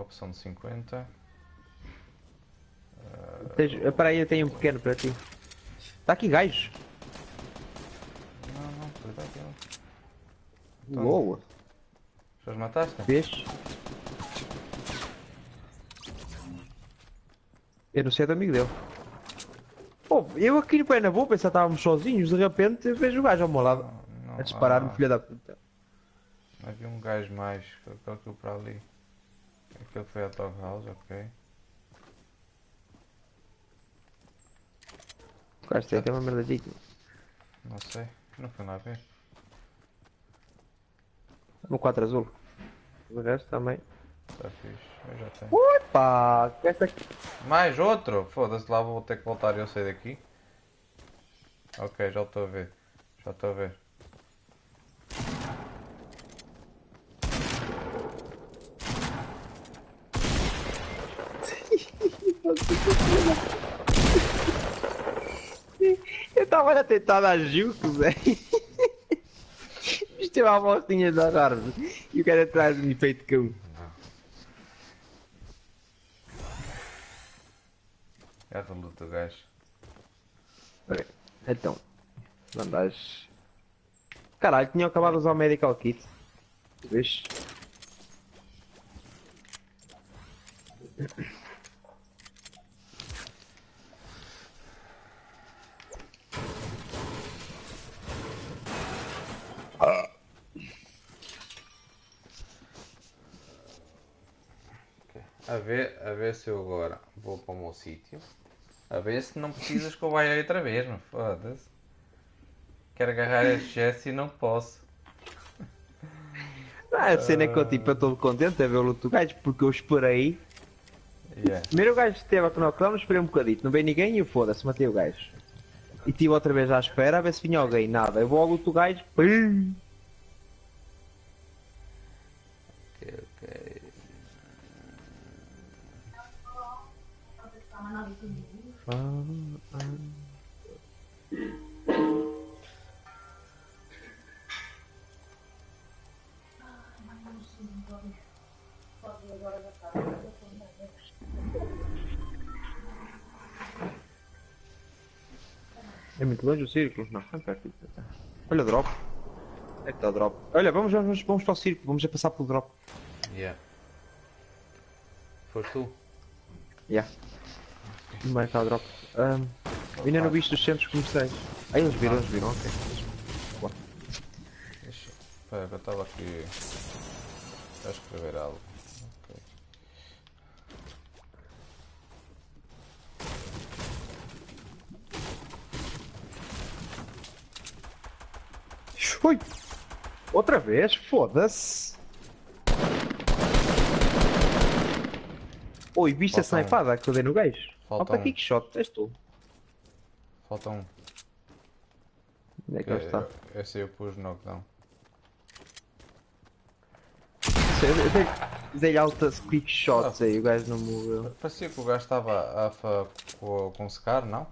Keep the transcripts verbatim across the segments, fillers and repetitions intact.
opção de cinquenta. Tens... Espera aí, eu tenho um pequeno para ti. Está aqui gajos. Não, não, cuidado aquilo. Então, Uou. já os mataste? Vês? Eu não sei do amigo dele. Pô, eu aqui no pé na boa, pensar que estávamos sozinhos, de repente eu vejo o gajo ao meu lado. Não, A não, disparar-me, ah, filha da puta. havia um gajo mais. Aquele que eu para ali. Aquele foi a Dog House, ok. O gajo tem até uma merda digna. Não sei, não fui lá ver. No quatro azul. O resto também. Está fixe, eu já tenho. Opa! Essa aqui. Mais outro? Foda-se, lá vou ter que voltar e eu sair daqui. Ok, já estou a ver. Já estou a ver. Eu estava a tentar dar juco, Zé. Isto é uma amostinha das árvores. E o cara atrás de mim feito cão. É a luta, gajo. Ok, então. Bandagem. Caralho, tinha acabado de usar o medical kit. Vês? A ver, a ver se eu agora vou para o meu sítio. A ver se não precisas que eu vá aí outra vez, não foda-se. Quero agarrar este gesto e não posso. Ah, a cena é que eu tipo, eu estou contente a ver o luto do gajo, porque eu esperei. Yeah. Primeiro o gajo esteve a knockdown, esperei um bocadito, não veio ninguém e eu foda-se, matei o gajo. E estive outra vez à espera a ver se vinha alguém, nada. Eu vou ao luto do gajo, pum. Ok, ok. É muito longe o círculo? Não, é perto. Olha o drop. Onde é que está o drop? Olha, vamos, vamos, vamos para o círculo, vamos a passar pelo drop. Yeah. Foste tu? Yeah. Como é que está o drop? Um, ainda não viste os centros comerciais. Ah, eles viram, eles viram, ok. Boa. Deixa. Espera, eu estava aqui a escrever algo. Ok. Ui! Outra vez? Foda-se! Oi, viste a Falta um. snipada que eu dei no gajo? Falta Falta um. kickshot, és tu. Falta um. Onde é que Que ele está? eu- esse eu pus no knockdown. Eu dei- Dei-lhe altas quickshots aí, o gajo não morreu. Parecia que o gajo estava a fa com, com secar, não?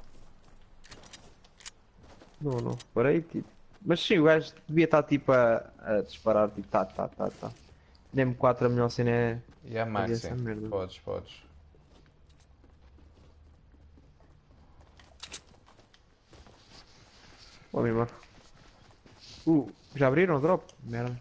Não, não, parei, tipo. Mas sim, o gajo devia estar tipo a, a disparar, tipo, tá, tá, tá, tá. Nem M quatro a melhor cena é E a fazer Maxi? essa merda. Podes, podes. Ó, meu irmão. Uh, já abriram o drop? Merda.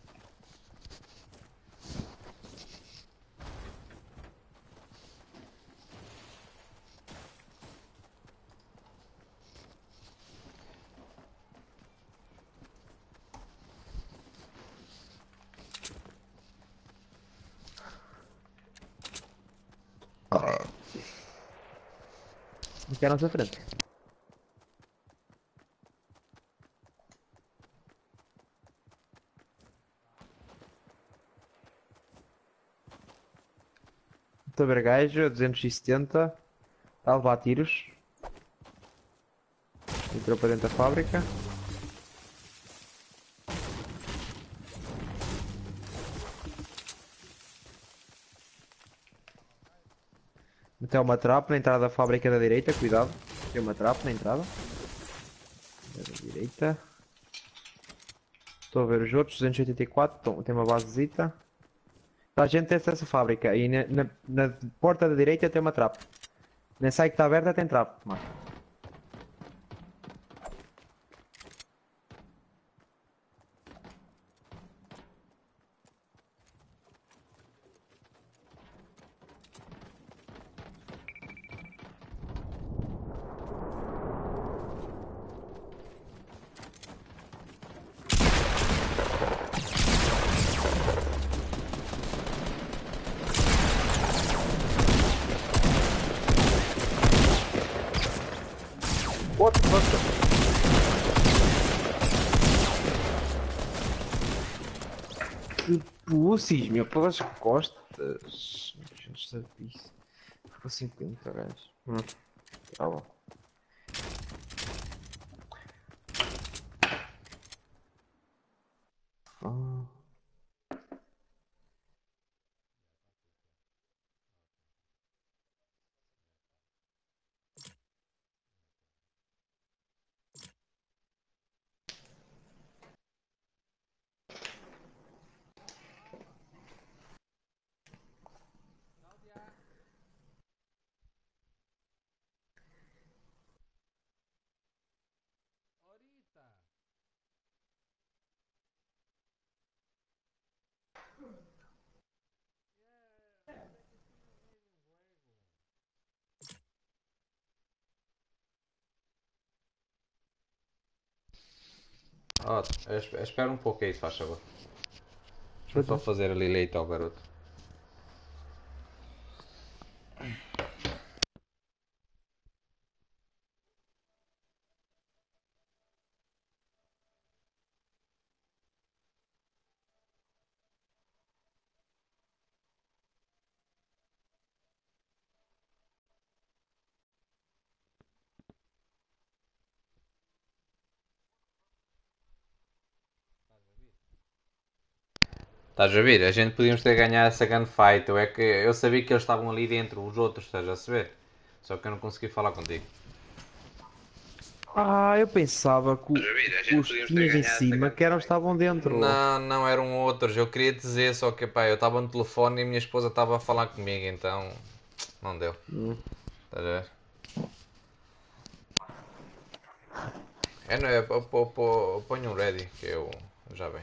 Aqui à nossa frente. Estou a ver gajo, a duzentos e setenta. Está a levar tiros. Entrou para dentro da fábrica. Meteu uma trap na entrada da fábrica da direita, cuidado. Tem uma trap na entrada. Da direita. Estou a ver os outros, duzentos e oitenta e quatro, tem uma basezita. Tá, a gente tem acesso à fábrica e na, na, na porta da direita tem uma trap. Na sai que está aberta tem trap, mano. What the fuck? Que pussies, meu, pelas costas. Já disse. Ficou cinquenta gajos. Hum. Tá bom. Ah. Ó, es- espera um pouco aí, se faz favor. Deixa-me só Tudo. fazer ali leite ao garoto. Estás a ver? A gente podíamos ter ganhado essa gunfight. Eu, é que eu sabia que eles estavam ali dentro, os outros, estás a saber? Só que eu não consegui falar contigo. Ah, eu pensava que, Estás o- a ver? A que gente os que podíamos ter tinhas em ganhado essa cima que eram gunfight. estavam dentro. Não, não eram outros. Eu queria dizer, só que pá, eu estava no telefone e a minha esposa estava a falar comigo, então não deu. Hum. Estás a ver? É, não é? Pô- pô- pô- Ponho um ready, que eu já bem.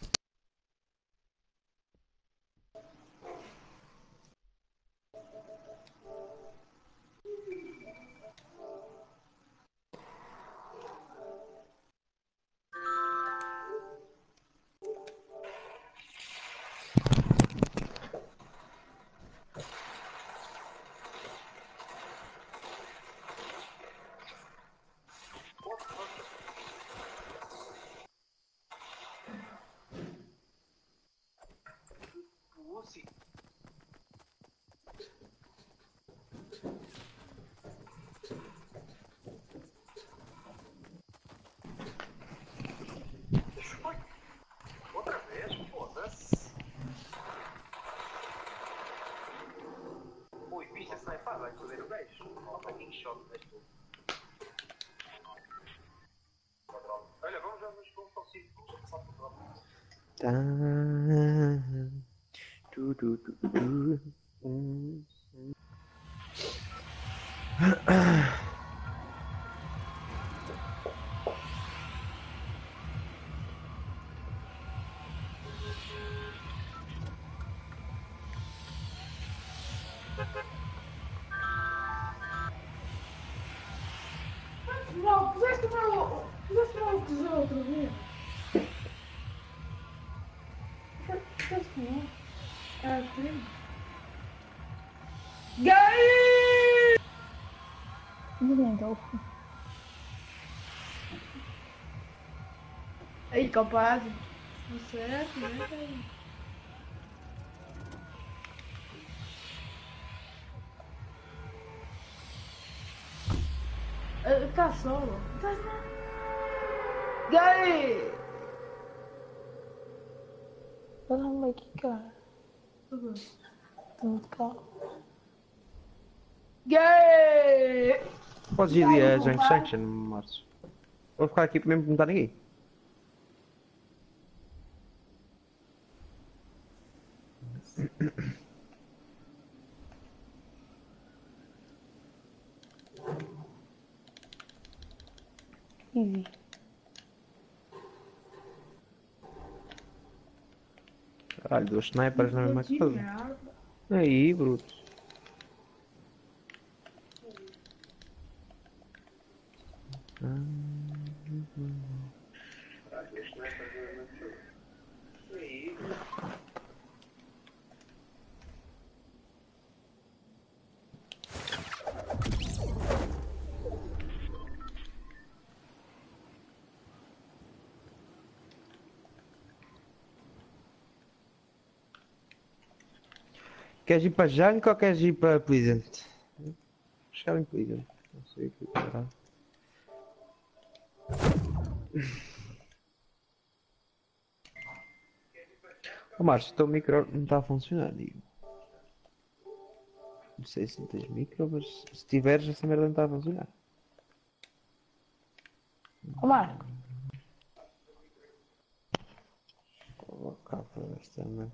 Outra vez? Foda-se. Ui, viste a sniper, vai foder o gajo. Ó, fucking shot, neste. Olha, vamos já nos vamos conseguir. Tá. Tu, tu, tu, tu, tu. Hum. Não, puseste o meu. Puseste o meu tesouro outra vez. Puseste o meu. Ah, tem. Gay! Ninguém tá ouvindo. Aí, capaz. Você é, né, cara? Tá solo. Tá solo. Gay! Caramba, que cara. Tudo. Tudo calmo. Gay! Podes ir ali a Junction Section, Marcos. Vou ficar aqui mesmo que não está ninguém. Easy. Caralho, dois snipers na mesma Que casa. merda. Aí, bruto. Queres ir para Junk ou queres ir para Pleasant? Chegar em Pleasant. Não sei o que é. Ô Márcio, o teu micro não está a funcionar, digo. Não sei se não tens micro, mas se tiveres, essa merda não está a funcionar. Ô Marco, Oh, capa desta merda.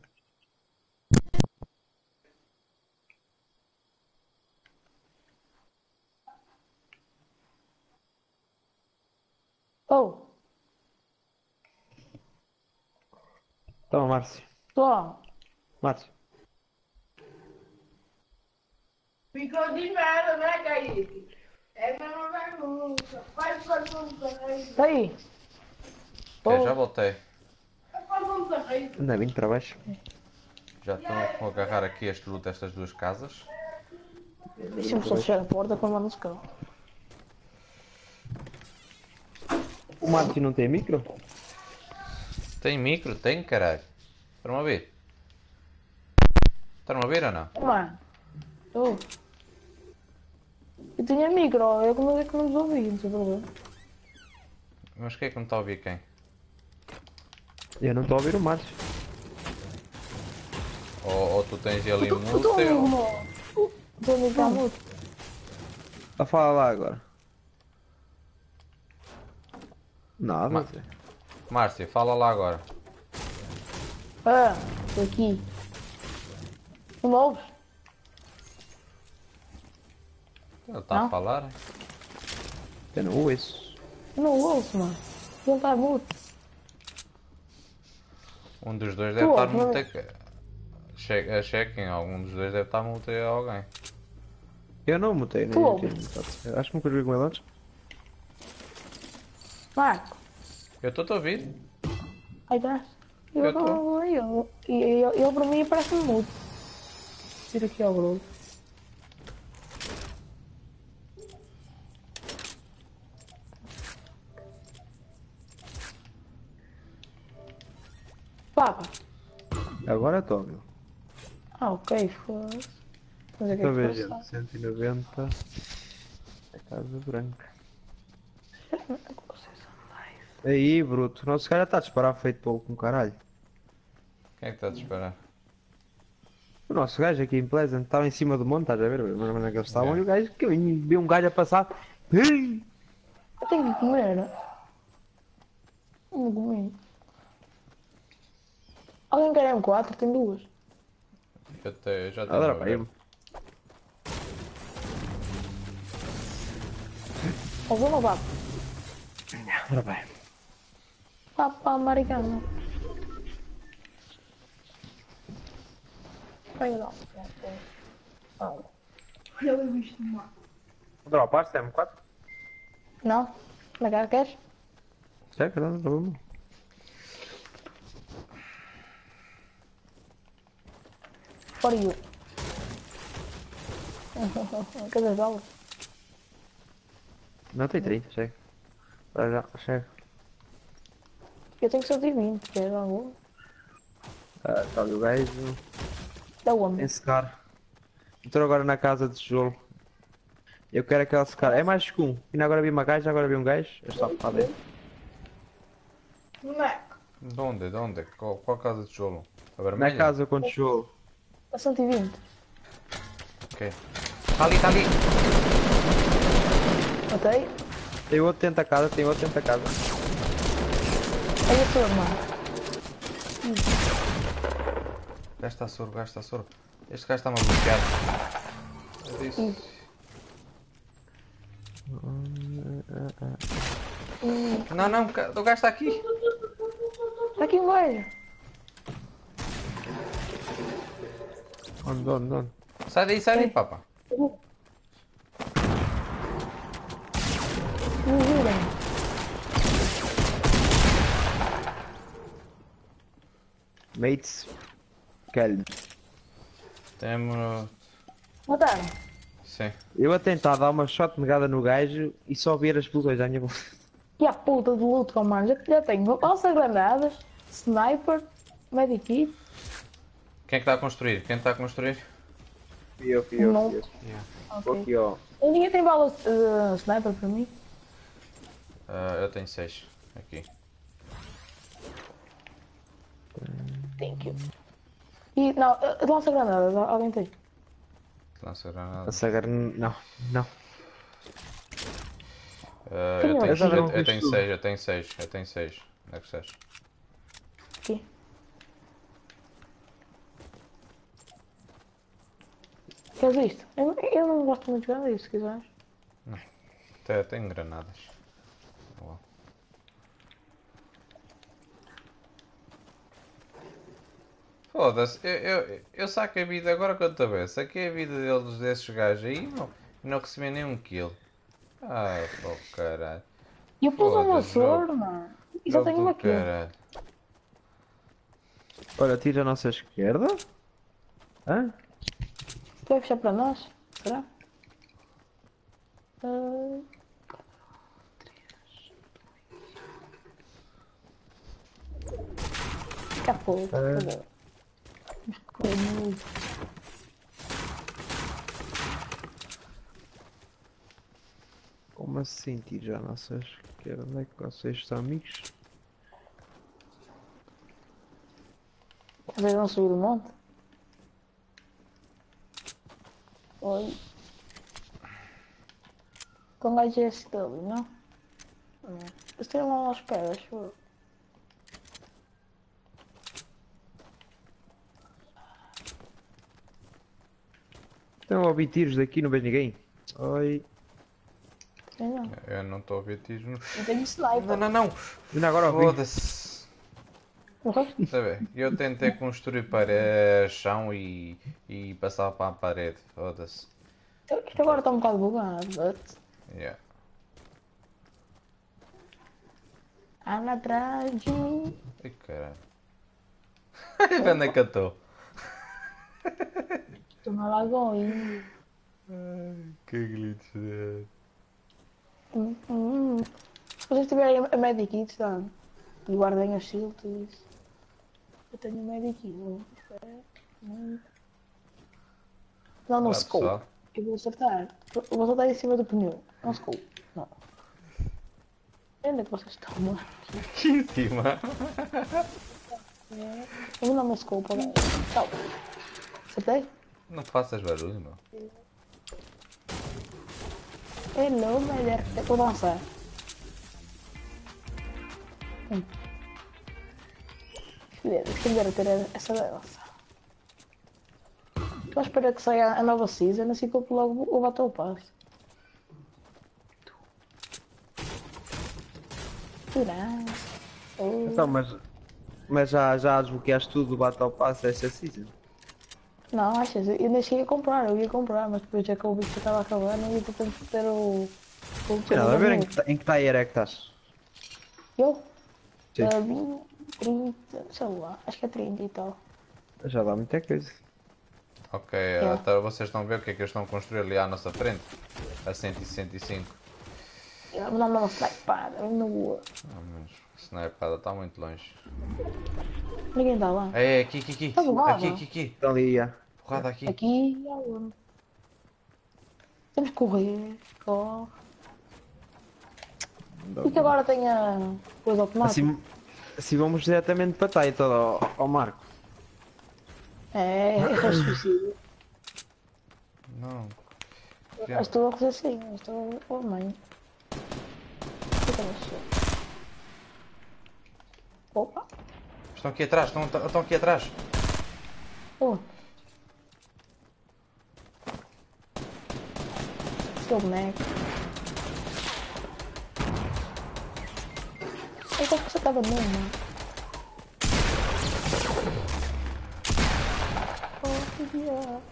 oh, Toma, Márcio. tô. Márcio. Ficou de merda, né, Kaique? É a mesma pergunta. Faz pergunta aí. Tá aí. Ok, já voltei. Faz pergunta aí. Anda vindo para baixo. Já estão a agarrar aqui este loot destas duas casas. Deixa-me só fechar a porta para mandar-nos cá. O Márcio não tem micro? Tem micro? Tem, caralho. Estão a ver? Estão a ver ou não? Mano, tô. Eu tinha micro, eu como é que não nos ouvi, não sei problema. Mas quem é que não está a ouvir quem? Eu não estou a ouvir o Márcio. Ou, ou tu tens ali O muito teu amigo, ou... mano. O teu amigo está muito. A fala lá agora. Nada. Ma- Zé. Márcia, fala lá agora. Ah, tô aqui. Não me ouves? Ele está a Não? falar? Eu não ouço. Eu não ouço, mano. Ele está muito. Um dos dois deve Tu estar ouves, muito... não a- Che- a chequem, algum dos dois deve estar muito a alguém. Eu não mutei, nem Tu eu ouves? tenho mutado. Acho que nunca joguei com ele antes. Marco, Eu estou a ouvir. aí está. Eu Eu tô. não eu, eu, eu, eu para mim parece-me muito. Tira aqui ao grosso. Papa. Agora estou, meu. Ah, ok, foda-se. Mas é que é Outra que vez, eu gente. cento e noventa. A Casa Branca. Aí, bruto. Nosso cara está a disparar feito pouco com caralho. Quem é que está a te esperar? O nosso gajo aqui em Pleasant estava em cima do monte, estás a ver? Mas maneira que eles estavam É. e o gajo que viu um gajo a passar. Ei! Eu tenho que comer. Não comi. Alguém quer M quatro? Tem duas. Eu, te, eu já tenho. Adora, uma pá, verde. eu. Ouviu uma papa? Ora bem. Papa americana. Pega lá. Ah, Olha o bicho do mar. Dropaste M quatro? não? Na cara queres? Sério, não, não, não. For you. Cadê as balas? Não tem trinta, chega. Vai já, chega. Eu tenho cento e vinte, queres alguma? Ah, tá ali o gajo. Dá o homem. Esse cara. Entrou agora na casa de tijolo. Eu quero aquele cara. É mais que um. E agora vi uma gaja, agora vi um gajo. Eu só para dentro. Moleque. De onde? De onde? Qual, qual casa de tijolo? A Na vermelha? casa com tijolo. A cento e vinte. Ok. Está ali, está ali. Matei. Tem outro dentro da casa, tem outro dentro da casa. Aí a tua irmã. gajo está soro, o gajo está soro. Este gajo está-me a bloquear. Eu disse. Hum, Não, não, o gajo está aqui. Está aqui um gajo. Onde, onde, onde? Sai daí, sai daí, Ei. papa. Me ajudem. Mates. Calho. Temos. Mataram. Sim. Eu a tentar dar uma shot negada no gajo e só ver as explosões à minha volta. E a puta de luto, com mano. Já, já tenho alças granadas, sniper, medikit. Quem é que está a construir? Quem está a construir? Fui eu, fui eu, Não. fui eu. Ok. Aqui, ó. Ninguém tem bala uh, sniper para mim? Ah, eu tenho seis. Aqui. Thank you. E, não, uh, lança granadas, al- alguém tem? Lança granada. A sagar. Não, não. Ah, Tenho eu tenho, aqui. eu, Já eu, não fiz tenho tudo. seis, eu tenho seis, eu tenho seis. Onde é que estás? Aqui. Queres isto? Eu, eu não gosto muito de jogar isto, se quiseres. Até tenho granadas. Boa. Foda-se, eu, eu, eu saco a vida agora que eu estou a ver. Saquei a vida deles, desses gajos aí e não, não recebi nenhum kill. Ah, pô, caralho. E eu pus um Foda-se, açor, jogo- mano. E só Jogo tenho do uma kill. caralho. Olha, tira a nossa esquerda. Hã? Tu vai fechar para nós? Será? Uh... Fica pouco. Cadê? Vamos correr muito. Como assim tira a nossa esquerda? Onde é que vocês são amigos? Vocês vão subir o monte? Oi. Com gajo G S W, não? Não. Eles têm lá aos pés, acho eu. Estão a ouvir tiros daqui, não vejo ninguém. Oi. Sei não. Eu não estou a ver tiros no... Eu tenho sniper. Não, não, não. Ainda agora ouvi. Foda-se. Morreste? Está a ver? Eu tentei construir parede, chão e, e passar para a parede. Foda-se. Isto agora está um bocado bugado, but... Yeah. Anda atrás de mim. Ai, caralho. Onde é que eu estou? Estou na lagoinha. Que glitch. Hum, hum. Se vocês tiverem a medikit, tá? E guardem as shields e isso. Eu tenho a medikit. Não, espera. Não, não, não Olá, scope. pessoal. Eu vou acertar. Eu vou acertar em cima do pneu. Não scope. Não. Onde é que vocês estão, mano? Aqui em cima. É. Eu vou dar uma scope agora. Tchau. Acertei? Não faças barulho, meu. Hello, brother. Eu vou lançar. Hum. Escolher ter essa dança. Estou a esperar que saia a nova season, assim que eu logo o Battle Pass. Tirar. Oh. Então, mas, mas já, já desbloqueaste tudo do Battle Pass esta season? Não, achas? Eu ainda cheguei a comprar, eu ia comprar, mas depois já que o bicho estava a acabar, não ia ter ter o. o Tem nada a ver em que, ta- em que tier é que estás? Eu? Sim. Uh, vinte, trinta, sei lá, acho que é trinta e tal. Já dá muita coisa. Ok, até vocês estão a ver o que é que eles estão a construir ali à nossa frente? A cento e sessenta e cinco. Eu vou dar uma snipada, bem na boa. Ah, mas a snipada está muito longe. Ninguém está lá. É, aqui, aqui, aqui. Tá do lado. Aqui, aqui, aqui. Estão ali, já. Porrada aqui. Aqui e aonde? Temos que correr, corre. E que agora tem a coisa automática. Assim, assim vamos diretamente para Taito todo ao, ao Marco. É, é suicídio. Não. Eu estou a fazer assim, eu estou a oh, mãe. Fica no chão. Opa, Estão aqui atrás, estão, estão aqui atrás. Oh. Seu boneco. Eu acho que você tava mesmo, mano. Oh, que dia.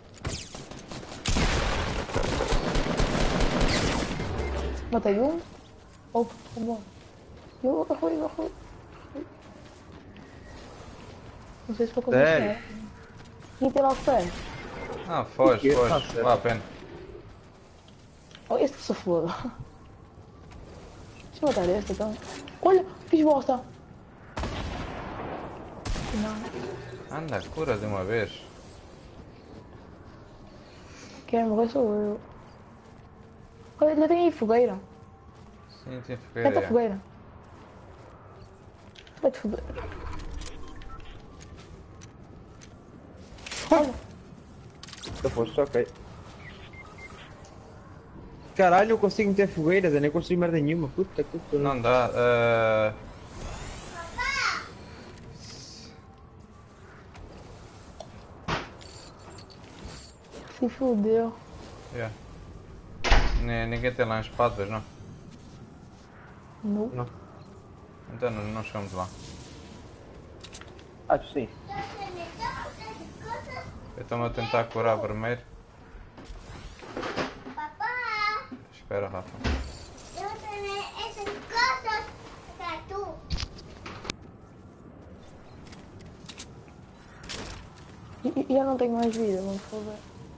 Matei um. Opa, tá bom. Eu arrui, eu arrui. Não sei se vou conseguir. Sério? E tem lá o pé. Ah, foge, O quê? foge. Tá certo. Vale a pena. Oh, este se foda. Deixa eu matar este então. Olha, fiz bosta. Não. Anda, cura de uma vez. Quem morrer sou eu. Olha, ainda tem aí fogueira. Sim, tem Mete a fogueira. fogueira. Vai-te foder. Olha. Eu foste, ok. Caralho, eu consigo meter fogueiras, eu nem consigo merda nenhuma. Puta que pariu. Não dá. Uh... Se fudeu. Yeah. Ni- Ninguém tem lá espadas, não? Não. Não. Então não, não chegamos lá. Acho que sim. Eu estou-me a tentar curar primeiro. Papá, Espera, Rafa. eu tenho essas coisas para tu. E, e eu não tenho mais vida, vamos foder.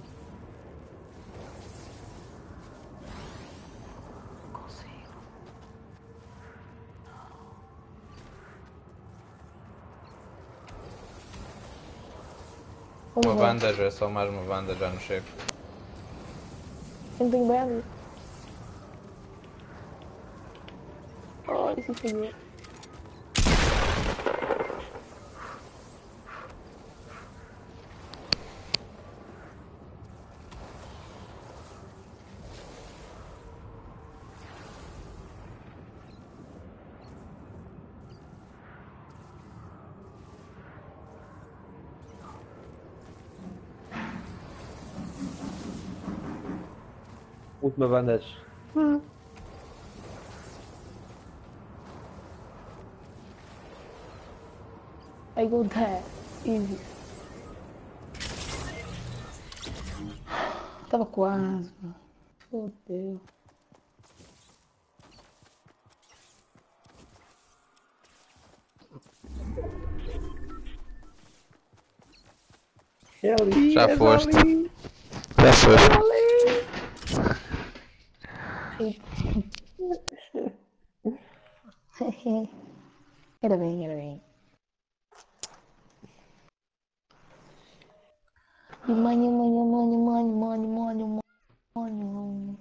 Consigo. Uma Vamos lá. banda, é só mais uma banda, já não chego. Eu não tenho band. Oh, isso fudeu. Última bandas. Hum. I go there. Easy. Tava quase, mano. Fodeu. Eli, Já és foste. ali. Já foi. Era bem, era bem. E manho, manho, manho, manho, manho, manho, manho, manho.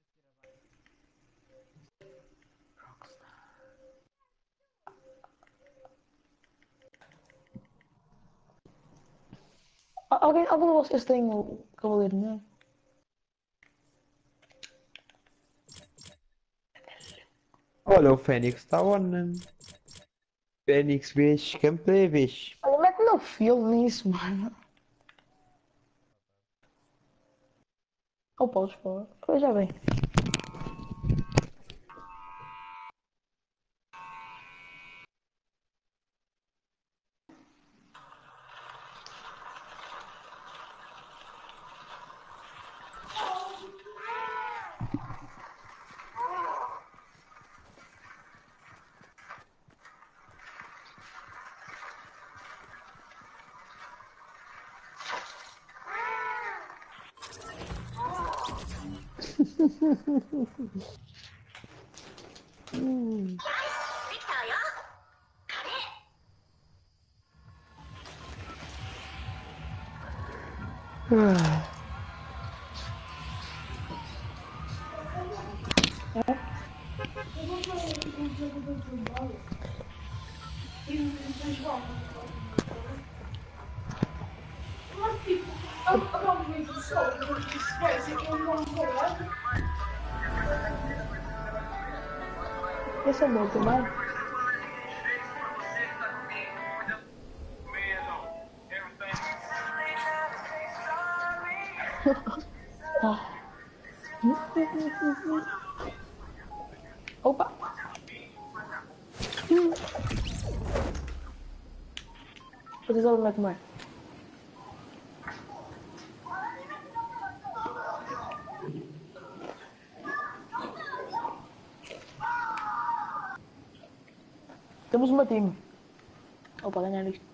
Al- Alguém, algum de vocês tem o Cavaleiro Negro? Olha, o Fênix está on. Fênix, vês, campeã, vês. Olha, mete no filme nisso, mano. Ou podes pôr. Veja bem. Eu vou fazer um jogo do futebol e depois volto. Mas tipo, eu não vi o sol, porque se vai ser que eu não vou lá. Esse é bom também. Opa! Hum. Vocês sabem como é como é? Temos uma time. Ou para ganhar isto.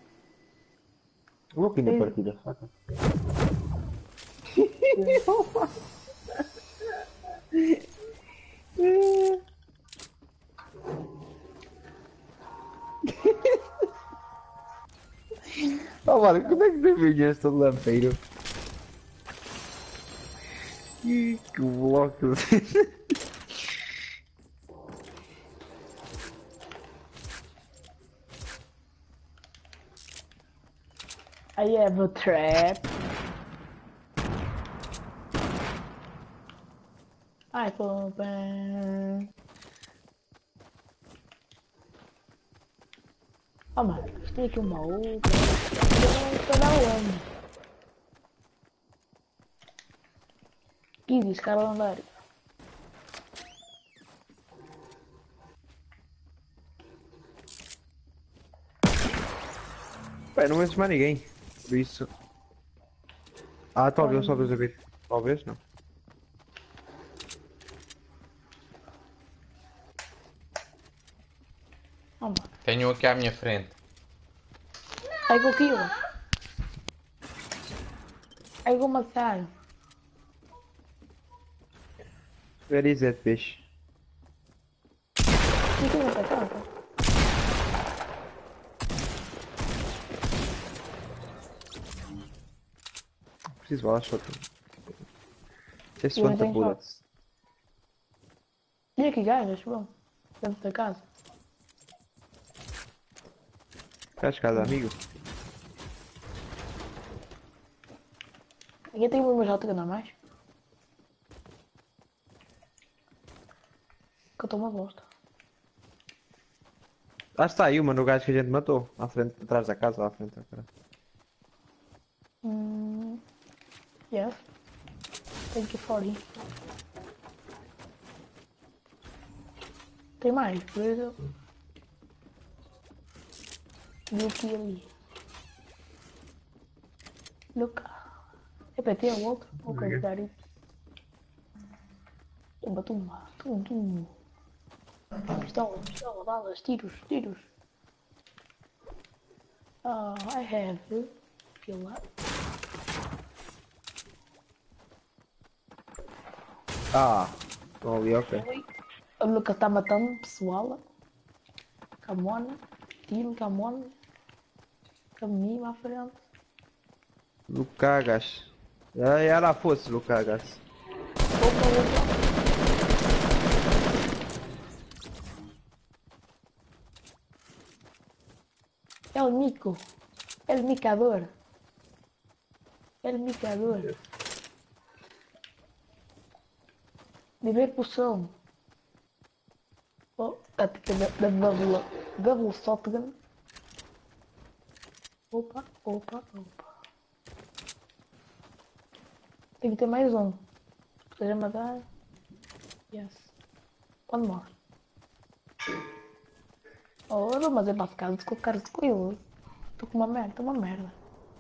Vou aqui na Sim. partida, faca. Oh, mano, como é que tu vinhas todo lampeiro? Ih, que bloco. I have a trap. Ai, pô, bem. Oh, mano, isto tem aqui uma outra. Para dar onde? Aqui diz cara lendário. Pai, não vejo mais ninguém. Por isso. Ah, talvez, talvez a ver. Talvez não. Oh, mano. Tenho um aqui à minha frente. I go kill. I go matar. Where is that peixe? Não tem muita casa. Preciso falar só tu. Esse Eu one tenho bullets. E aqui gajas, bom. Dentro da casa. Estás casa, amigo? Aqui tem uma shotgun normais. Que eu estou uma bosta. Ah, está aí uma no gajo que a gente matou. À frente, atrás da casa, lá à frente. Cara. Hum. Yes. Thank you for it. Tem mais, por isso. E o que ali? Look. Repetir o outro. Vou carregar isso. Tumba, tumba. Tum, tum. Pistola, pistola, balas, tiros, tiros. Oh, I have. Feel that. Ah, estão ali, ok. O Lucas está matando pessoal. Come on. Tiro, come on. Caminho à frente. Lucagas. Ah, era fosse, Lucagas. Opa, opa. El Mico. El Micador. El Micador. Viver poção. Oh, a tica da da double, double shotgun. Opa, opa, opa. Tem que ter mais um. Seja matar. Yes. One more. Oh, eu vou fazer para ficar de colocar de coisa. Estou com uma merda, uma merda.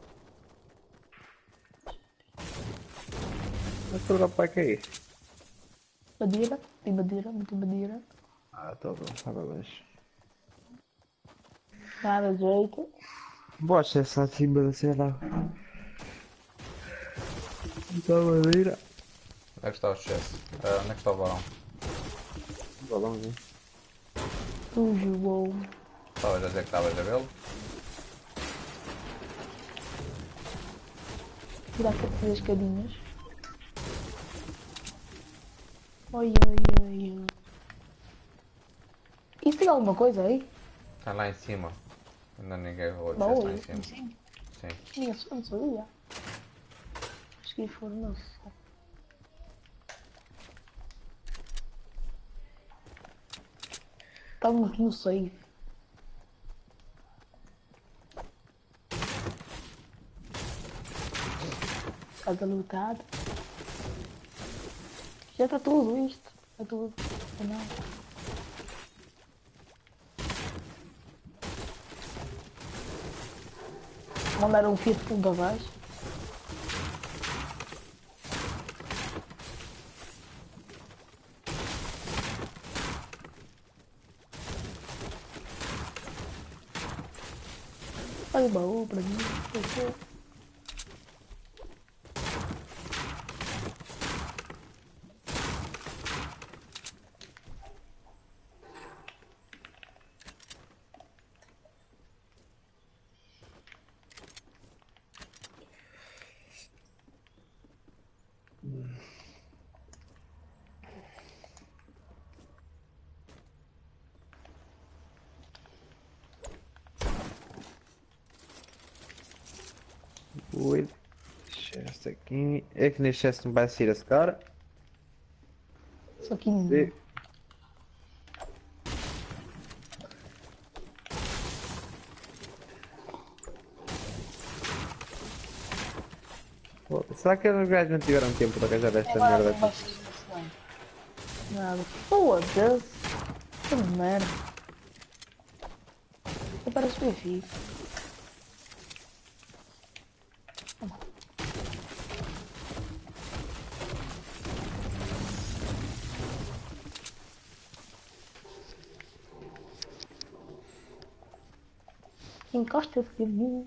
Mas para para que é isso? Madeira, tem madeira, muito madeira. Ah, tá bom, estava longe. Nada de jeito. Boa acessar acima da cena. Da madeira. Onde é que está o chess? Ah, onde é que está o balão? Balão, né? Sujo, uou. Estavas a dizer que estavas a vê-lo? Tirar aqui as escadinhas. Oi, oi, oi, oi. Isso tem alguma coisa aí? Está lá em cima. Ainda ninguém rolou o Não, chess lá eu em cima. não sei. Sim. Minha só não sabia. Acho que foram não só. Estamos no save. Está lutado. Já está tudo isto. Está tudo. Não. Mandar um Fiat Punto abaixo. Olha o baú para mim. Deixa. Ui. Chest aqui. É que neste chest não vai sair esse cara. Só que não. E... Pô, será que os gajos não tiveram tempo de arranjar esta Agora merda? não vai ser isso, não. Nada. Foda-se. Que merda. Eu parece bem fixe. Encosta de mim.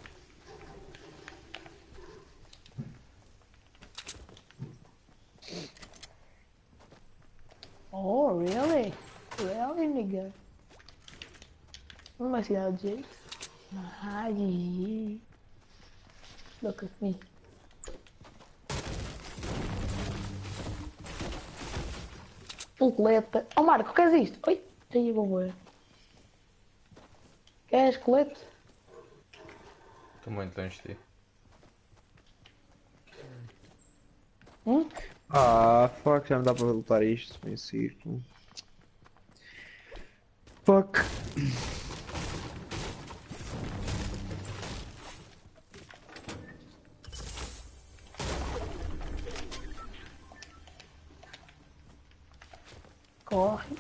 Oh, really? Really, nigga? Não vai ser nada de jeito. Ah, Gigi. Look at me. Um colete. Oh, Marco, queres isto? Oi, aí vou ver. Queres colete? Estou muito longe de ti. Hum? Ah, fuck, já não dá para lutar isto em círculo. Fuck. Corre.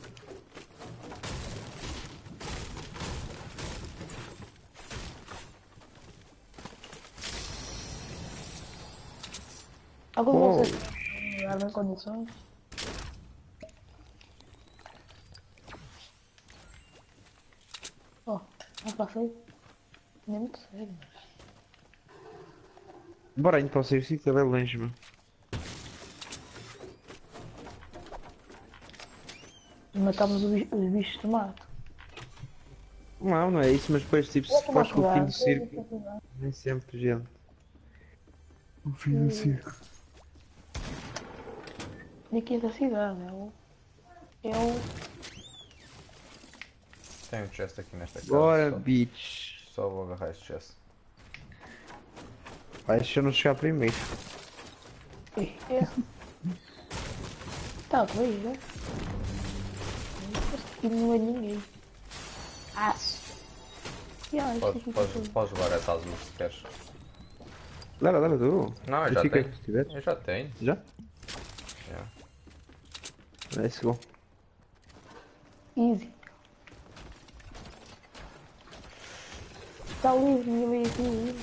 Algum de Oh. vocês tem em condições? Oh, não passei. Nem muito sério. Bora indo para o serviço que é bem longe, meu. Matamos os bi- os bichos do mato. Não, não é isso, mas depois tipo, se fores com o fim do círculo, nem sempre gente. O fim do círculo. De aqui da cidade, eu. Eu. Tem um chest aqui nesta casa. Bora, Só, bitch. só vou agarrar este chest. Vai, deixa eu não chegar primeiro. É. Tá, foi, né? Aqui não é ninguém. Aço. E olha, isto Podes, aqui podes, tudo. podes levar essa azul se queres. Leva, leva tu. Não, eu já fica tenho. que tiveres. Eu já tenho. Já? Já. Let's go. Easy. Está livre, ninguém veio aqui livre.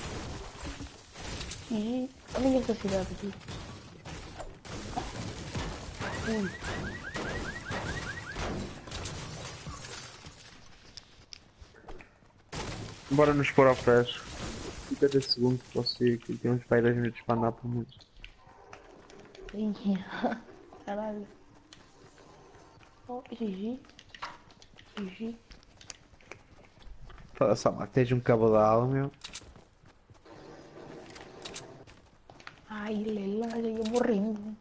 E olha esta cidade aqui. Ui. Bora nos pôr ao fresco. cinquenta segundos para você que tem uns pai dez minutos para andar por muito. Ih, caralho. Oh, Gigi. Gigi. Fala só, lá, tens um cabedal, meu. Ai, Lela, já ia morrendo.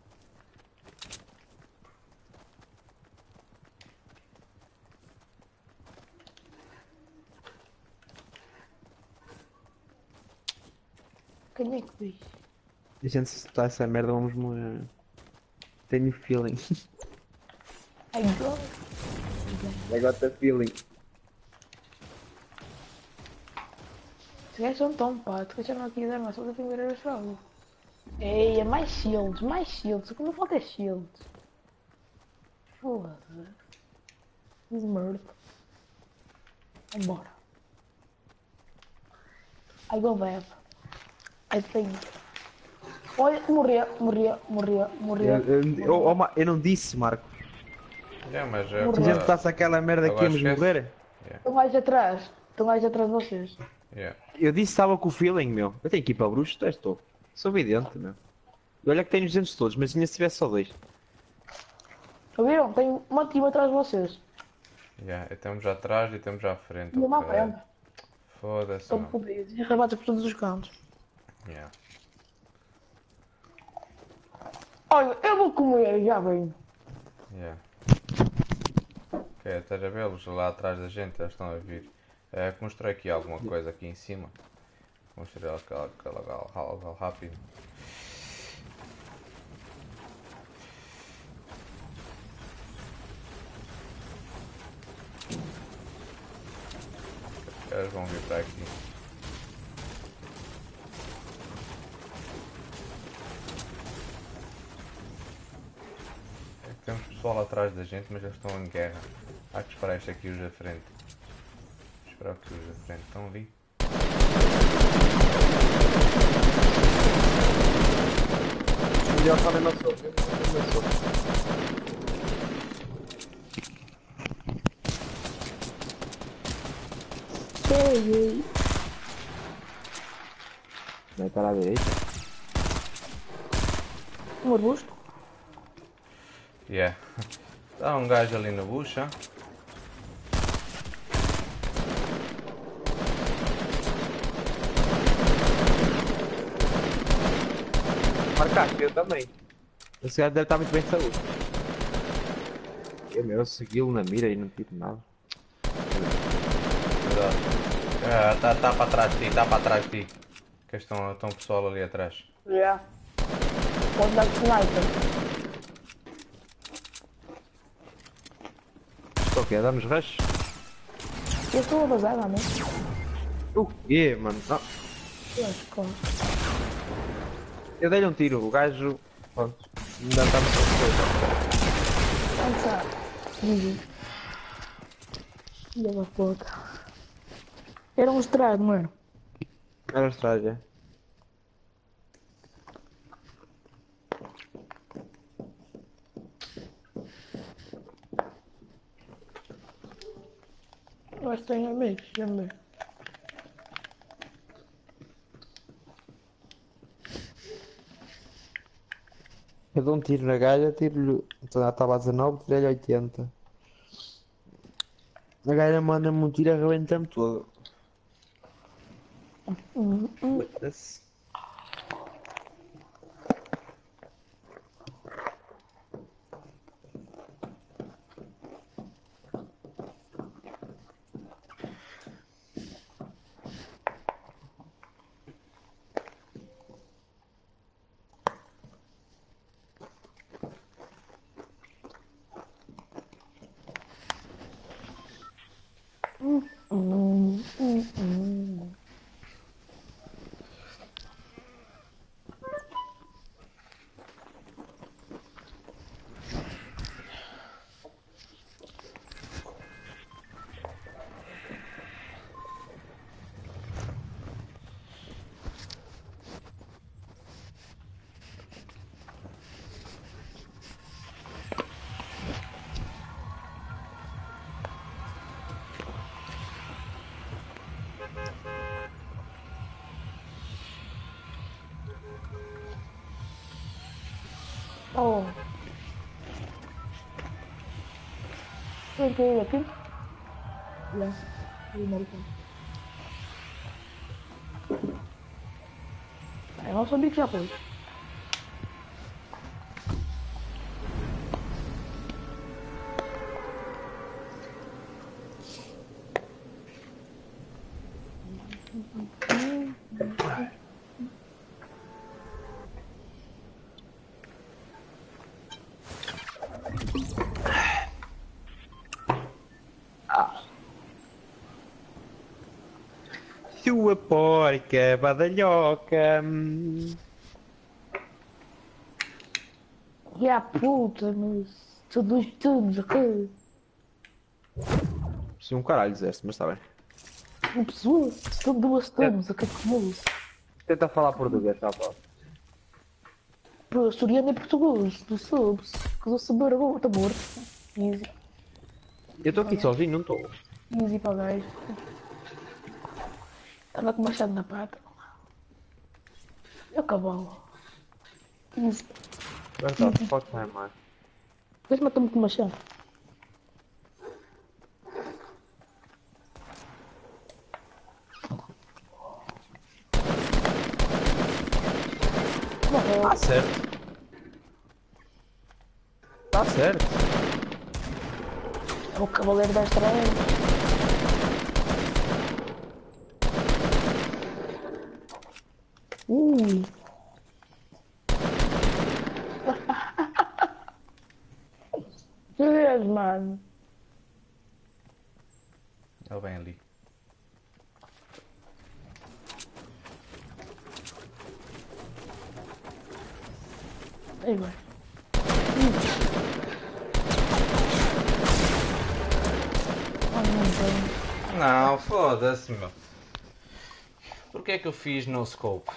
Quem é que fez? A gente se está essa merda, vamos morrer. Tenho feeling. Ai, God. I got the feeling. Os gajos são tão patos que já não quiser mais, só tem que ver a chave. Ei, é mais shields, mais shields. O que não falta é shields. Foda-se. Desmerda. Vambora. I go back. I think. Olha, morria, morria, morria, morria. Eu, eu, eu, oh, Ma- eu não disse, Marco. Yeah, mas Se é a Morreu. gente para... passa aquela merda que Agora íamos esquece. morrer. Estão mais atrás. Estão mais atrás de vocês. Yeah. Eu disse que estava com o feeling, meu. Eu tenho que ir para bruxo, tu és tu. Sou vidente, meu. E olha que tenho os dentes todos, mas ainda se tivesse só dois. Ouviram? Tem uma time atrás de vocês. Yeah. E temos atrás e temos à frente. E uma à ok. frente. Foda-se. Estão mano. fodidos. E rebates por todos os cantos. Yeah. Olha, eu vou comer, já venho. Yeah. Ok, estás a vê-los lá atrás da gente, eles estão a vir. É, construir aqui alguma coisa aqui em cima. Construir aquela, aquela, aquela, algo rápido. Eles vão vir para aqui. É que temos pessoal atrás da gente, mas eles estão em guerra. Há que esperar este aqui os da frente. Esperar que os da frente estão ali. Melhor só mesmo sou. Peguei. Vai para a direita. Um arbusto. Yeah. Está um gajo ali na bucha. Marcaste, eu também. Esse gajo deve estar muito bem de saúde. Eu, meu, eu segui-lo na mira e não tive nada. Cuidado. Ah, tá, tá para trás de ti, tá para trás de ti. Que estão, estão pessoal ali atrás. Já. Pode dar de sniper. Isto é o quê? Damos rush? Eu estou a vazar, não é? O quê, mano? Não. Eu acho que Eu dei-lhe um tiro, o gajo. Pronto. Ainda estamos com Lança. Digo. Filha da puta. Era um estrado, mano. Era estraga. Eu acho que tenho amigos, já me. Eu dou um tiro na galha, tiro-lhe. Então estava a dezanove, tirei-lhe oitenta. A galha manda-me um tiro e arrebenta-me todo. Hum, hum. Foda-se. Hum, hum, hum. Oh. Quem tem aqui? Já. E maricão. Eu não sabia que já foi. Sua porca badalhoca. hum. E a puta, mas tudo estamos aqui. Preciso um caralho disseste, mas está bem. Uma pessoa, são duas estamos aqui comigo. Tenta falar português, tá bom? Pro açoriano e português, tu sabes. Que eu sou barulho, tá morto. Easy, Eu estou aqui sozinho, não estou. easy para o gajo. Estava com machado na pata. Eu cavalo. Easy. Where the fuck am I? Depois matou-me com machado. Morreu. Tá certo. Tá certo. É o cavaleiro da estrada. Ui. Deus, mano. Ele vem ali. Aí vai. Não, foda-se, meu. Por que é que eu fiz no scope?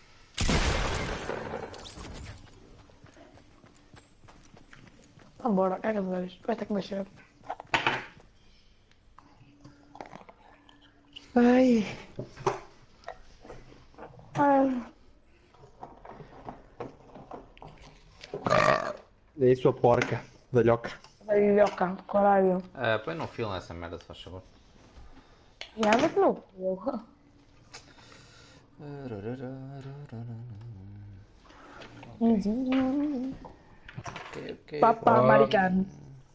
Vambora, caga de dois. Vai ter que mexer. Ai. Ai, Daí sua porca, velhoca. vai viver o canto, caralho. Ah, põe no fio nessa merda, se faz favor. E anda que não. Ok, ok. Papá americano.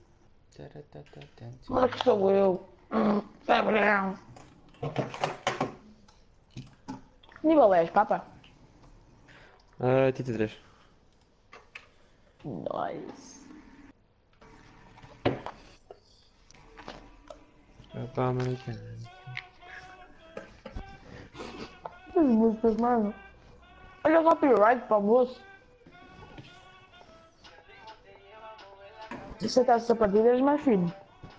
Olha que sou eu. Hum, Gabriel. Nível dez, papá. Ah, oitenta e três. Nice. Papá americano. Que músicas, mano. Olha o copyright para o moço. Se você tá essa partida, és mais fino.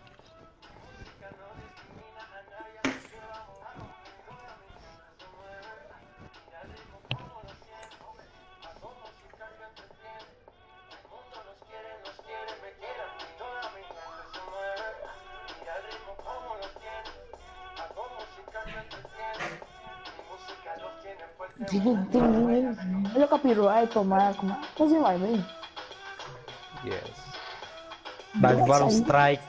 Olha o copyright para o Marco, mano. Mas ele vai bem. Yes. Vai levar um strike.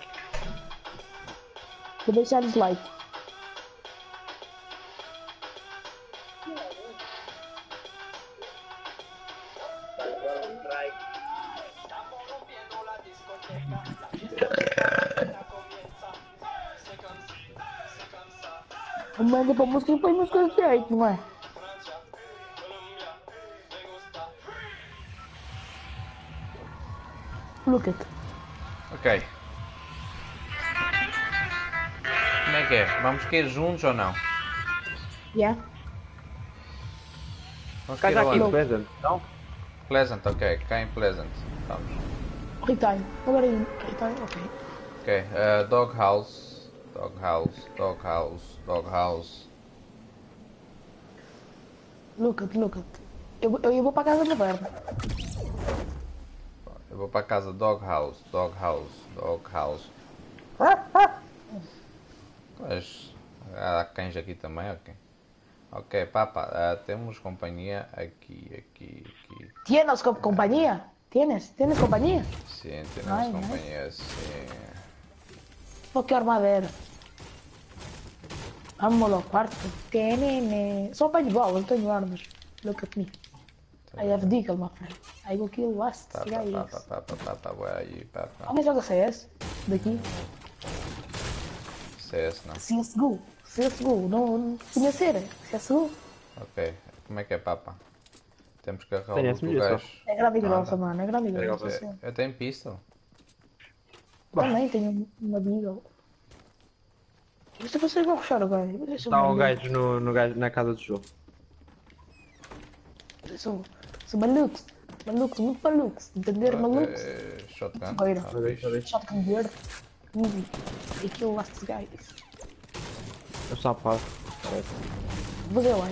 Vou deixar dislike. Manda pra música e põe música de direito, não é? Look at. Ok. Como é que é? Vamos cair juntos ou não? Yeah. Vamos Cai cair aqui, aonde? Pleasant, não? Pleasant, ok. Cá em Pleasant. Vamos. Retime. Agora em retime, ok. Ok. Uh, Doghouse. Doghouse. Doghouse. Doghouse. Look at, look at. Eu, eu, eu vou para a casa da Verna. Eu vou para casa Doghouse. Doghouse. Doghouse. Mas há cães aqui também, ok. Ok, papa, uh, temos companhia aqui, aqui, aqui. ¿Tienes co- compañía? ¿Tienes? ¿Tienes compañía? Sim, temos Ai, companhia, sim. Pô, que armadeira. Vamos ao quarto. Tenene. Só paintball, não tenho armas. Look at me. I have deagle, my friend. I will kill last Papa, guys. papa, papa, papa, where are you, papa? Alguém joga C S? Daqui? C S não. C S G O. C S G O. Não, não tinha ser. C S G O. Ok, como é que é, papa? Temos que agarrar Tenho o essa do mediação. gajo. É grave e Nada. grossa, mano. É grave e grossa. Eu, sim. eu tenho pistol. Também tenho uma deagle. Isto vocês vão rushar o gajo. Vocês são Está um malucos. gajo no, no gajo na casa do jogo. Vocês são, são malucos. Malucos, muito malucos. Entender, malucos? Eh, Shotgun. Fogueira. Ah, fixe. Shotgun verde. Easy. E kill last guys. Eu só passo. Parece. Vou ver lá.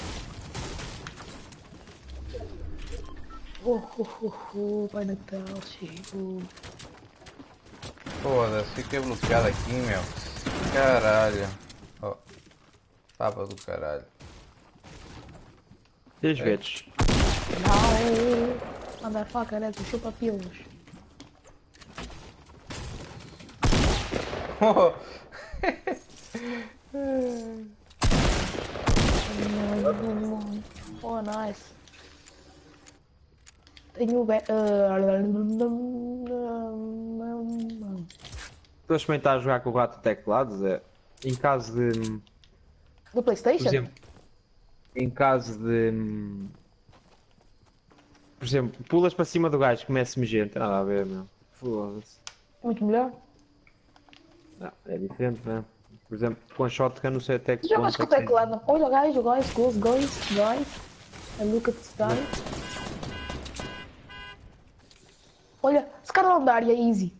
Oh, oh, oh, oh, Pai Natal, chegou. Foda-se, fiquei bloqueado aqui, meu. Caralho. Oh. Papa do caralho. Três vezes. Não. Motherfucker, é do chupa pilas. Oh. Oh, nice. Tenho o... Estou a experimentar jogar com o rato de teclados. É, em caso de. Do Por PlayStation? exemplo. Em caso de. Por exemplo, pulas para cima do gajo, começa a meger, não tem nada a ver, meu. Foda-se. Muito melhor. Não, é diferente, não. Por exemplo, com a shotgun não sei até que Já mais ponto com o é que- teclado. Olha, guys, guys, guys, guys, guys. A look at this guy. Olha, esse cara não dá área easy.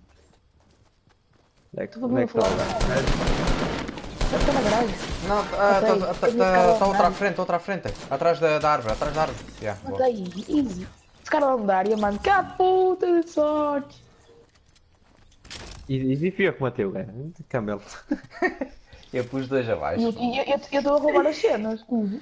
É que, Tudo onde é bem que está o falar. gajo? Deve estar na garagem. Não, Ok, está tenho que ficar outra à lá. frente, outra à frente. Atrás da, da árvore, atrás da árvore. Yeah, boa. Mata aí, easy. Esse cara não dá área, mano. Que a puta de sorte. E, e fui eu que matei o gajo. Camelo. Eu pus dois E eu abaixo. estou a roubar as cenas. Uhum.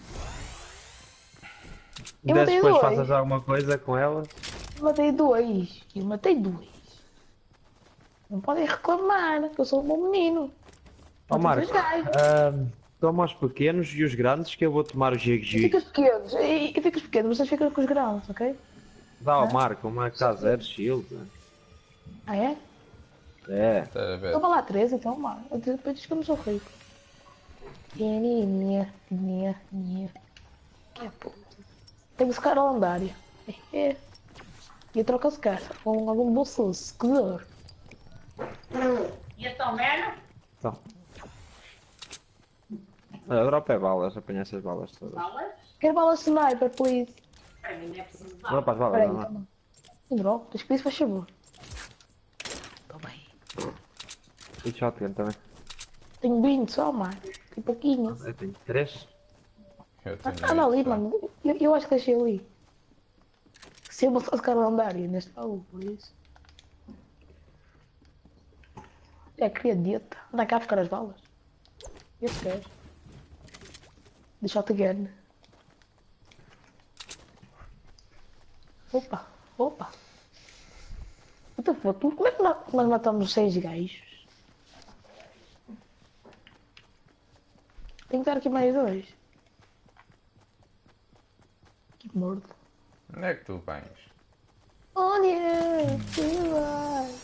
Eu Desde matei depois dois. faças alguma coisa com ela. Eu matei dois. Eu matei dois. Não podem reclamar, que eu sou um bom menino. Ó Matei Marco, dois gajos. ahm, toma os pequenos e os grandes que eu vou tomar o Eu gig-gig. fico os pequenos. E eu fico os pequenos, vocês ficam com os grãos, ok? Dá ao Marco, o Marco está zero shield. Ah, é? É. Estás a ver? Toma lá três, então, mano. Eu depois diz que eu não sou rico. Nhê, nhê, nhê. Que é puto. Tem que ficar a lendária. É. E eu troco esse cara com algum bolsoso, que dor. E então, velho? Então. Olha, dropa é balas, apanha essas balas todas. Balas? Quero bala sniper, please. Para mim não é preciso balas. Dropa as balas, Peraí, não é? toma. Um drop, tens que isso faz favor. Toma aí. E shotgun também. Tenho vinte só, mano. Tem pouquinho. Eu tenho três. Eu tenho Ah, anda ali, isso, mano. Eu, eu acho que deixei ali. Se eu fosse ficar lendária neste baú, por isso. É, queria dieta. Anda cá a buscar as balas. Esse gajo. De shotgun. Opa, opa. What the fuck? Como é que nós, nós matamos seis gajos? Tem que dar aqui mais dois. Que mordo. Onde é que tu vens? Onde é que vai?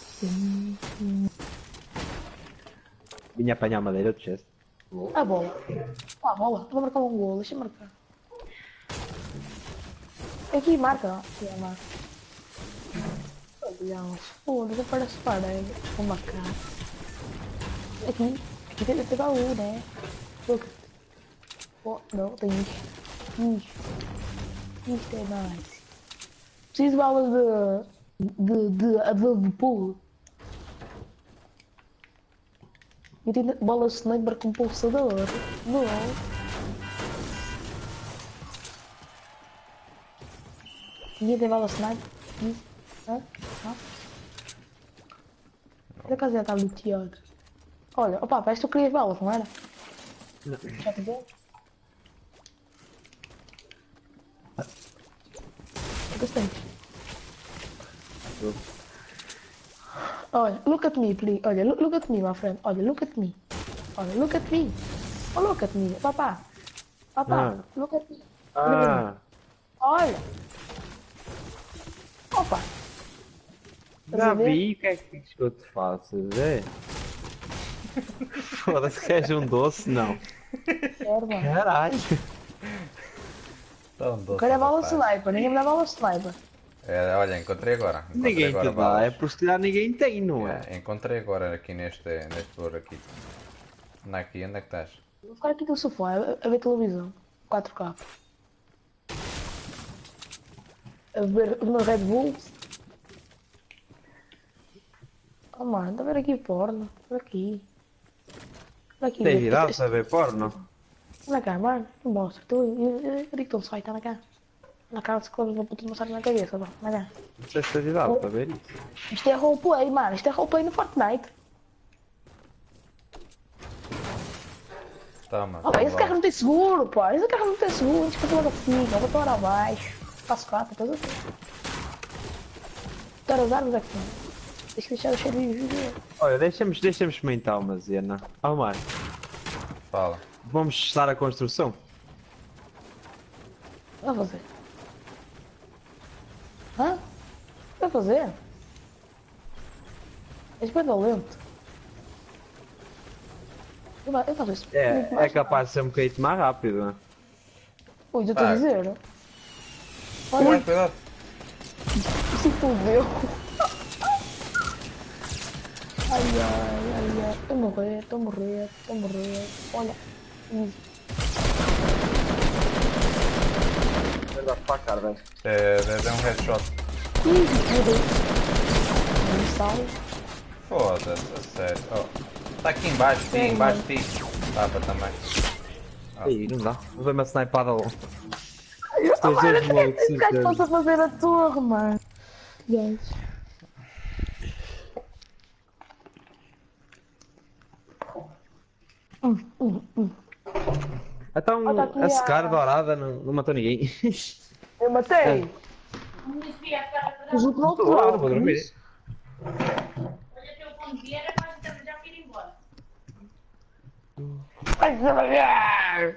Vinha apanhar madeira do chest. A bola. Ah, a bola. Vou marcar um gol. Deixa eu marcar. Aqui marca. Aqui é marca. Olha, foda-se, parece parede. Vou marcar. Aqui. Aqui tem tem baú, né? Look. Oh, não, tem isto. Isto. Isto é nice. Preciso de balas de... De... De... De... De pulo. E tem bolas de sniper com pulsador. Não. Ninguém tem bolas de sniper? Isso? Hã? Hã? Por acaso já está luteado. Olha, opa, parece que tu querias balas, não era? Não. Já te deu? Gostei. Olha, look at me, please. Olha, look, look at me, my friend. Olha, look at me. Olha, look at me. Oh, look at me. Papá. Papá, Ah. look at me. Olha. Ah, Olha. Opa. Estás já a ver? vi o que é que queres que eu te faça, Zé? Foda-se, queres um doce? Não. Quero, mano. Caralho. Tão doce, Eu quero é bala rapaz. sniper. Ninguém me dá bala sniper. É, olha, encontrei agora. Encontrei Ninguém agora te dá, é balas. por se calhar ninguém tem, não é? É, encontrei agora aqui neste, neste ouro aqui. Anda aqui, onde é que estás? Vou ficar aqui no sofá a, a ver televisão. quatro K. a ver os meus Red Bulls. Oh mano, está a ver aqui porno. Por aqui. Por aqui. Tens idade para ver porno? Anda cá, mano. Não mostra. Eu, eu, eu, eu digo-te um site, anda cá. Na cara de coisas, vou puto mostrar na cabeça, vá. Anda cá. Não sei se tens idade para ver isso. Isto é roleplay, mano. Isto é roleplay no Fortnite. Toma. Oh, esse carro não tem seguro, pá. Esse carro não tem seguro. Desculpa logo assim, eu vou para abaixo. Faço quatro, depois assim. Todas as armas aqui. Deixa eu deixar o cheiro de viver. Olha, deixamos, deixamos experimentar uma cena. Ah, mano, Fala. vamos testar a construção? Vai fazer. Hã? Vai fazer? És bem lento. Eu fa- eu faço isso. É, muito é mais capaz de ser um bocadinho mais rápido, não é? Ui, eu estou a Vai. dizer. Cuidado, Olha, cuidado. se fudeu. Ai, ai, ai, ai. Estou a morrer, estou a morrer, estou a morrer. Olha. Easy. Vai dar facada, velho. É, é, é um headshot. Easy, morri. Não sai. Foda-se, a sério. Oh. Tá aqui embaixo, sim, Sim, embaixo de ti. Tapa também. Aí, não dá. Levei uma snipada logo. Oh, Estou mano, a dizer logo, de esse gajo certeza. passa a fazer a torre, mano. Gajo. Hum, hum, hum. Então, Olha aqui a secar a- dourada não, não matou ninguém. Eu matei. Fiz o outro Estou, eu não lado. vou dormir. Vai devagar.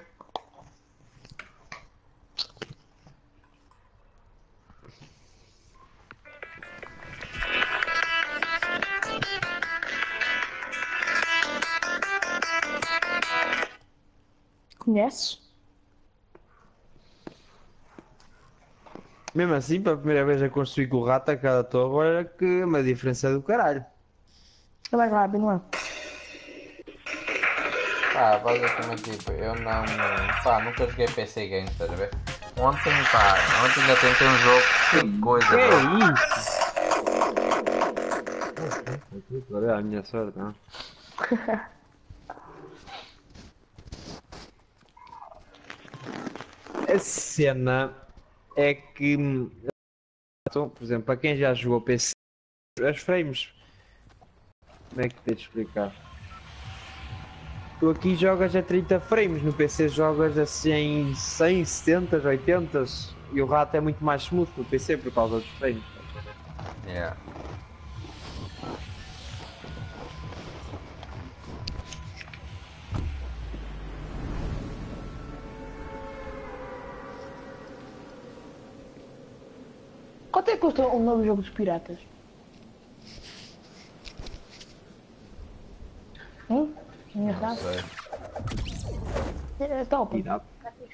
Conheces? Mesmo assim, para a primeira vez a construir com o rato a cada torre, olha que é uma diferença do caralho. É mais rápido, não é? Pá, basicamente tipo, eu não. Pá, nunca joguei P C Games, estás a ver? Ontem, pá, ontem ainda tentei um jogo, que coisa, Que bro. isso? Olha a minha sorte, não? A cena é que, então, por exemplo, para quem já jogou P C, as frames, como é que te de explicar? Tu aqui jogas a trinta frames, no P C jogas a cem, cem, setenta, oitenta e o rato é muito mais smooth no P C por causa dos frames. Yeah. Quanto é que custa um novo jogo dos piratas? Hum? Não Engraçado. sei. É top. Irado.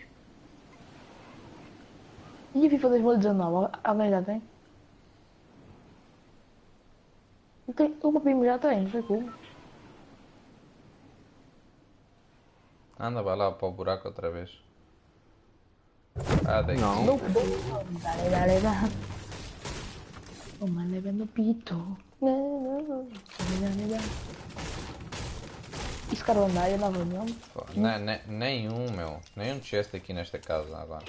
E a FIFA dois mil e dezanove? Alguém já tem? Tem- O meu primo já tem, foi como? Anda, vai lá para o buraco outra vez. Ah, daqui. Não. Não, dale, dale, dale. Toma leve no pito. Não, não, não. Dale, dale, dale. Isso cara andar na reunião? Pô, ne- ne- nenhum, meu. Nenhum chest aqui nesta casa agora.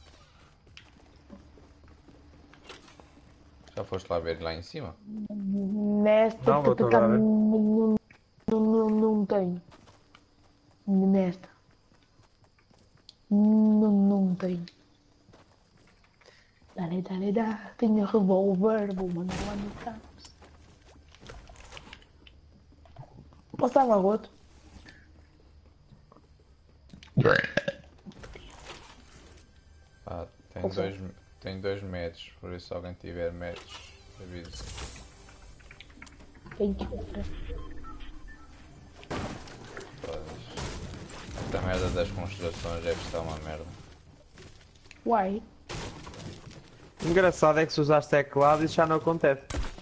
Já foste lá ver lá em cima? Nesta Não, vou que tocar, né? não, não, não, não tem. Nesta. Não, não tem. Dale, dale, dale. Tenho revólver, vou mandar lá no carro. Posso dar um arroto? Ah, tem Qual foi? dois, tem dois metros, por isso se alguém tiver metros, avise. Tem que ir. Pois. Esta merda das construções deve estar uma merda. Uai. Engraçado é que se usaste teclado isso já não acontece.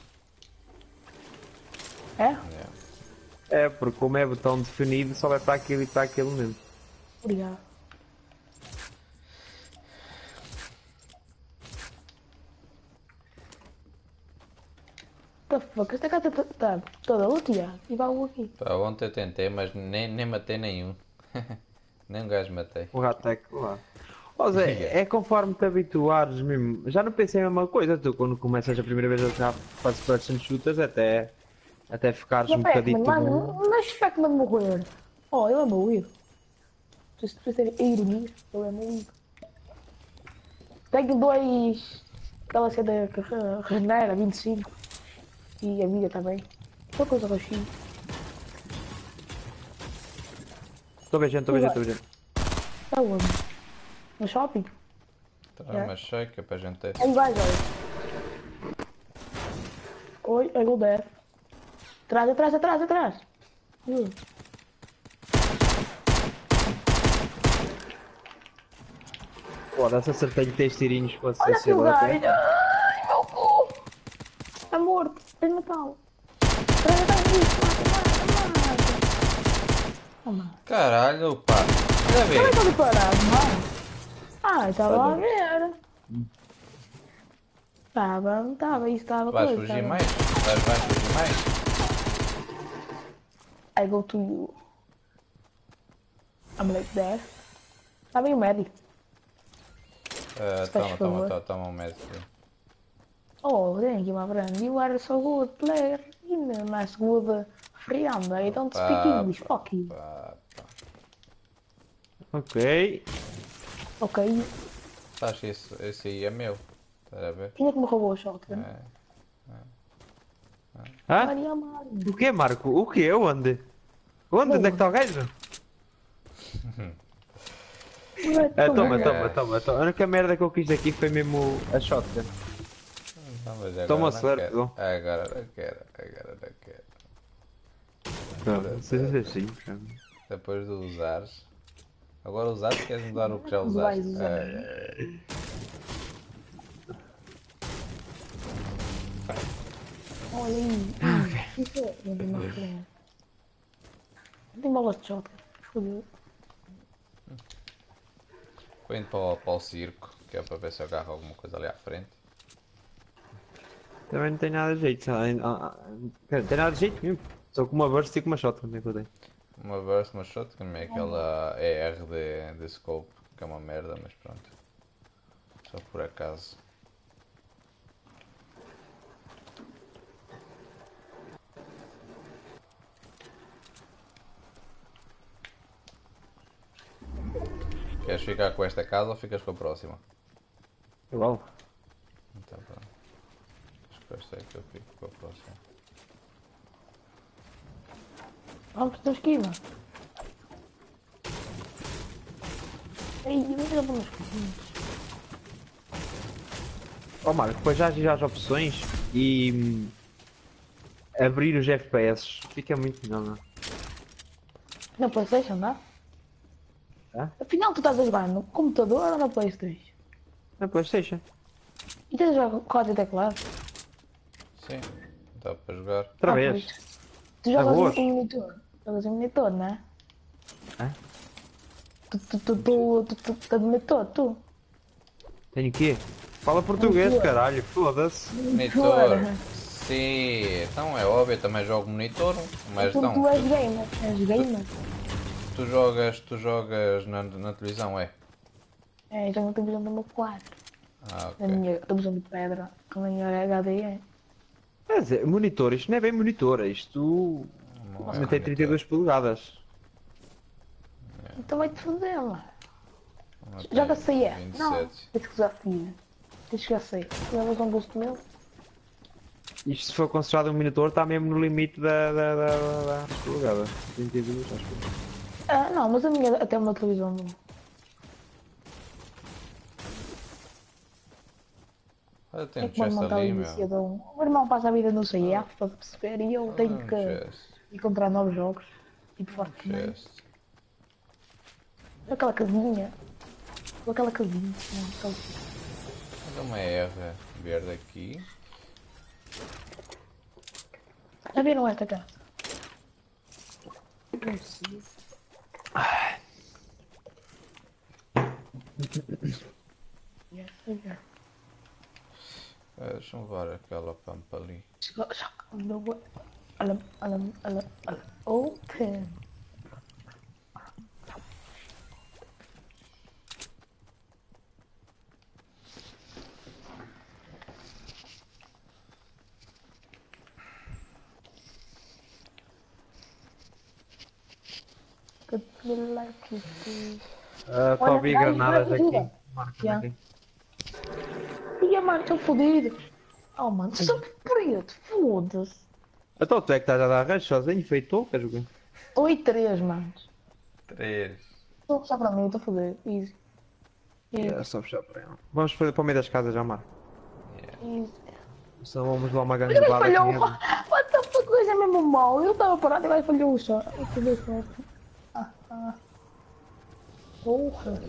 É? Yeah. É, porque como é botão definido só vai para aquilo e para aquele mesmo. Obrigado. the fuck? Esta casa está tá toda luteada. E baú aqui. Pá, ontem eu tentei, mas nem, nem matei nenhum. Nem um gajo matei. O rato é que lá. Ó Zé, Diga. é conforme te habituares mesmo. Já não pensei a mesma coisa, tu quando começas a primeira vez a jogar First Person Shooters até, até ficares um Mas Pac-Man, bocadito bom. mano, mas Pac-Man morrer. Oh, ele é meu amigo. Se tu ter a ironia, ele é meu amigo. Tenho dois. Aquela cena que re- regenera vinte e cinco. E a vida também. Uma coisa roxinha. Estou beijando, estou beijando, estou beijando. Tá onde? No shopping? Tá, É. mas sei que é para a gente ter. Aí vai, olha. Oi, I go there. Atrás, atrás, atrás, atrás. Hum. Foda-se, acertei-lhe três tirinhos com a Olha aqui o gajo. C C B. Ai, meu cu. Está morto. Tem metal. Atrás, atrás disso. Mata, mata, mata. Oh, mano. Caralho, pá. Já Como é vê? que eu tô parado, mano? Ah, estava a ver. Tava, não tava, isso tava Vais coisa, fugir tava. mais? Vais, vais fugir mais? I go to you. I'm like that. Tá bem, médico. Ah, Se faz toma, toma, favor. toma, toma um médico. Oh, thank you, my friend. You are so good player. In a nice good friend. I don't speak Pá, English. pá, Fuck you. pá, pá. Ok. Ok. Sabes que esse, esse aí é meu. Estás a ver? Quem é que me roubou o shotgun? É. Hã? Maria Mário. O que, Marco? O que? Onde? Onde? Onde é que está o gajo? Ah, toma, Ok. toma, toma, toma. A única merda que eu quis daqui foi mesmo a shotgun. Não, mas agora Toma não sorte, quero. Dom. Agora não quero. Agora não quero. Não, seja assim, cara. Depois de usares. Agora usaste, queres mudar o que já Não usaste? vais usar. É, é, é. Olha aí. Isso é. Não tem mais problema. Não tem bolas de shotgun. Fodeu. Vou indo para o, para o circo, que é para ver se eu agarro alguma coisa ali à frente. Também não tem nada de jeito. ah, ah, ah, Não tem nada de jeito mesmo. Só com uma burst e com uma shotgun é que eu tenho. Uma burst, uma shotgun, é aquela E R de, de scope, que é uma merda, mas pronto. Só por acaso. Queres ficar com esta casa ou ficas com a próxima? Igual. Então pronto. Acho que esta é que eu fico com a próxima. Vamos para a esquiva. Ei, eu não vou nos caminhos. Ó Marco, depois já já as opções e hum, abrir os F P S fica muito melhor, não é? Na Playstation, não? Hã? Afinal, tu estás a jogar no computador ou na Playstation? Na Playstation. E estás a jogar com quatro teclados? Sim, dá para jogar. Outra Ah, vez. pois. Tu jogas boas. em monitor? Jogas em monitor, não é? Hã? Tu, tu, tu, tu, tu, tu, tu, de monitor, tu? Tenho que quê? Fala português, Monitor. caralho. Foda-se. Monitor. Sim, então é óbvio, eu também jogo monitor, mas Tu, então, tu és tu, gamer, és gamer. tu jogas, tu jogas na, na televisão, é? É, já não estou usando o meu quarto. Ah, Na ok. minha, estou usando pedra, com a minha H D E. Quer dizer, monitor, isto não é bem monitor, isto Não é não tem trinta e duas polegadas. Então vai-te foder, mano. Não tem Joga C E. vinte e Não, sete. tens que usar filha. Tens que jogar C E. Levas um boost meu. Isto se for considerado um monitor está mesmo no limite da, da, da, da, da polegada. trinta e duas, acho que. Ah, não, mas a minha até uma televisão boa. Olha, tem É um que o meu chest irmão está ali, ali meu. viciado. O meu irmão passa a vida no C E, para perceber, e eu tenho Ah, um que chest. encontrar novos jogos. Tipo Fortnite. Chest. Aquela casinha. Aquela casinha. Não, aquela... Olha uma R verde aqui. Já viram esta casa? Não sei. Yes, yeah. Ah, deixa-me ver aquela pampa ali. Chegou- já- No way. Alam, alam, alam, alam. Open. Could be like it is. Ah, só Olha, vi gajo, granadas vai fugir. aqui. Marca Yeah. aqui. Ih, mano, estou fodido. Oh, mano, estou preto, foda-se. Então tu é que estás a dar rush sozinho, feito toucas, o quê? Estou em três, mano. Três. Estou só para mim, estou fodido. Easy. Easy. É só fechar para ela. Vamos para, para o meio das casas já, Marco. Easy. Senão vamos lá uma grande Olha, o gajo levada falhou. aqui. What the fuck, o gajo é mesmo mau. Eu estava parado e o gajo falhou só. Ai, que Deus certo. Ah, ah. Porra.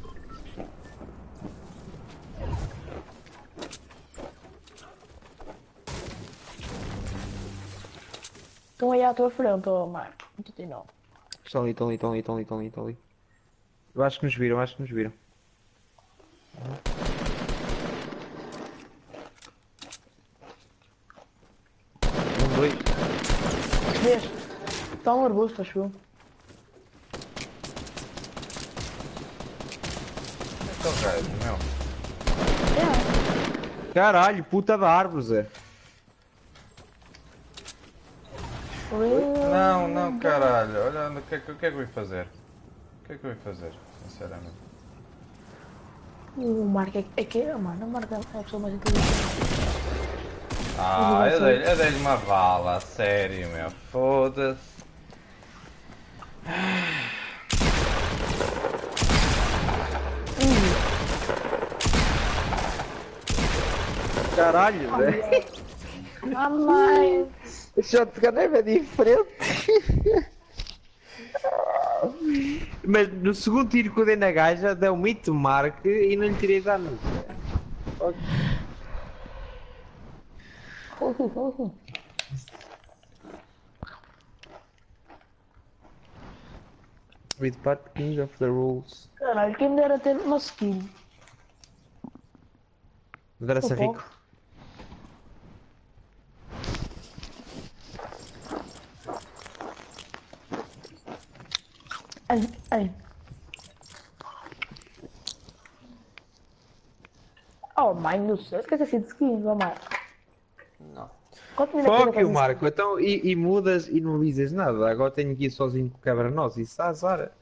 Estão aí à tua frente, ô Marco. Não tem não. Estão ali, estão ali, estão ali, estão ali, estão ali, estão ali. Eu acho que nos viram, acho que nos viram. Um, dois. Vês? Está um arbusto, acho eu. Então, gajo, meu. É. Caralho, puta da árvore, Zé. Não, não, caralho. Olha, o que, é que- o que é que eu ia fazer? O que é que eu ia fazer, sinceramente? O Marco é, é que é, mano. O Marco é a pessoa mais inteligente. Ah, eu dei-lhe eu dei uma vala, a sério, meu. Foda-se. Caralho, Zé. Ah, mãe. O shotgun é diferente. Mas no segundo tiro que eu dei na gaja, deu um hit mark e não lhe tirei dano. With part kings of the rules. Caralho, quem me dera ter uma skin. Mas era ser Opa. rico. Ai, ai. Oh, mãe do céu. Esqueci assim de skins, ó Marco. Não. Quanto me dá Fuck para you, fazer Marco. Então, e, e mudas e não dizes nada. Agora tenho que ir sozinho com o quebra-nós. Isso está azar.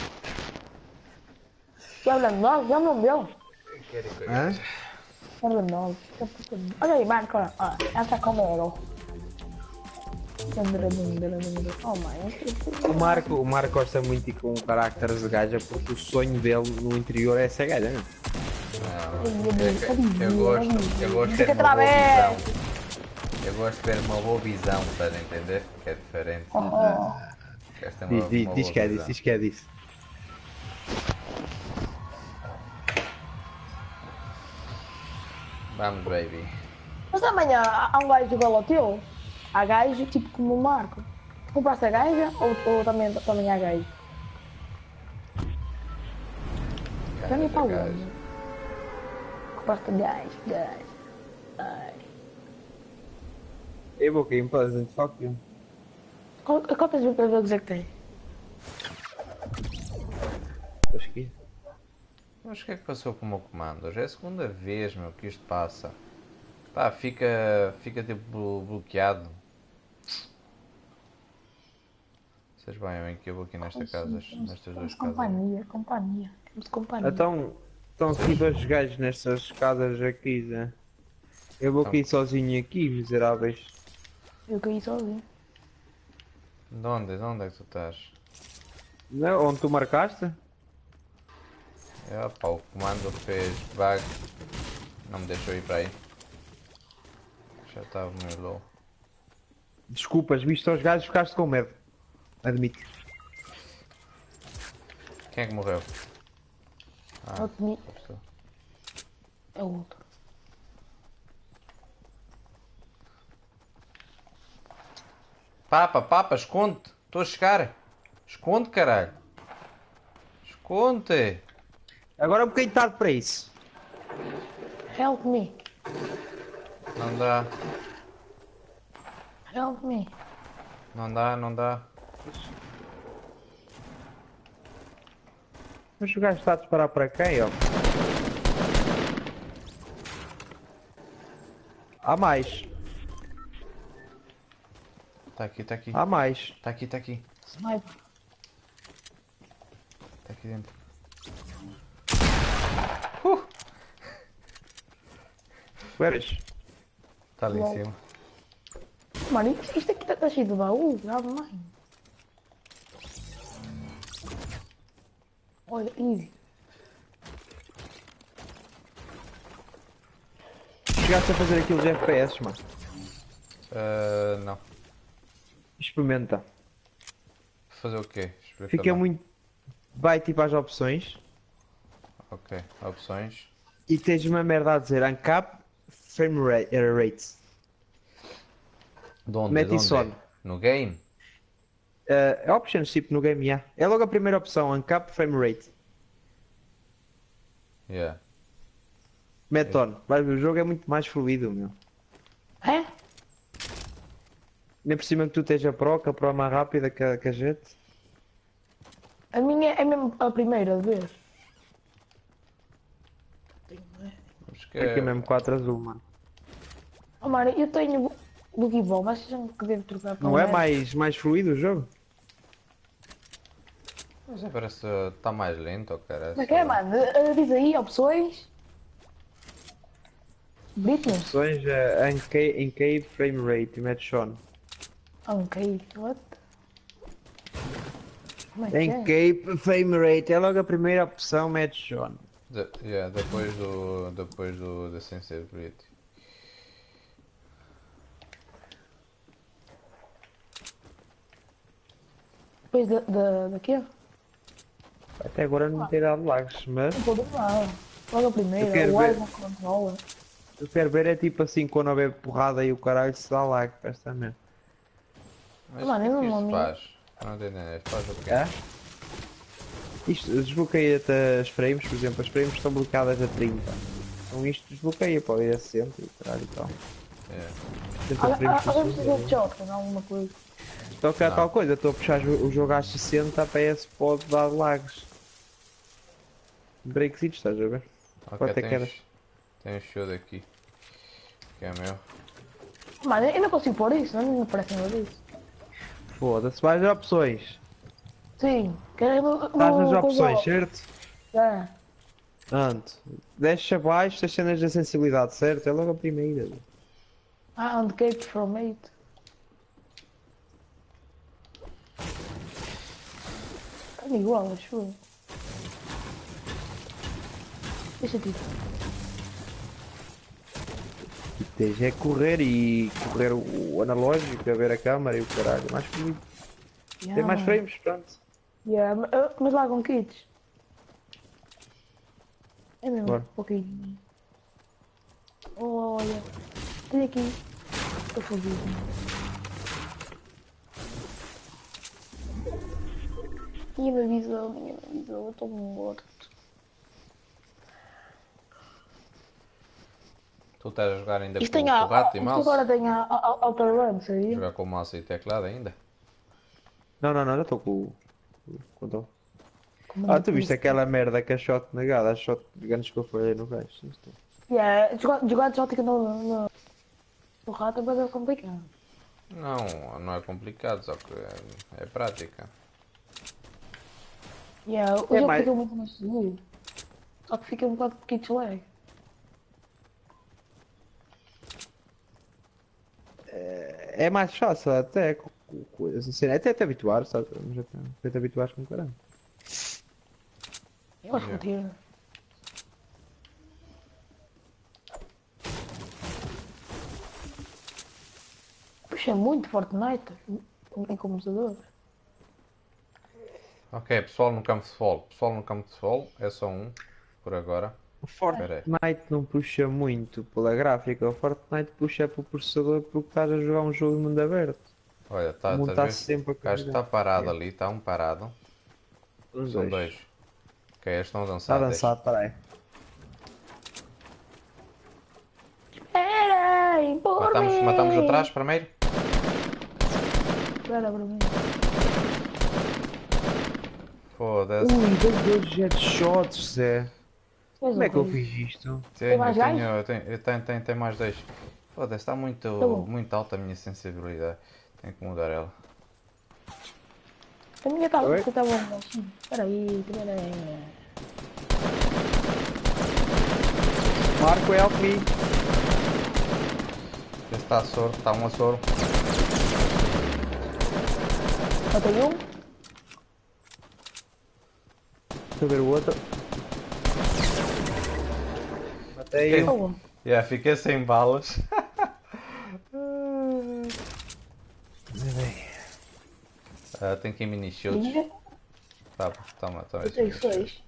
Quebra nove, já não deu. Hã? Quebra nove. Olha aí, Marco, olha. Olha, ela tá como ela. Oh, mãe. O Marco, o Marco gosta muito de ir com caracteres de gaja porque o sonho dele no interior é ser gaja, não é? Não, eu, eu gosto, eu gosto de ter Fica uma boa através. visão. Eu gosto de ter uma boa visão, estás a entender? Que é diferente. Oh, Gosto de ter uma, Diz, diz, uma diz boa que é visão. disso, diz que é disso. Vamos, baby. mas amanhã há um gajo igual ao teu. Há gajo tipo como o Marco. Tu compraste a gaja ou, ou também, também há gajo? Já me falou. Gajo. Compraste gajo, gajo. Ai. Eu vou cair em Pleasant, fuck you. Qual- Quantas vezes é que tem? Acho que Mas o que é que passou com o meu comando? Hoje é a segunda vez, meu, que isto passa. Pá, fica, fica tipo blo- bloqueado. Vocês venham aqui, eu vou aqui nesta casa, nestas duas Temos casas. companhia, companhia. Temos companhia. Então, estão aqui dois gajos nestas casas aqui, Zé. Eu vou Então. cair sozinho aqui, miseráveis. Eu caí sozinho. De onde? De onde é que tu estás? Não, onde tu marcaste? É, pá, o comando fez bug. Não me deixou ir para aí. Já estava meio low. Desculpas, viste aos gajos ficaste com medo. Admito. Quem é que morreu? Ah, Eu tinha- a pessoa. É o outro. Papa, papa, esconde-te! Estou a chegar! Esconde, caralho! Esconde-te! Agora é um bocadinho tarde para isso. Help me. Não dá. Help me. Não dá, não dá. Mas o gajo está a disparar para quem, ó? Há mais. Tá aqui, tá aqui. Há mais. Tá aqui, tá aqui. Sniper. Tá aqui dentro. Veres? Tá ali em Lol. cima. Mano, isto, isto aqui está tá cheio de baú. Grave mais. Olha, easy. Chegaste a fazer aquilo de F P S, mano. Ah, não. Experimenta. Fazer o quê? Explica Fica lá. muito. Vai tipo às opções Ok, opções. e tens uma merda a dizer Uncap Frame Rate. eh, rate. De onde? Mete De isso onde? on. No game? Uh, options tipo no game, yeah. É logo a primeira opção, Uncap Frame Rate. Yeah. Mete on. Vai ver, o jogo é muito mais fluido, meu. É? Nem por cima que tu esteja Pro, que a Pro é mais rápida que a, que a gente. A minha é mesmo a primeira vez. Acho que Aqui é... mesmo quatro azul, mano. Oh, mano, eu tenho do Gibol, mas acham que devo trocar para Não o é Red? mais, mais fluido o jogo? Mas é, parece que está mais lento, cara. Como é que é, mano? Uh, Diz aí, opções. Brightness. Opções é Encave, Encave Frame Rate e mete on. Ok, what? Como é que é? Encave Frame Rate é logo a primeira opção, mete on. De, yeah, depois do... Depois do... da Sensibility. Depois da, da, daqui? Até agora não tem dado lags, mas Não pode nada. Logo a Eu primeira, quero o ver. Iron Controller. eu quero ver é tipo assim quando houver porrada e o caralho se dá lag para esta merda. Mas Mano, o que é eu que não isto me- faz? Não estou entendendo. Faz o quê? É? Isto desbloqueia-te as frames, por exemplo, as frames estão bloqueadas a trinta. Então isto desbloqueia, pode ir a sessenta e caralho e tal. É. sessenta Olha, frames por agora precisa segundo. de shotgun, alguma coisa. Só que é Não. tal coisa, estou a puxar o jogo às sessenta, a P S pode dar lags. Breaksitos, estás a ver? Ok, Pode ter tem, quedas. sh- tem um shield aqui. Que é meu. Mano, eu não consigo pôr isso, não me parece nada disso. Foda-se, vais às opções. Sim, quero no, Estás nas no opções, console. certo? É. Ante. Deixa abaixo as cenas da sensibilidade, certo? É logo a primeira. Ah, Uncaped from eight. Tá igual, acho eu. Deixa tipo. Tens é correr e correr o, o analógico, a ver a câmara e o caralho. Mais fluido. Tem Yeah, mais mano. frames, pronto. Yeah, ma- ah, mas lá com kits. É mesmo, Bora. um pouquinho. Olha, tem aqui. Estou fodido. Ninguém me avisou, ninguém me avisou, eu estou morto. Tu estás a jogar ainda Isto com, tem com a. o rato e Isto mouse? agora tem a, a, a Outer Run, sabia? Jogar com o mouse e teclado ainda? Não, não, não, já estou com o o controle. Como Ah, não tu viste disse. aquela merda que a shot negada, a shot gigantes que eu falei no gajo. Isto- Yeah, jogar, jogar de Jótica no, no, no rato é bastante complicado. Não, não é complicado, só que é, é prática. Yeah, o É jogo mais- fica muito mais seguro. Só que fica um bocado de kit lag. É mais fácil até, com com coisas assim, até te habituar, sabe? Já te, até te habituares com caramba. Eu acho Yeah. que tira. Puxa, é muito Fortnite em- em computador. Ok, pessoal no campo de futebol. Pessoal no campo de futebol é só um por agora. O Espera aí. Fortnite não puxa muito pela gráfica, o Fortnite puxa pelo processador porque estás a jogar um jogo de mundo aberto. Olha, tá, O mundo estás a está ver? sempre a O gajo está carregar. parado ali, está um parado. Os São dois. dois. Ok, eles estão a Está a dançar. dançar, peraí. Esperem por Matamos, mim! matamos atrás primeiro. Espera para mim. Foda-se. Ui, dei dois headshots, Zé. Como é que eu horrível. fiz isto? Tenho, mais tenho, gajos? tenho, eu tenho, tenho, tenho mais dois. Foda-se, está muito, Tá bom. muito alta a minha sensibilidade. Tenho que mudar ela. A minha tá, Oi? você tá bom, mas... Espera aí, espera aí. Marco, help me. Esse está a soro, está um a soro. Matei um. Deixa eu ver o outro. Matei Tá um. Oh, Yeah, fiquei sem balas. Ah, tenho aqui mini shields. trinta. Tá, toma, toma. Eu esse tenho mini shield. seis.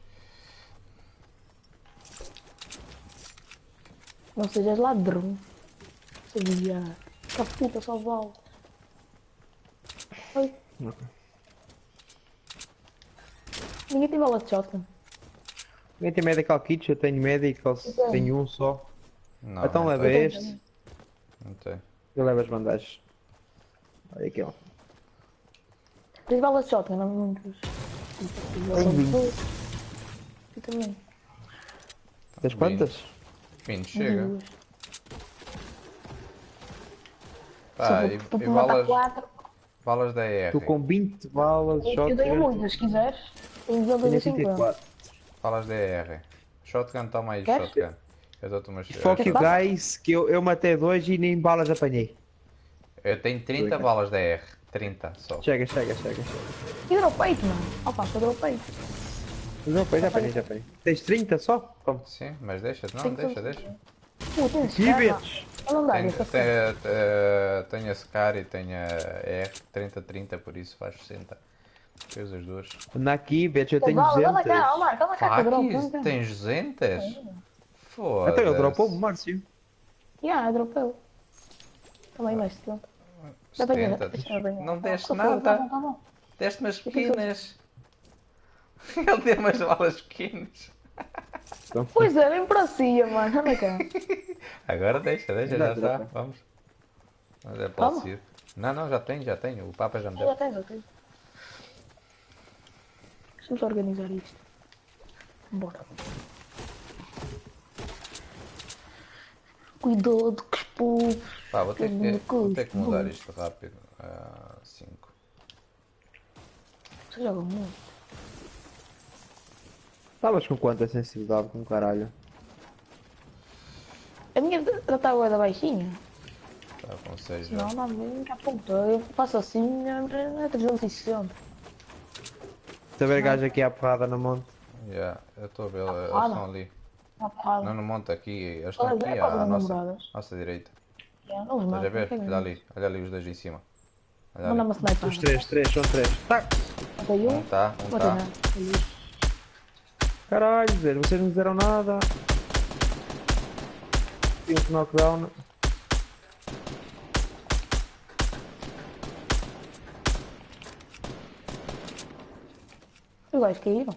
Não sejas ladrão. Sabia. Que puta, só vale. Ai. Ninguém tem bala de shotgun. Ninguém tem medical kit, eu tenho medical, tenho. tenho um só. Não, Então não leva tem. este, Não tem. eu levo as bandagens. Olha aqui, ó. Tens balas de shotgun, não muitos. Tenho vinte. Eu também. Tens quantas? Vinte, chega. Duas. Pá, Se e, eu for e matar balas, quatro, balas da E R. Estou com vinte balas, eu shotgun. tenho muitas, se quiseres. Tenho Tenho duzentos e trinta e cinquenta. quatro. Balas da E R. Shotgun, toma aí, Queres? shotgun. Eu dou-te umas. Fuck you guys, que eu, eu matei dois e nem balas apanhei. Eu tenho trinta balas da E R. trinta só. Chega, chega, chega, chega. E deu peito, mano. Opa, só deu peito. Não, já apanhei, já apanhei. Tens trinta só? Toma. Sim, mas deixa, não, Tem que deixa, ser- deixa. Pô, tem esse Que cara, mano. bitch! Ela não dá, Tenho, essa tenho, tenho, tenho a Scar e tenho a E R trinta trinta, por isso faz sessenta. Fez as duas. Anda aqui, bitch, eu tenho Anda cá, duzentas. ó, Marco, anda cá, Pá, que drop, aqui anda cá. tens duzentas? Foda-se. Então ele dropou-me, Márcio. Ya, dropeu. Toma aí mais setenta. Já tenho, setenta. deixa eu ver. Não deste Tá bom, tá nada. bom, tá bom. Deste umas que eu pequenas. Ele deu umas balas pequenas. Então, Pois é, bem para si, mano, anda cá. Agora deixa, deixa, Dá, já está. dá. Vamos. Mas é Toma. possível. Não, não, já tenho, já tenho. O Papa já me Já deu. tens, já tens. Deixa-me só organizar isto. Bora. Cuidado que expulso. Pá, vou ter que, Alguma vou ter que coisa. mudar isto rápido. Ah, cinco. Você joga muito. estavas com quanta sensibilidade com caralho? A minha já está agora baixinha. Tá com seis já. Não, não, não, já ponto. Eu faço assim, é trezentos e sessenta. Se haver gajo aqui à porrada na monte. Yeah, eu estou a ver, eles Ah, estão não. ali. Uma porrada. Não no monte aqui, eles estão Olha, aqui é à para as nossa, namoradas. nossa direita. É, não os Estás a matam, ver? quem Olha ali, olha ali os dois em cima. Olha ali. Manda-me a sniper. Os três, três, são três. Tá! Matei um. Um tá, um Matei tá. nada. Caralho, velho, vocês não fizeram nada. Tinha um knockdown. Os gajos caíram.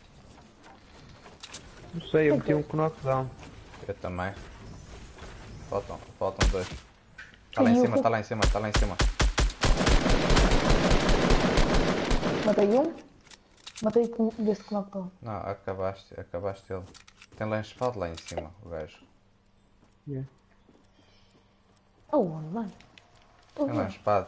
Não sei, eu meti um knockdown. Eu também. Faltam, faltam dois. Tá lá em Caiu. cima, tá lá em cima, tá lá em cima. Matei um. Matei com desse knockdown. Não, acabaste, acabaste ele. Tem lançado lá em cima, o gajo. Yeah. Aonde, mano? Estou a Tem ver. lançado.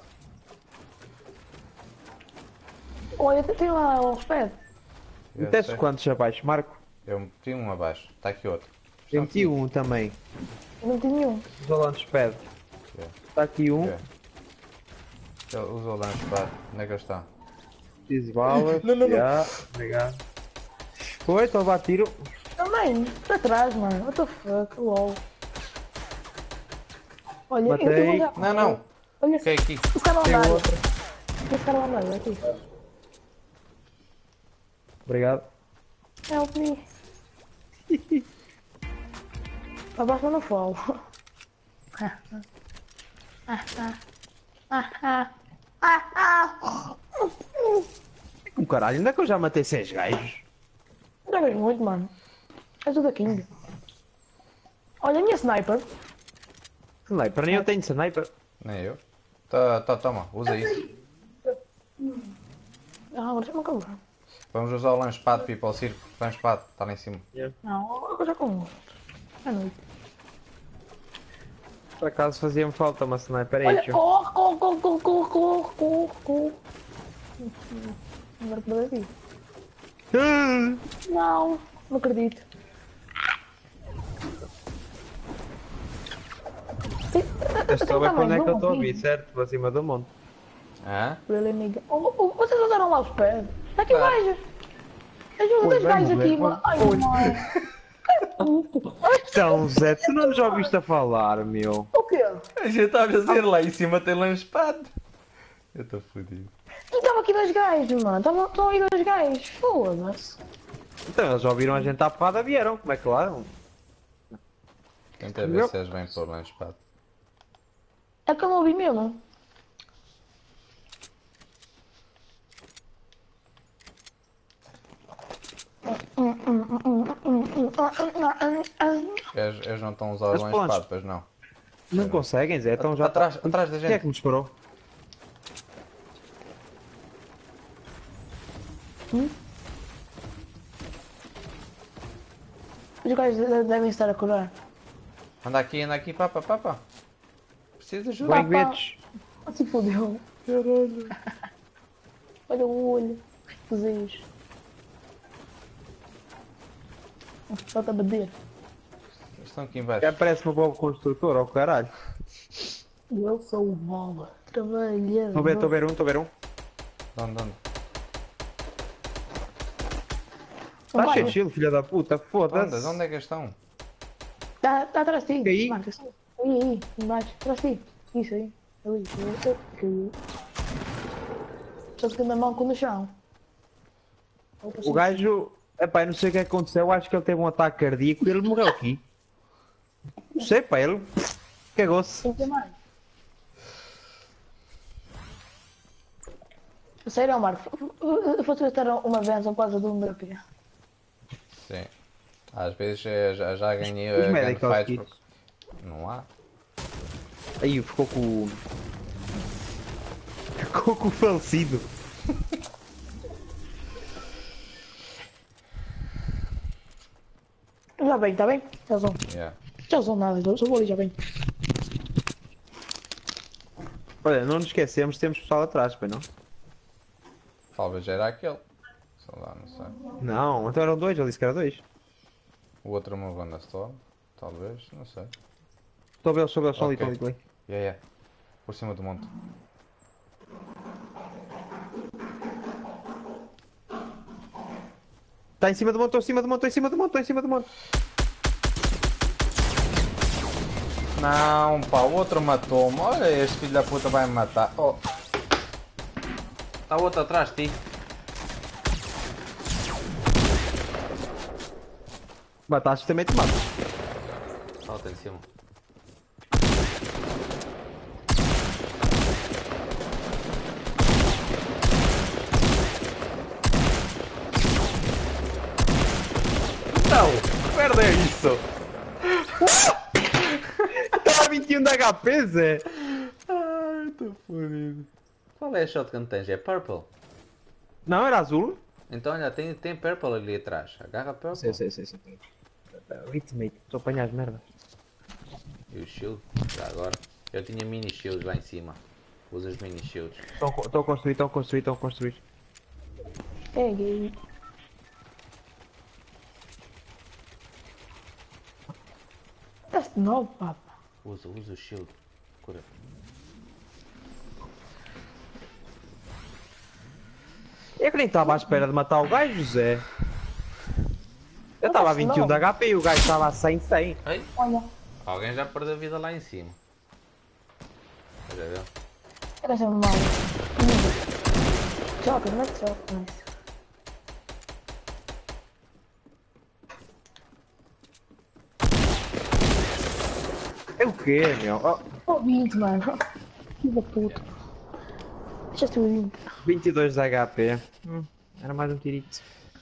Olha, tem lá aos pés. Eu Meteste sei. quantos abaixo, Marco? Eu meti um abaixo. Está aqui outro. Eu meti um também. Eu não tinha nenhum. Os alantes pede. Yeah. Está aqui um. Yeah. Ele usou o lançado. Onde é que ele está? Preciso de balas. Não, não, não. Já, obrigado. Foi, estou a bater tiro. Também, para trás, mano. What the fuck, lol. Olha, Matei. eu tenho já. Não, não. Olha, Fiquei aqui. esse cara lá Tem andar. outra. Esse cara lá andar, aqui. Obrigado. Help me. Abaixo não falo. Ah, ah, ah, ah, ah, ah. Com caralho, ainda que eu já matei seis gajos. Jogas muito, mano. És o da King. Olha a minha sniper. Sniper, nem eu tenho sniper. Nem eu. Tá, tá, toma, usa isso. Ah, agora já me acabou. Vamos usar o lanche-pad para ir para o circo. Lanche-pad, está lá em cima. Não, agora já com outro. É noite. Por acaso fazia-me falta uma sniper aí, Olha, tio. corre, corre, corre, corre, corre, corre, corre, corre. Agora perder aqui. Não, não acredito. Eu estou a ver para onde é que eu estou a vir, certo? Para cima do monte. Hã? Really, amiga. Oh, oh, vocês usaram lá os pés? Está aqui o Tá. gajo. Ajuda Oi, dois gajos vamos aqui, ver. mano. Ai, Oi. mãe. Então, Zé, tu não já ouviste a falar, meu? O quê? A gente está a dizer lá em cima tem lanche-pad. Eu estou fodido. E estava aqui dois gajos, mano. Estavam estão aí dois gajos. Foda-se. Então, eles já ouviram a gente à porrada, vieram. Como é que lá? Tenta ver se eles vêm para o lanche-pad. É que eu não ouvi mesmo. Eles, eles não estão a usar o Mas lanche-pad, pronto. pois não. Não conseguem, Zé? Então já Atrás, tá- atrás da Quem é gente. que me disparou? Os gajos de- devem estar a curar. Anda aqui, anda aqui, papa, papa. Precisa de ajuda. Bem, Guedes. Ah, se fodeu. Caralho. Olha o olho. Que desejo. Falta a bater. Eles estão aqui embaixo. Já parece uma boa construtora, ao caralho. Eu sou o bola. Trabalhador. Estou a ver, estou a ver um, estou a ver um. Onde, onde? Está Vai. cheio de shield, filha da puta, Onde? foda-se. Onde é que eles estão? Tá, tá atrás de ti. Aí? Marcos. Aí, aí, embaixo. Atrás de ti. Isso aí. Ali. Ali. Só que na mão com no chão. O gajo, epá, eu não sei o que é que aconteceu, eu acho que ele teve um ataque cardíaco e ele morreu aqui. Não sei, pá, ele cagou-se. Tem que ter mais. Sério, Marcos. Fosse ter uma benção por causa do meu P. Sim. Às vezes eh, já, já ganhei Os a medical gunfights kits. porque... Não há. Aí ficou com o. Ficou com o falecido. Já bem, tá bem? Tchauzão. Yeah. Tchauzão nada, eu só vou ali, já bem. Olha, não nos esquecemos, temos pessoal atrás, pai, não? Talvez era aquele. Sei lá, não sei. Não, então eram dois, ele disse que era dois. O outro moveu na storm. Talvez, não sei. Estou a ver, estou a ver, estão ali, Ok. estão ali, estão ali. Yeah, yeah. Por cima do monte. Está em cima do monte, estou em cima do monte, estou em cima do monte, estou em cima do monte. Não, pá, o outro matou-me. Olha, este filho da puta vai me matar. Oh. Está outro atrás de ti. Mataste também te mato. Salta em cima. Não, que merda é isso? Estava a vinte e um de H P, Zé. Ai, estou fodido. Qual é a shotgun que tens? É purple? Não, era azul? Então olha, tem, tem purple ali atrás. Agarra purple. Sei, sei, sei, sei. Ultimate, estou a apanhar as merdas. E o shield, já agora. Eu tinha mini shields lá em cima. Usa os mini shields. Estão a co- construir, estão a construir, estão a construir. Peguei. Teste novo, papa. Usa, usa o shield. Cura. Eu que nem estava à espera de matar o gajo, Zé. Eu estava a vinte e um de H P e o gajo estava a cem, cem. Ei, Olha, alguém já perdeu a vida lá em cima. Já viu? era sempre mal. Joga, não é que joga. Nice. É o quê, meu? Oh, Oh, vinte, mano. Filho da puta. Deixaste o vinte. vinte e dois de H P. Hum, era mais um tirito.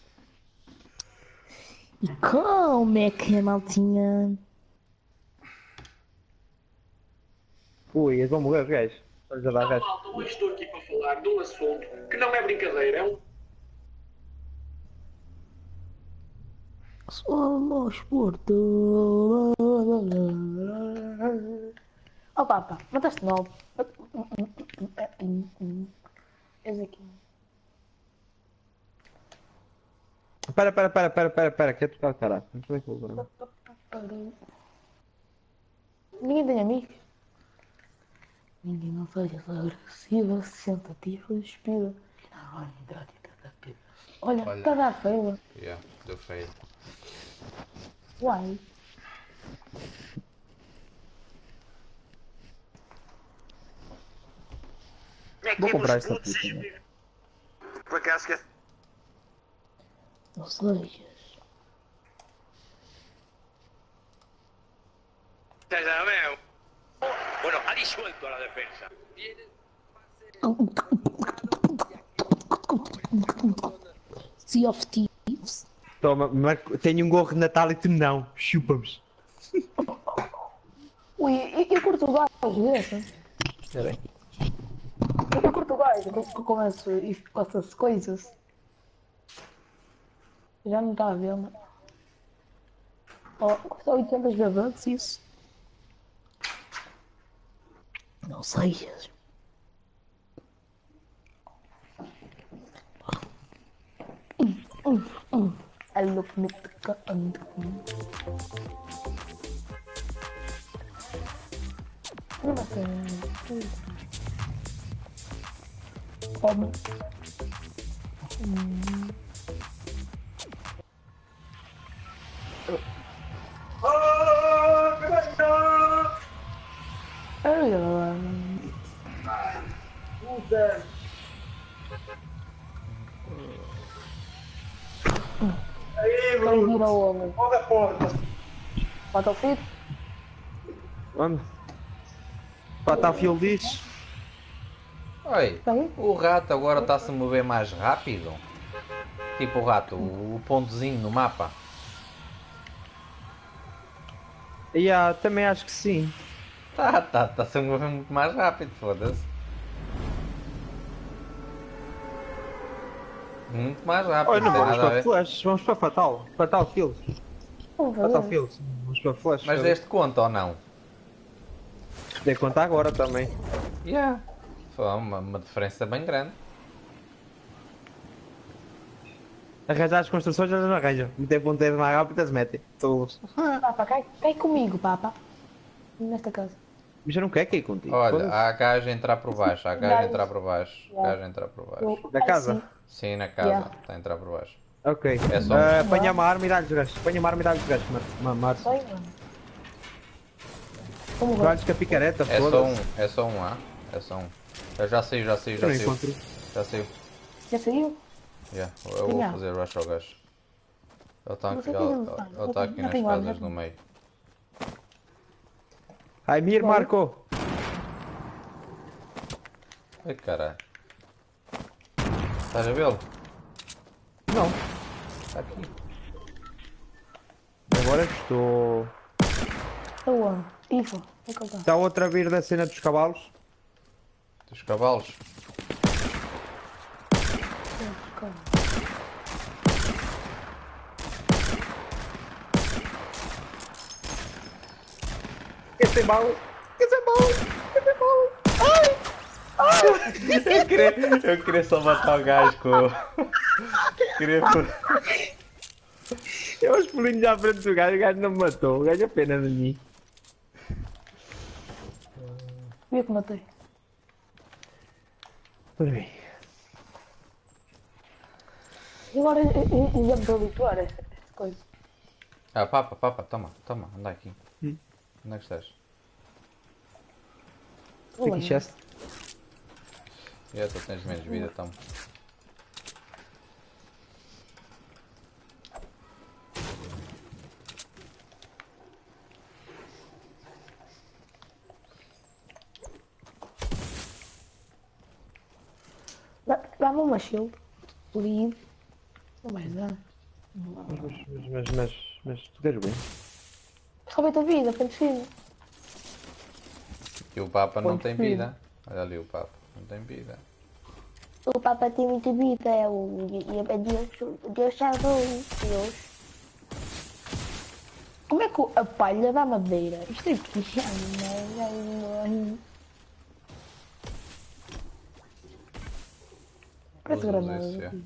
E como é que é, maltinha? Ui, eles vão morrer os gajos. Estás a dar Então, resto. malta, hoje estou aqui para falar de um assunto que não é brincadeira, é um. Somos Porto. Oh papa, mataste nove. Esse aqui. Para, para, para, para, para, para, quer tocar o caralho. Não sei o que eu vou fazer. Ninguém tem amigos. Ninguém não seja agressiva, sentativa, despida. Olha, Olha. está a dar feio. Yeah, deu feio. Uai. Vou comprar esta puta. Né? Por acaso que é. Não sejas. Já veo. Bueno, ha disuelto a la defensa. Sea of Thieves. Toma, Marco, tenho um gorro de Natal e tu não. Chupa-me. Ui, eu, eu curto o gajo dessa. Está bem. Eu curto o gajo que eu começo e com essas coisas. Já não está a ver, mas... Oh, custa oitocentos gravantes isso. Não sejas. Hum, hum. I look me the gun. Não vai ser. Como? Hum. Quem vira o homem? Battlefield? Onde? Battlefield diz. Oi, Está aí? o rato agora está-se a mover mais rápido? Tipo o rato, o pontozinho no mapa. Yeah, também acho que sim. Tá, tá, está-se a mover muito mais rápido, foda-se. Muito mais rápido, Olha, não não tem vamos nada a para ver. Flash, vamos para Fatal. Battlefield. Vamos fazer. Battlefield. Vamos para Flash. Mas deste conta ou não? Dei conta agora também. Yeah. Foi uma, uma diferença bem grande. Arranjar as construções, eles não arranjam. Meter ponteiros mais rápido, eles metem. Tolos. Papa, cai, cai comigo, papa. Nesta casa. Mas eu não quero cair contigo. Olha, foda-se. há gajo a entrar por baixo, há gajo a entrar por baixo, Yeah. gajo a entrar por baixo. Eu- Da ai, casa? sim. Sim, na casa, Yeah. está a entrar por baixo. Ok. É só- Ah, apanha uma arma e dá-lhe os gajos. Apanha uma arma e dá-lhe os gajos, Mar- Ma- Márcio. Sai, mano. Como vai? Dá-lhes com a picareta, É só foda-se. um, é só um A, é só um. Eu já saiu, já saiu, Eu já não saiu. encontro. Já saiu. Já saiu? Yeah, eu vou Yeah. fazer rush ao gajo. Ele está Não aqui, sei ele, quem não ele, tá. ele tá aqui Não nas tem arma, casas não. no meio. Ai, Mir, Bom. Marco. Ai caralho. Estás a vê-lo? Não. Está aqui. Agora estou. Estou onde? Ivo. Onde que ele está? Está outra a vir da cena dos cavalos. Dos cavalos. Calma. Quer ser bala? Quer ser bala? Quer ser bala? Ai! Ai! Eu queria, eu queria só matar o gajo com. Queria. Eu os pulinhos à frente do gajo, o gajo não me matou. O gajo é pena de mim. Eu que matei. Ora bem. E agora eu, eu, eu já me estou a habituar a esta esta coisa. Ah, papa, papa, toma, toma, anda aqui. Hum. Onde é que estás? Aqui, chest. Já tu tens menos vida, toma. Dá- Dá-me uma shield. Lead. Não vais dar. Mas, mas, mas, mas, mas tu queres bem? Roubei-te a vida, foi preciso. E o papa não Ponto tem de vida. Olha ali o papo, não tem vida. O Papa tem muita vida, é o e é Deus, Deus salvou Deus. Como é que a palha dá madeira? Isto aqui já não. Parece Usa granada. isso, é.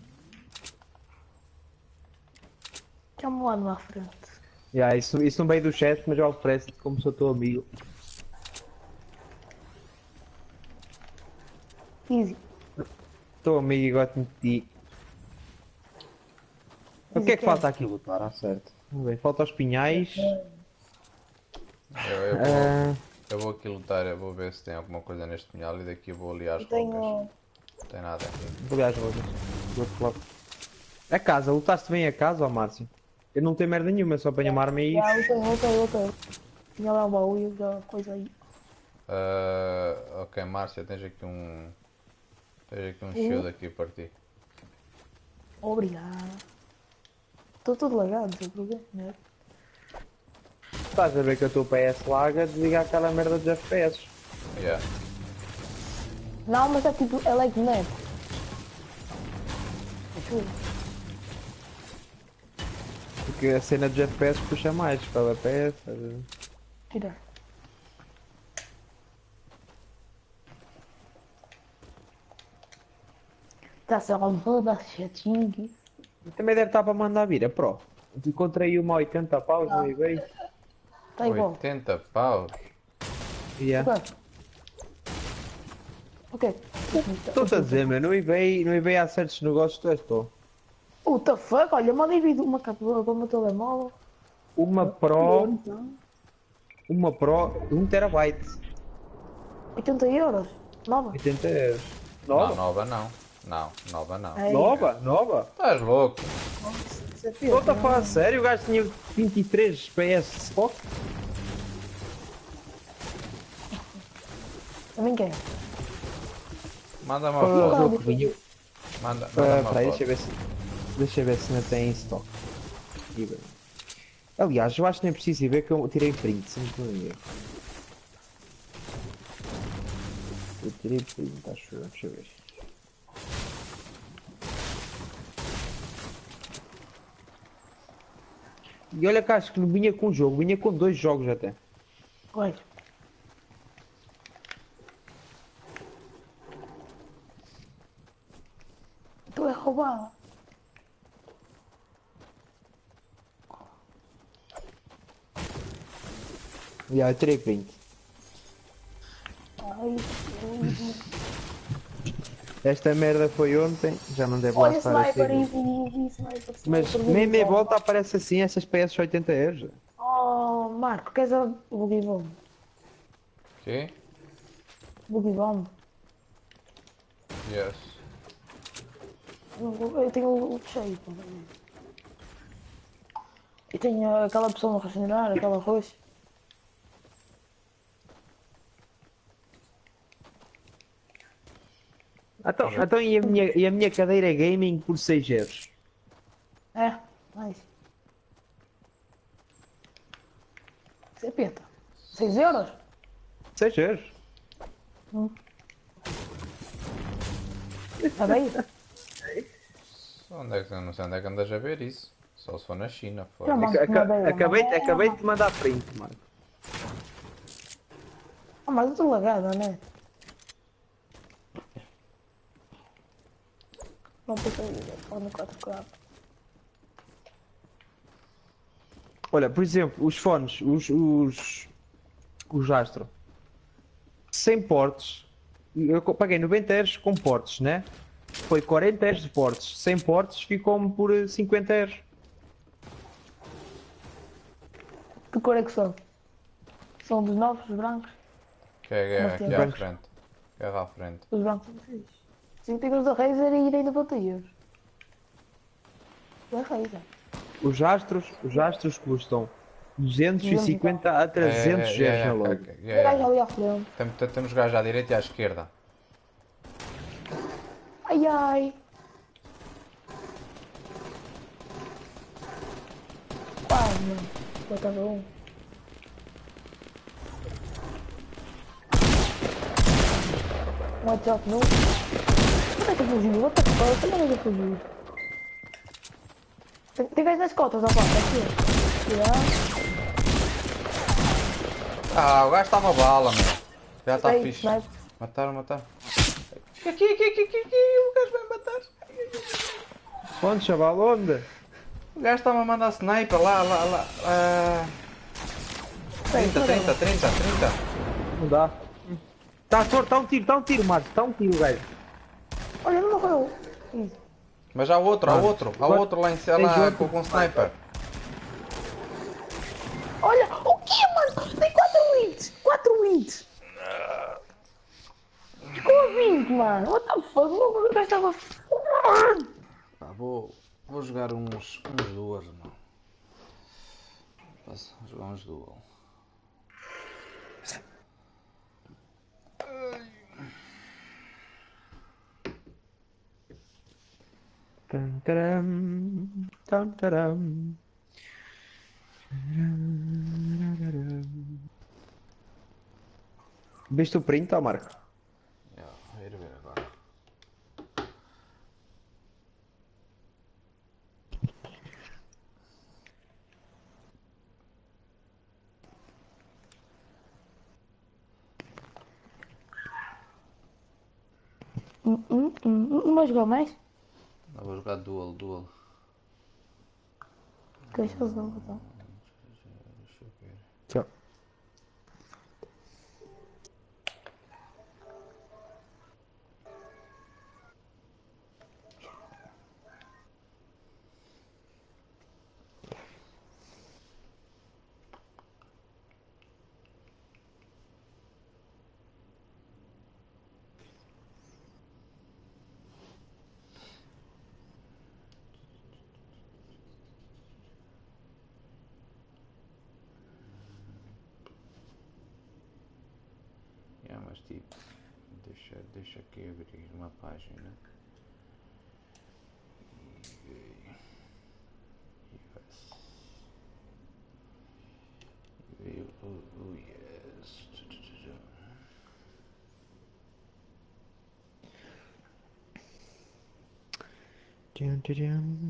Chama-me lá na frente. Yeah, isso, isso não veio do chat, mas eu ofereço como sou teu amigo. Easy. Teu amigo e gosto muito de ti. O que é que falta aqui lutar, ah, certo? Vamos ver, falta os pinhais. Eu, eu, vou, Ah, eu vou aqui lutar, eu vou ver se tem alguma coisa neste pinhal e daqui eu vou ali às Eu tenho. rocas. Não tem nada aqui. vou ali às rodas. Do outro lado. A casa, lutaste bem a casa, ó Márcio? Eu não tenho merda nenhuma, eu só apanho uma arma e. Já, eu tenho, eu tenho, eu tenho. Tinha lá um baú e já coisa aí. Ah, ok, Márcia, tens aqui um. Tens aqui um shield aqui para ti. Obrigado. Estou todo lagado, não sei porquê, né? Estás a ver que eu estou P S laga, desliga aquela merda dos F P S. Yeah. Não, mas é tipo, é like net. Acho. Porque a cena dos F P S puxa mais para o F P S. estás a ver? Tira. Está só um toda chatinho. Também deve estar para mandar vir a Pro. Encontrei uma a oitenta paus no eBay. Está igual. oitenta paus. Yeah. Ok. Estou-te a dizer, meu, no eBay, no eBay há certos negócios que tu és tô. What the fuck? Olha, mandei vir uma captura para o meu telemóvel. Uma Pro, uma Pro, um terabyte. oitenta euros. Nova. oitenta euros. Não, Nova? nova não. Não, nova não. É. Nova? Nova? Estás louco? Isso é Estou pior, a falar sério, o gajo tinha vinte e três P S Spock? Também quer. Manda-me uma Ah, foto. louco, vinho. Manda, Ah, manda uma peraí, foto. deixa eu ver se. Deixa eu ver se ainda tem em stock. eBay. Aliás, eu acho que nem preciso ir ver que eu tirei print, se não estou a ver. Eu tirei print, acho eu, deixa eu ver. E olha que acho que não vinha com um jogo, vinha com dois jogos até. Olha. Tu é roubado. E aí, eu tirei print. Ai, Esta merda foi ontem, já não deve lá olha, estar sniper, assim. easy, easy, sniper, Mas sniper, nem meia buggy bomb. volta aparece assim essas P S oitenta euros. Oh, Marco, queres a buggy bomb? Ok? Buggy bomb? Yes. Eu tenho o cheio. pô. E tenho aquela opção de racionar, aquela roxa. Então, então e, a minha, e a minha cadeira gaming por seis euros? É, nice. Isso é peta. seis euros? seis euros? Está bem? Onde é que, não sei onde é que andas a ver isso. Só se for na China. Não, Foda. mas- Aca- Madeira, acabei, madeira. acabei de te mandar print, mano. Ah, mas eu estou lagada, né? Não pensei no quatro K. Olha, por exemplo, os fones, os, os, os Astro, sem portes, eu co- paguei noventa euros com portes, né? Foi quarenta euros de portes, sem portes ficou-me por eh, cinquenta euros. Que cor é que são? São dos novos, dos brancos? Que é a guerra Mas aqui tem à brancos. frente. Guerra à frente. Os brancos são fixos. Sim, tem os da Razer e irei da Batalhas. Da Razer. Os Astros, os Astros custam duzentos e cinquenta a trezentos É, é, euros na é, loja. é, E é, o gajo é. ali à frente. Tem- tem- Temos gajos à direita e à esquerda. Ai ai. Quase, mano. Vou cada um. Um WhatsApp novo. Onde é que eu fugi? What the fuck? Onde é que eu fugi? Tem, tem gajos nas cotas, ó pá, aqui. Cuidado. Ah, o gajo está uma bala, meu. Já está Ei, fixe. sniper. Mataram, mataram. Aqui, aqui, aqui, aqui, aqui. O gajo vai matar. Onde, chaval? Onde? O gajo está-me a mandar sniper lá, lá, lá. Ah, trinta, trinta, trinta, trinta. Não dá. Tá torto, está um tiro, está um tiro, Marcos. Está um tiro, velho. Olha, não morreu. Ih, Mas há outro, há Ah, outro. Há quanto- outro lá em cima tens lá, outro? com, com sniper. olha, o que, mano? Tem quatro wins. quatro wins. Ficou a vinte, mano. What the fuck? O gajo estava... Pá, vou, vou jogar uns, uns duas, não. Posso jogar uns dual. Tum, taram, tum, taram. Viste o print, ó, Marco? Já, vou ir ver agora. Hum, hum, hum, hum. Não vai jogar mais? Não, vou jogar dual, dual. Deixa eu usar, então. Deixa eu ver. Tchau. Yeah, mas tipo, deixa, deixa aqui abrir uma página. E veio o o yes. Tchum, tchum.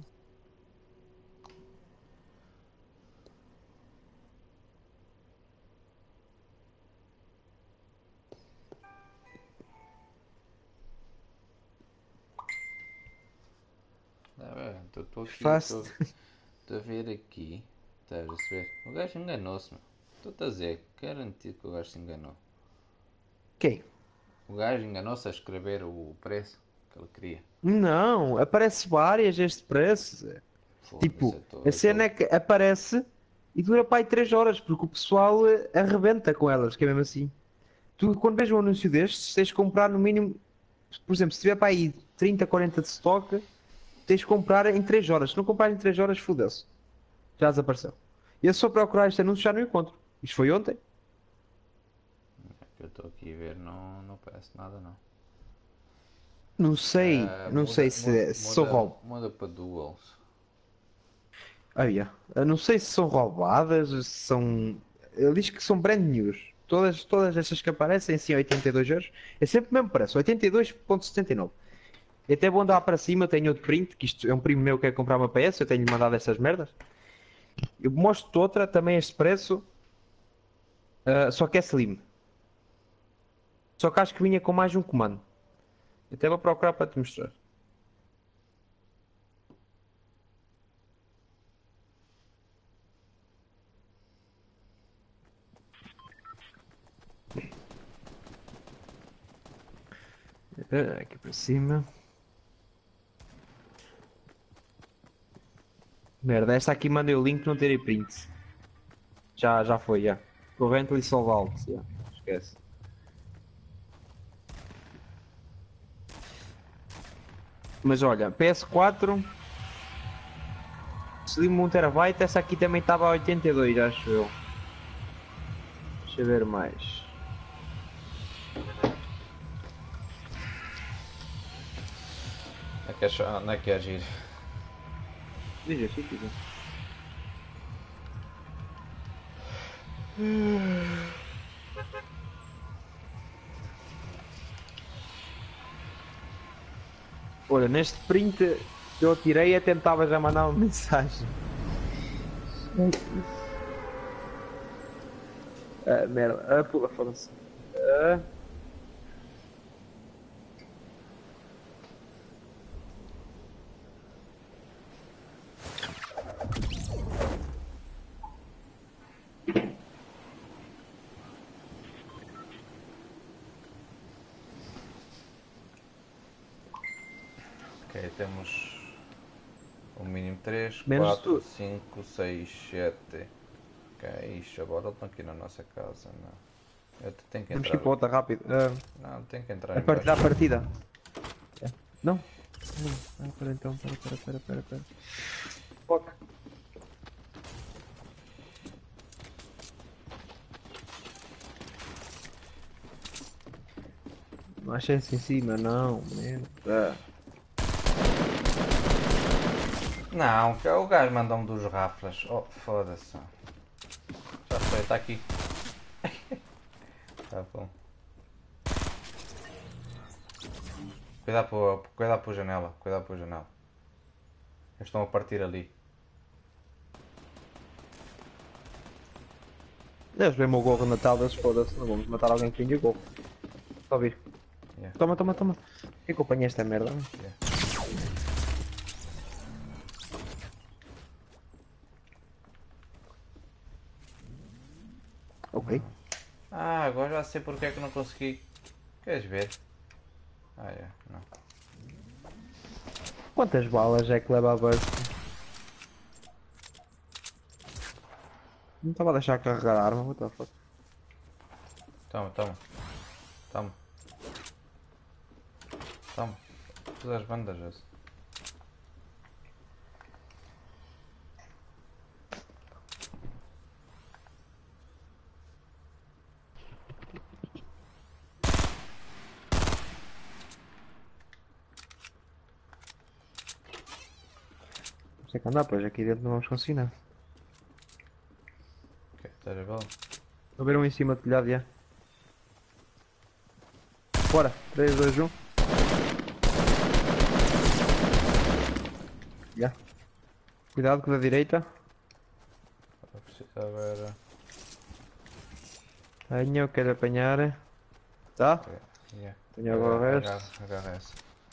Estou aqui, Fast. estou a ver aqui. Estás a ver? O gajo enganou-se, meu. Estou a dizer, garantido que o gajo se enganou. Quem? O gajo enganou-se a escrever o preço que ele queria. Não, aparece várias este preço, Zé. Foda-se, Tipo, eu tô- a eu cena é tô- que aparece e dura para aí três horas, porque o pessoal eh, arrebenta com elas, que é mesmo assim. Tu, quando vês um anúncio destes, tens de comprar no mínimo, por exemplo, se tiver para aí trinta, quarenta de stock, tens de comprar em três horas. Se não comprar em três horas, fodeu-se. Já desapareceu. E eu só procurar este anúncio já não encontro. Isto foi ontem? que eu estou aqui a ver, não, não parece nada, não. Não sei, Ah, não muda, sei se, muda, se são muda, roubadas. muda para duals. Ah, yeah. Eu não sei se são roubadas, se são. Ele diz que são brand news. Todas, todas estas que aparecem assim a oitenta e dois euros é sempre o mesmo preço, oitenta e dois vírgula setenta e nove. E até vou andar para cima, tenho outro print, que isto é um primo meu que quer comprar uma P S, eu tenho-lhe mandado essas merdas. Eu mostro-te outra, também este preço, ah, só que é slim. Só que acho que vinha com mais um comando. Eu até vou procurar para te mostrar. Ah, aqui para cima. Merda, esta aqui mandei o link, não terei print. Já, já foi, já. Currently sold out, já. Esquece. Mas olha, P S quatro Slim um terabyte, essa aqui também estava a oitenta e dois, acho eu. Deixa eu ver mais. Onde é que é, cho- onde é que é giro? Veja, se quiser. Olha, neste print que eu tirei eu tentava já mandar uma mensagem. Ah, merda. Ah, pula, foda-se. Ah. Ok, temos o mínimo três, Menos quatro, tu. cinco, seis, sete. Ok, ixi, agora eles estão aqui na nossa casa, não. Eu te- tenho que Temos que entrar. ir para outra rápido. Ah, Não, tenho que entrar a em partir da baixo. partida. É. Não? Não. Ah, pera então, pera, pera, pera, pera, pera. Fuck. Não achei em cima, não, merda. Não, que o gajo mandou-me dos raflas. Oh, foda-se. Já sei, está aqui. Tá bom. Cuidado para cuidado para a janela, cuidado para a janela. Eles estão a partir ali. Deus vê o meu gorro na Natal, foda-se, não vamos matar alguém que tem o gorro. Só ouvir. Yeah. Toma, toma, toma. Quem que eu apanhei esta merda? Yeah. Ok. Ah, agora já sei porque é que não consegui. Queres ver? Ah, é, não. Quantas balas é que leva a burst? Não estava a deixar carregar a arma, what the fuck? Toma, toma. Toma. Toma. Usa as bandagens. Não sei que andar, pois aqui dentro não vamos conseguir nada. Ok, estás a ver? Vou ver um em cima do telhado, já. Bora, três, dois, um. Já. Cuidado com a da direita. Eu preciso agora. Tenho, eu quero apanhar. Tá? Ok, yeah. Tenho agora o resto. Agarra, agarra essa.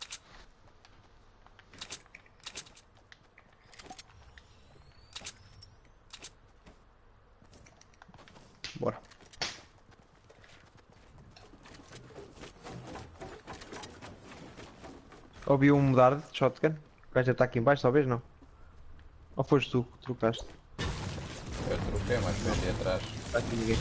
Bora. Ouvi um mudar de shotgun. O gajo está aqui em baixo, talvez não. Ou foste tu que trocaste? Eu troquei, mas foi ali atrás. Está aqui ninguém.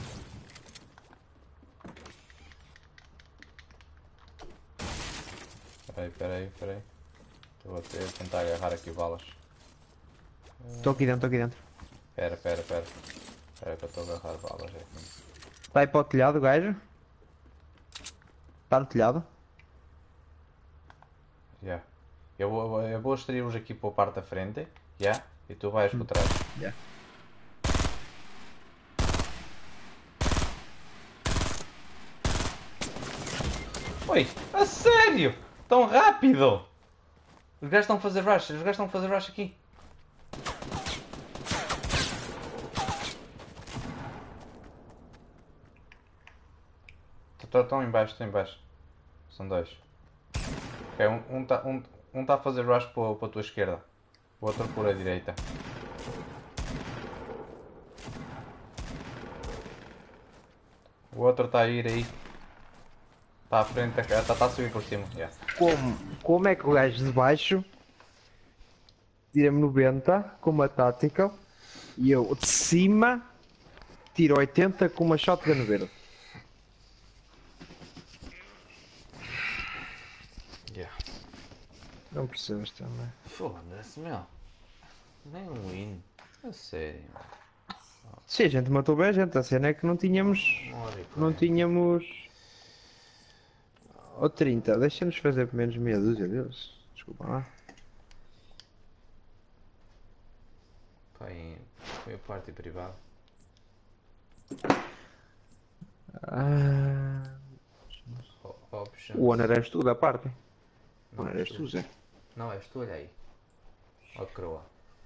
Peraí, peraí, peraí. Estou a ter- tentar agarrar aqui balas. Estou aqui dentro, estou aqui dentro. Pera, pera, pera. Pera que eu estou a agarrar balas aqui. Está aí para o telhado o gajo. Está no telhado. Já. Eu, vou- eu vou extrair-os aqui para a parte da frente. Já. E tu vais por trás. Já. Oi, a sério? Tão rápido! Os gajos estão a fazer rush, os gajos estão a fazer rush aqui. Estão em baixo, estão em baixo. São dois. Ok, um está um, um tá a fazer rush para, para a tua esquerda. O outro por a direita. O outro está a ir aí. Está à frente, está tá a subir por cima. Yeah. Como, como é que o gajo de baixo tira-me noventa com uma tática e eu de cima tiro oitenta com uma shotgun verde? Yeah. Não percebes também. Foda-se, meu. Nem um win. A sério. Se a gente matou bem a gente, a cena é que não tínhamos. Uma hora e Não quarenta. tínhamos. Ou trinta, deixa-nos fazer pelo menos meia dúzia deles. Desculpa lá. Foi, foi a parte privada. Ah, O- Option. o Honor és tu da parte. Não és eras tu, Zé. Não és tu, olha aí. Ó croa.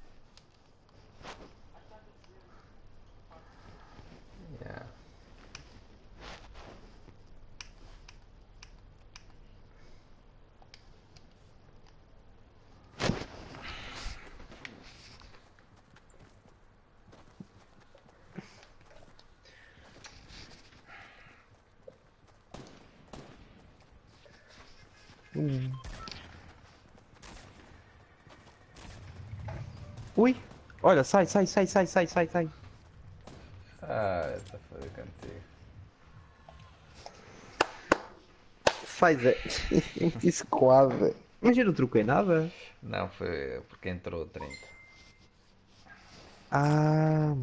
Yeah. Hum. Ui! Olha, sai, sai, sai, sai, sai, sai, sai. Ah, está a fazer contigo. Sai, Zé. Isso quase. Mas eu não troquei nada. Não, foi porque entrou trinta. Ah.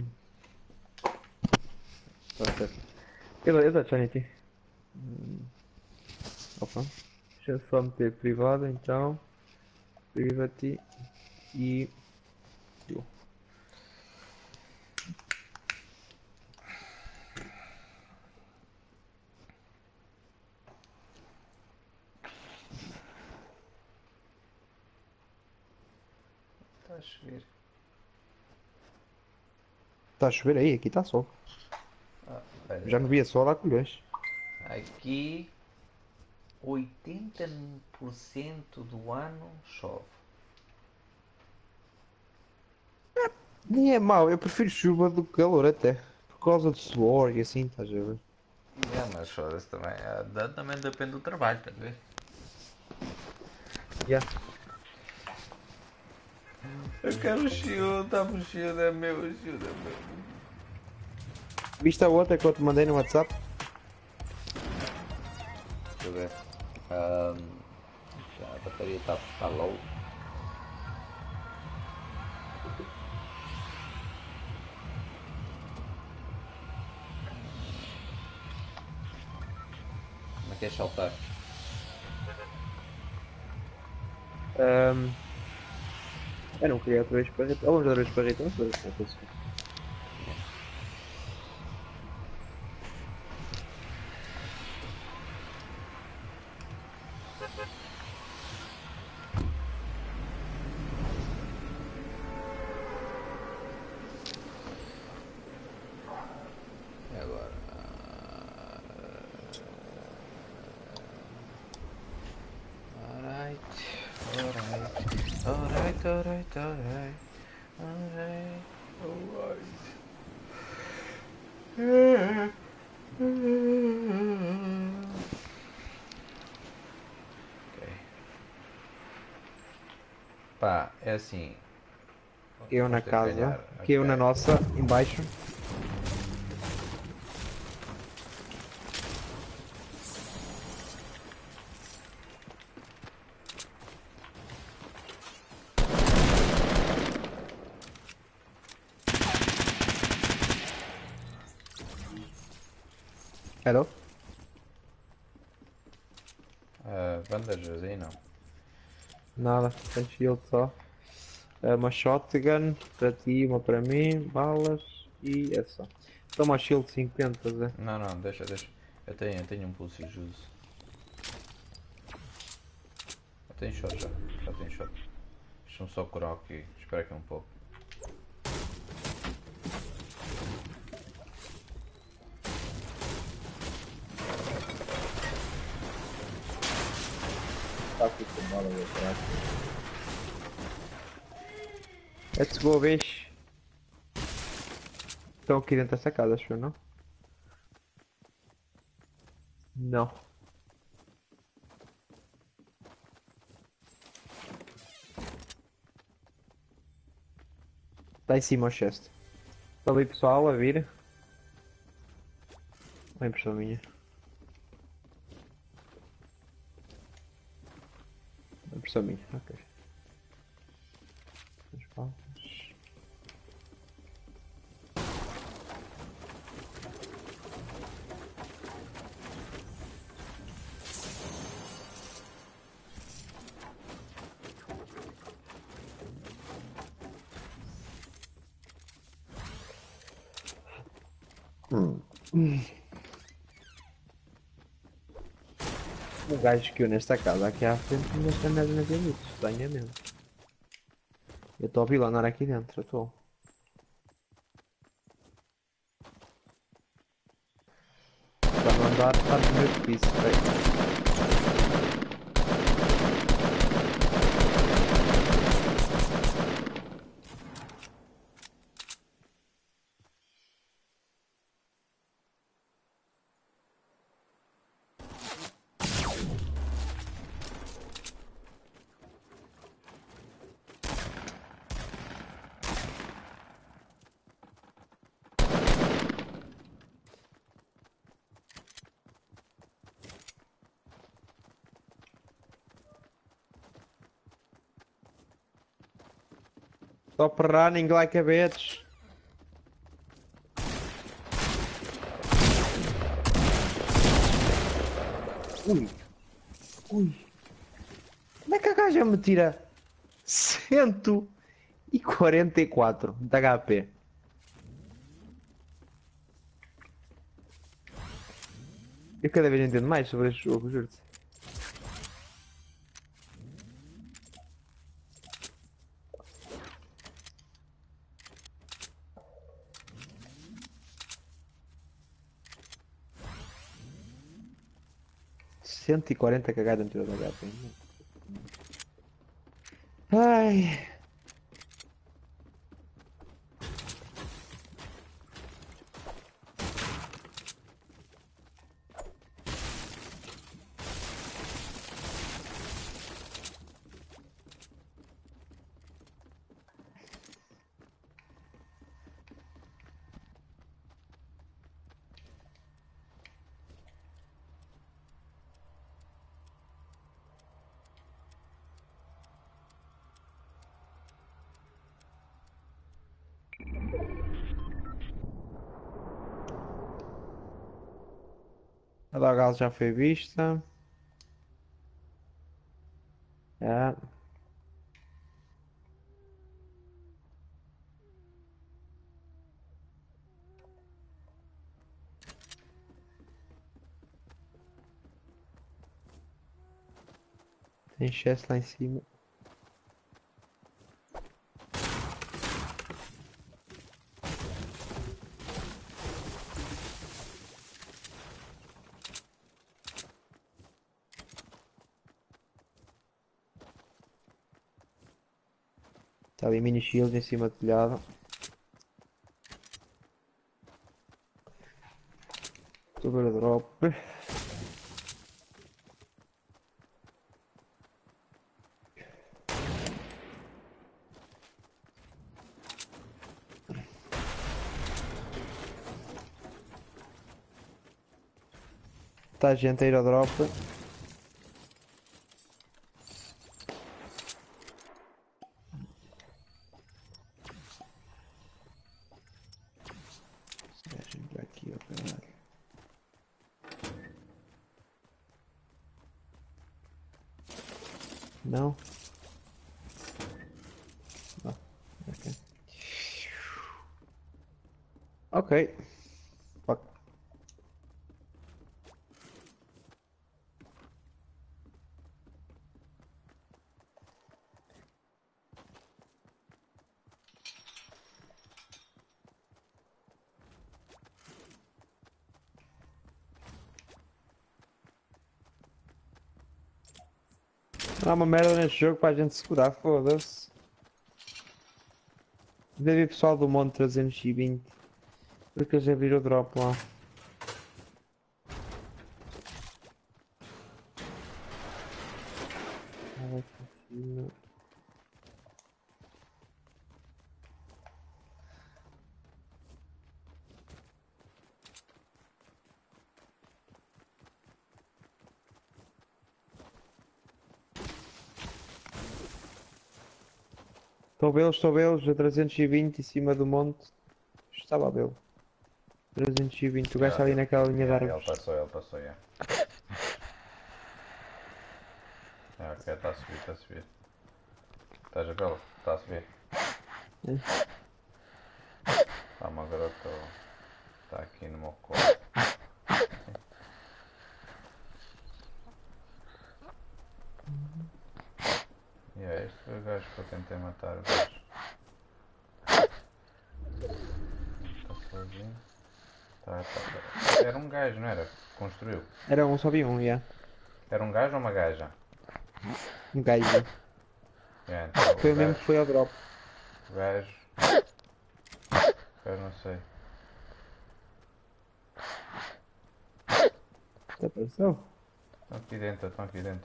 Tá certo. Eu, eu dou Sanity. Hum. Opa. Deixa eu só meter privado então. Private e. Eu. Está a chover. Está a chover aí, aqui está sol. Ah, olha, Já não via sol há colhões. aqui oitenta por cento do ano chove. Nem é mau, eu prefiro chuva do que calor até. Por causa do suor e assim, estás a ver? É, mas chove também. Ah, dá- também depende do trabalho, estás a ver? Yeah. Eu quero o shield, dá-me o shield, é meu, o shield é meu. Viste a outra que eu te mandei no WhatsApp? Deixa eu ver. Ahm, já a bateria está tá low. Como é que é saltar? Um, eu não queria outra vez para Rita. Vamos outra vez para Rita, vamos outra vez para Rita. E agora? Alright, alright, alright, alright, alright, alright, alright. Ok. Pá, é assim. Eu na Vamos ter que casa, ganhar. que eu na Ok. nossa, embaixo. Hello? Ah, bandagens aí não. Nada, tem shield só. É uma shotgun para ti, uma para mim, balas e é só. Toma shield cinquenta, Zé. Não, não, deixa, deixa. Eu tenho, eu tenho um pulso e juízo. Eu tenho shot já. Já tenho shot. Deixa-me só curar aqui. Espera aqui um pouco. Let's go, bicho. Estão aqui dentro dessa casa, acho eu, não? Não. Está em cima o chest. Está ali pessoal a vir. Uma impressão minha. Uma impressão minha, ok. As palmas. Hum. Um gajo que eu nesta casa aqui à frente nesta merda não tem luzes, estranhamente. Eu estou a vilanar aqui dentro, eu estou. Para não andar, está no meu piso, velho. Stop running like a bitch. Ui. Ui. Como é que a gaja me tira cento e quarenta e quatro de H P? Eu cada vez entendo mais sobre este jogo, juro-te. cento e quarenta cagada me tirou de H P. Ai. A Dogal já foi vista. É. Tem chest lá em cima. Está ali mini shield em cima do telhado. Estou a ver a drop. Está gente a ir ao drop. Está gente aqui, ó caralho. Não? Não. Ok. Ok. Fuck. Não há uma merda neste jogo para a gente segurar, foda-se. Deve ir pessoal do Monte trezentos e vinte. Porque eu já vi o drop lá. Ai, que fino. Estou a vê-los, estou a vê-los, a trezentos e vinte em cima do monte. Estava a vê-lo. trezentos e vinte, o gajo está ali naquela linha de Yeah, ele árvores. passou, ele passou, yeah. É, ok, está a subir, está a subir. Estás a vê-lo? Está a subir. Está uma garota. Está aqui no meu colo. E é este foi o gajo que eu tentei matar o gajo. Está sozinho. Tá, tá, tá. Era um gajo, não era? Construiu. Era um, só vi um, yeah. Era um gajo ou uma gaja? Um gajo. Yeah, então, Foi o o mesmo gajo, que foi ao drop. o gajo. O gajo não sei. Até apareceu. Estão aqui dentro, estão aqui dentro.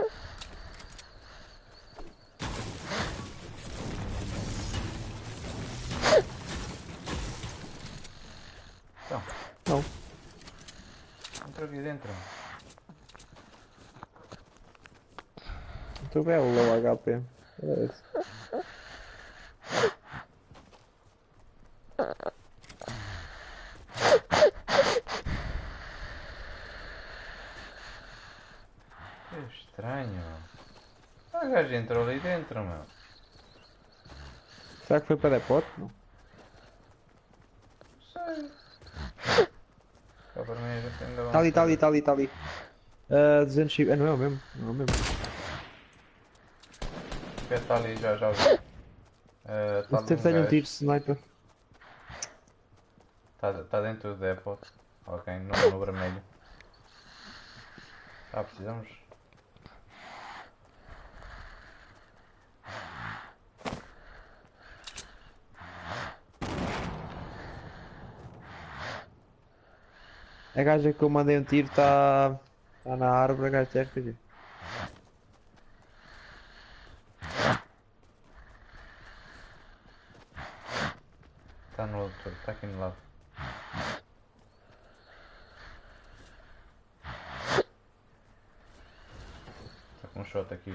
Então, Não. entra aqui dentro. Muito belo o H P. Era esse. Que estranho. Ah, o gajo entrou ali dentro, meu. Será que foi para depósito? Não. Sei. Cá para mim a gente ainda Está ali, está ali, está ali, está ali. Uh, duzentos e... Ah, não é o mesmo. Não é o mesmo. Que está ali, já, já vi. Uh, tá Mas teve um tiro de sniper. Está tá dentro do depot. Ok, no, no vermelho. Ah, precisamos. A gaja que eu mandei um tiro está tá na árvore, a gaja de R P G. Está no outro, está aqui no lado. Está com um shot aqui.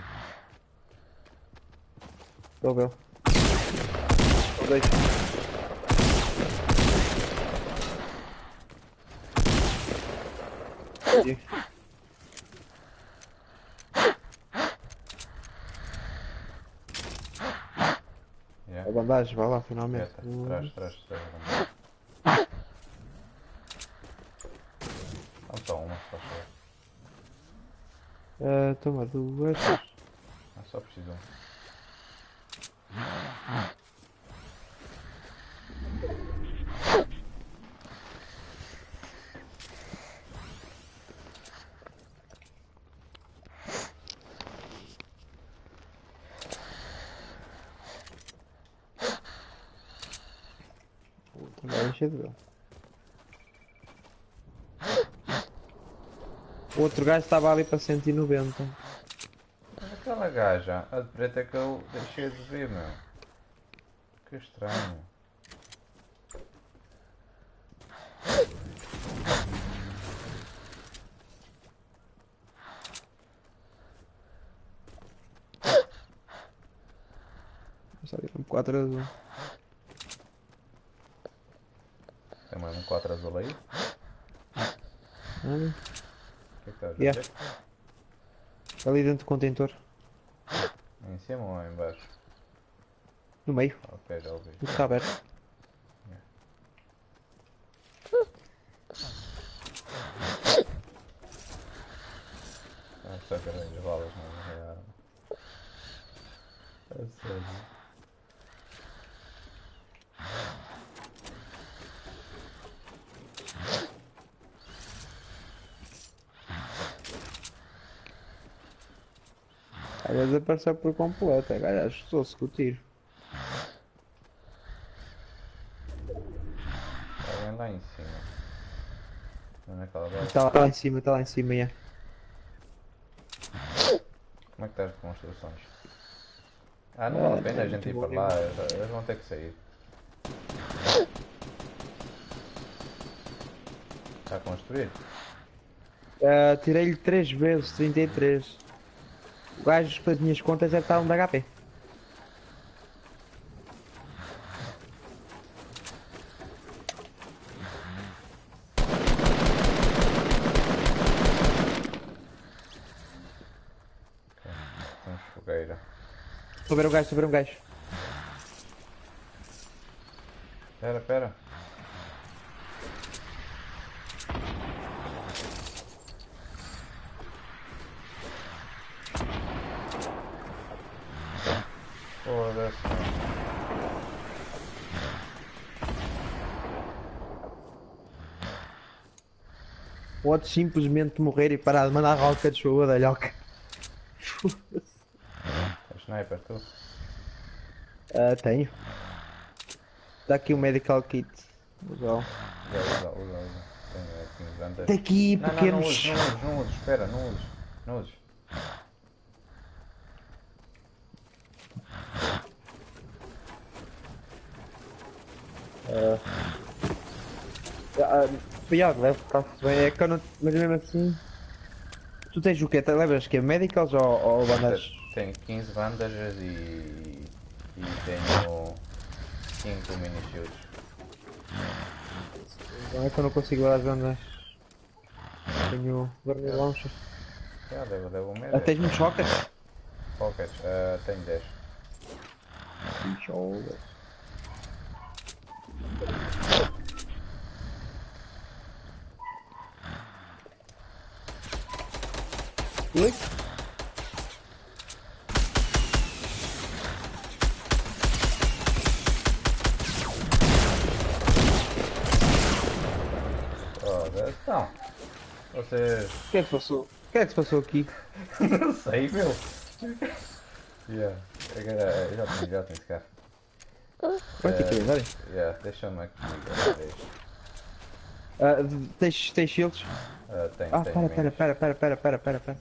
Estou a ver. Estou dois. Aqui. Yeah. A bandagem, vai lá finalmente. Quieta, trás, trás, trás. Não só uma, só só. Uh, toma duas. Não, só preciso um. Também encher de belo. O outro gajo estava ali para cento e noventa. Aquela gaja, a de preta que eu deixei de ver, meu. Que estranho. Só ali um quatro azul. Tem mais um quatro azul aí? O Hum, que é que estás a Yeah. dizer? ali dentro do contentor. Em cima ou em baixo? No meio. Ok, já ouvi. Tudo está aberto. Ah, só que as balas não é a arma. A sério. Às vezes apareceu por completo. A gaja assustou-se com o tiro. Está bem lá em cima. Não é naquela base. Está lá em cima, está lá em cima, yeah. Como é que estás de construções? Ah, não vale a pena a gente ir para lá, eles eles vão ter que sair. Está a construir? Uh, Tirei-lhe três vezes, trinta e três. O gajo, pelas minhas contas, deve estar um de H P. Temos fogueira. Estou a ver um gajo, estou a ver um gajo. Espera, espera. Pode simplesmente morrer e parar de mandar rockets para o dalhoca. É sniper, tu? Ah, tenho. Dá aqui o medical kit. Legal. Usa, usa, usa, usa. Tenho aqui uns bandas. Tem aqui Não, não, não uses, pequenos. não uses, não uses, espera, não uses. Não uses. Ah, pior, leve, está-se bem. É que eu não. Mas mesmo assim. Tu tens o quê? Te- Levas que medicals ou, ou bandas? Te- Tenho quinze bandagens e. e tenho cinco mini shields. Não é que eu não consigo levar as bandas. Tenho Gurney Já, Launcher. já devo, devo um Ah, média. tens muitos rockets? Pockets, ah, tenho dez. Show. Ui? Oh, então, vocês. O que é que se passou? O que é que se passou aqui? Não sei, meu. Yeah. Eu já tenho, já tenho esse carro. Vai ter que ver, Yeah, deixa-me aqui gravar isto. ah, tens, tens shields? Ah, tenho, Ah, tenho para, para, minis. para, para, para, para, para, para.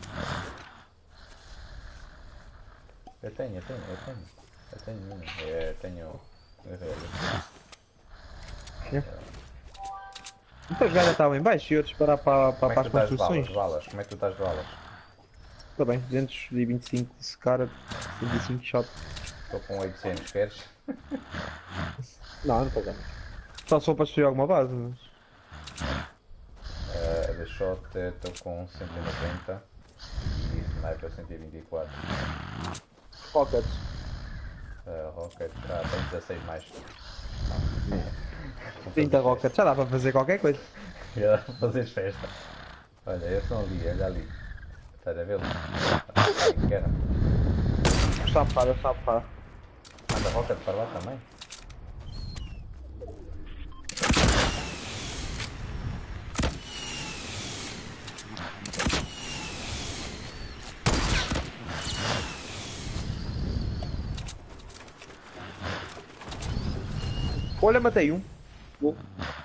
Eu tenho, eu tenho, eu tenho. Eu tenho minis. É, tenho. Então os gajos estavam em baixo e outros parar para, Como para, é que para tu as estás de balas? construções. Balas? Como é que tu estás de balas? Está bem, duzentos e vinte e cinco de cara, cento e cinco shot. Estou com oitocentos, queres? Não, não pagamos. Só se for para destruir alguma base, mas. Uh, de shot estou com cento e noventa e sniper cento e vinte e quatro. Rockets. Uh, rocket, ah, tenho dezasseis mais. trinta rockets, já dá para fazer qualquer coisa. Já fazer festa. Olha, eles estão ali, olha ali. Estás a vê-los? Ah, quero. Está a par, está a par. Manda rocket para lá também. Olha, matei um. Boa.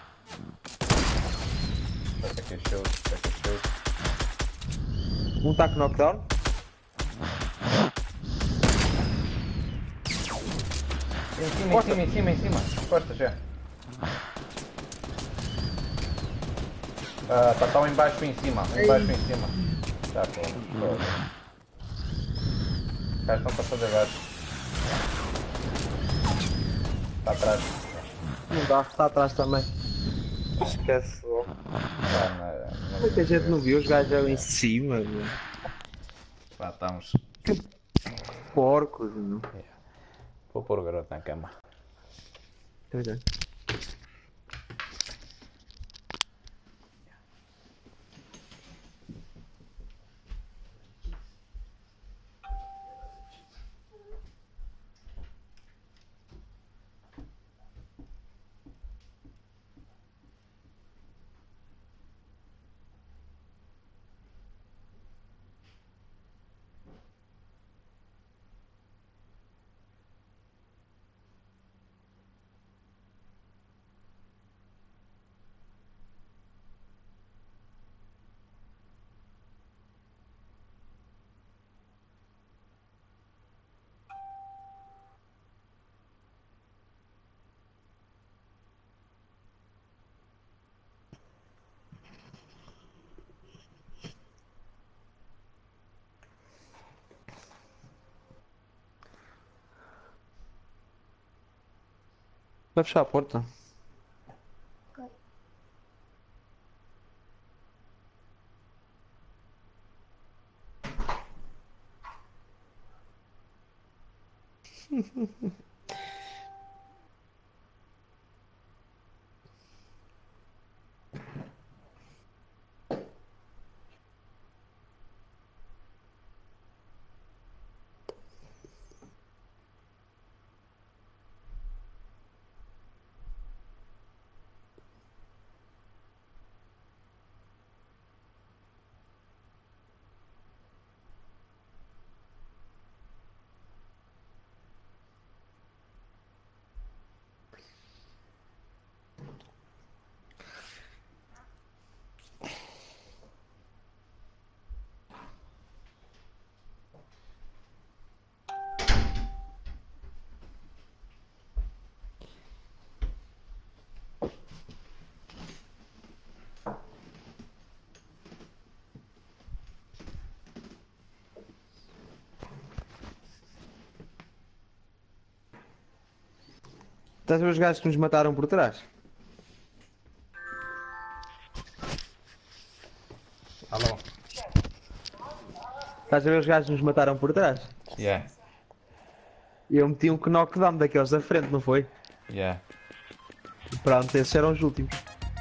Está aqui show, está aqui show. Um taco knockdown. Em cima, em cima, em cima, em cima. Costa já. Ah, tá, tá um embaixo e em cima. Um embaixo e em cima. Tá, pô. Foda. Os caras estão para fazer gato. Está atrás. Não dá, está atrás também. Esquece. ó. Tá na, na Muita gente não viu os gajos ali em cima, meu. Pá, estamos. Porcos, meu. Vou pôr o garoto na cama. Pois é. Vai fechar a porta. Estás a ver os gajos que nos mataram por trás? Alô? Estás a ver os gajos que nos mataram por trás? Yeah, E eu meti um knockdown daqueles da frente, não foi? yeah. E pronto, esses eram os últimos.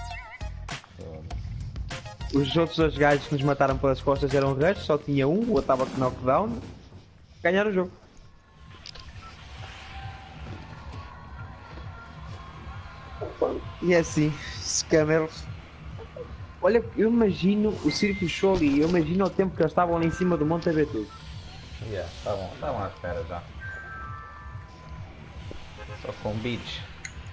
Os outros dois gajos que nos mataram pelas costas eram rush, só tinha um, o outro estava com knockdown. Ganharam o jogo. E é assim, scammers. Olha, eu imagino o Circo Show ali, eu imagino o tempo que eles estavam ali em cima do Monte A B T. Yeah, tá bom, estavam à espera já. Só com beats.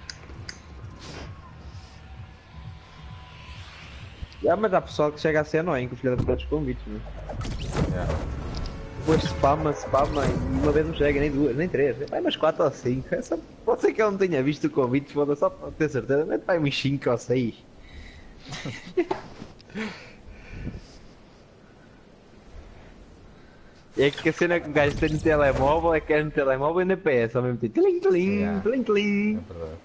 Ah, mas há pessoal que chega a ser annoying com os filhos dos convites, não é? Yeah. Depois spama, spama e uma vez não chega, nem duas, nem três. Vai umas quatro ou cinco. É só, pode ser que eu não tenha visto o convite, foda só para ter certeza. Mas vai uns cinco ou seis. É que a cena que o gajo tem no telemóvel é que é no telemóvel e na P S ao mesmo tempo. Tlim, tlim, Yeah. tlim, tlim. É verdade.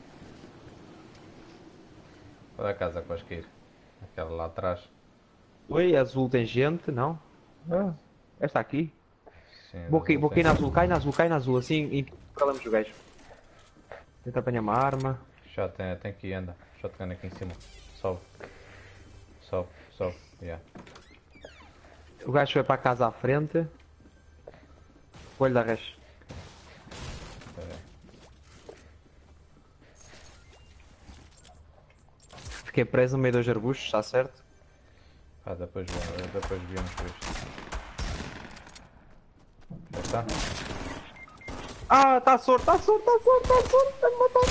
Qual é a casa que vais cair? Aquela lá atrás. Oi, azul tem gente, não? Ah, esta aqui. Sim, Vou cair, não vou sei. cair na azul, cai na azul, cai na azul, assim e calamos o gajo. Tenta apanhar uma arma. Já tem, tem que ir, anda. Já te aqui em cima. Sobe. Sobe, sobe. Yeah. O gajo foi para a casa à frente. Olho da res. Espera aí. Fiquei preso no meio dos arbustos, está certo? Ah, depois, vemos- depois vemos isto. Já está? Ah, está sorto, está sorto, está sorto, está sorto, está-me matar.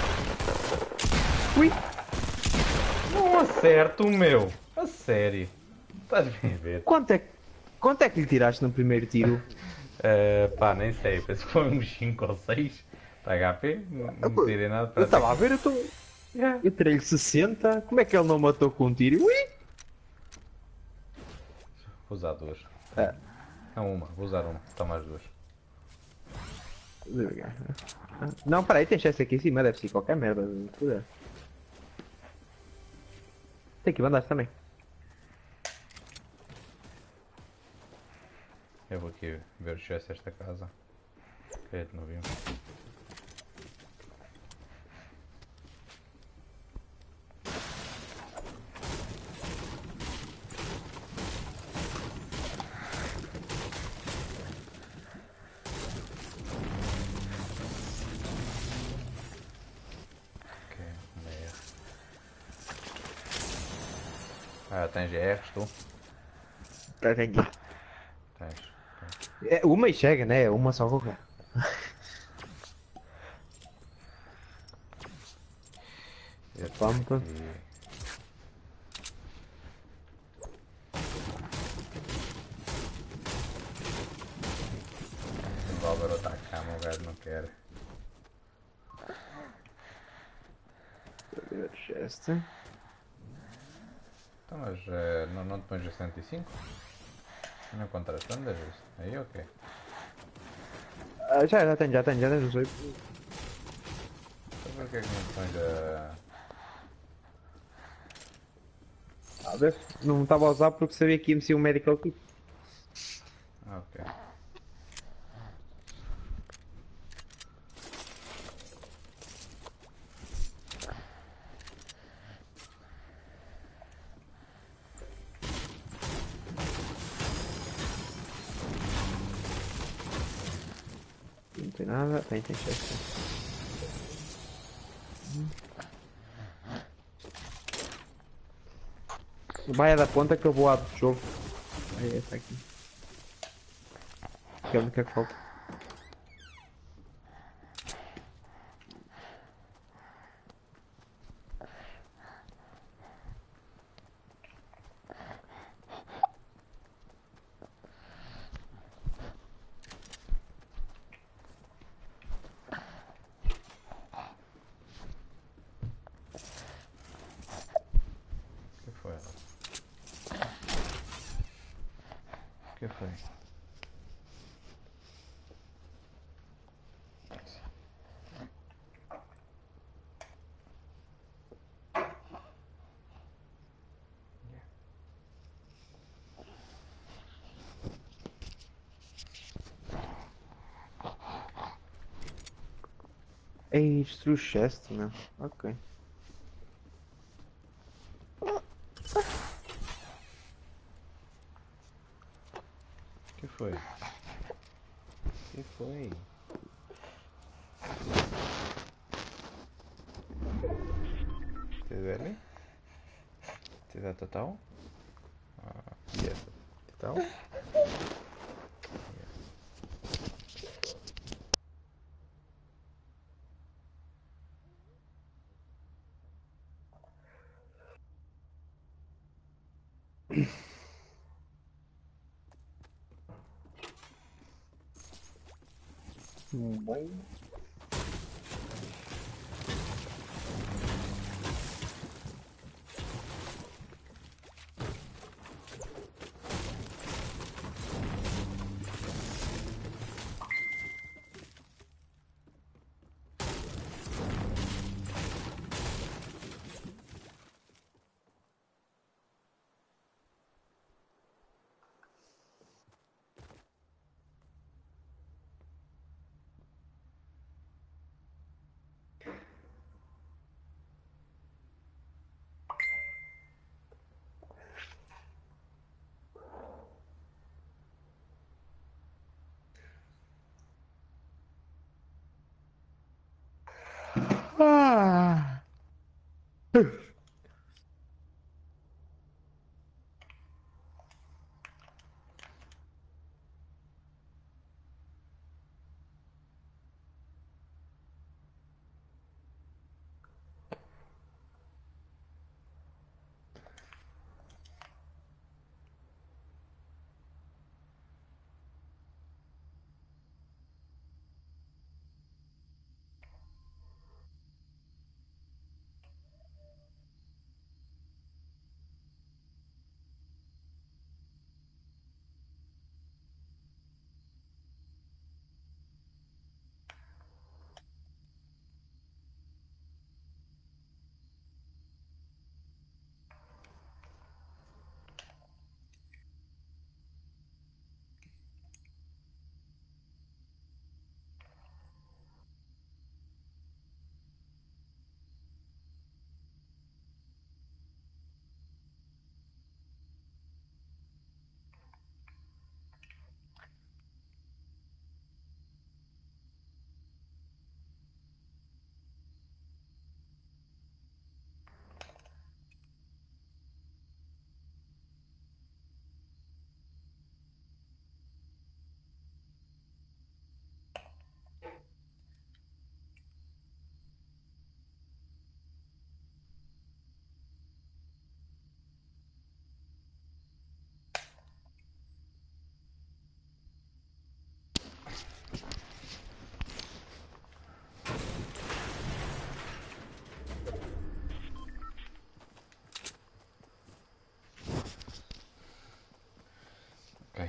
Ui! Não acerto o meu! A sério! Estás bem a ver? Quanto é, quanto é que lhe tiraste no primeiro tiro? Uh, pá, nem sei, penso que foi uns cinco ou seis para H P, não não tirei nada para Eu estava a ver, eu estou. Eu tirei-lhe sessenta, como é que ele não matou com um tiro? Ui! Vou usar duas. É. Não, uma, vou usar uma, toma as duas. Não, peraí, tem chance aqui em cima, deve ser qualquer merda. Cuidado. Tem que mandar também. Eu vou aqui ver o chest desta casa. Que é de não vimos. Ok, uma R. Ah, tens G Rs tu? Tá, tem aqui. Tens. É, uma e chega, né? Uma só qualquer. Eu Pampa. aqui. O Álvaro está a cama, o gajo não quer. Chest. Então, mas eh, não, não te pões a cento e cinco? Não encontraste onde é isto? Aí ok. Ah, já, já tenho, já tenho, já tenho, não sei. Então porquê é que não te pões a... A ver, não estava a usar porque sabia que ia meter um medical kit. Ah, ok. Não tem nada, tem, tem chest. Vai a da ponta que eu vou abrir o jogo. Aí, essa aqui. Que é a única que falta. O que foi? O que foi? Ei, destruiu o chest, meu. Ok. Que foi? Que foi? ¿Te duele? ¿Te da total? Ah, yes. Total? Bem. Ah! Ok.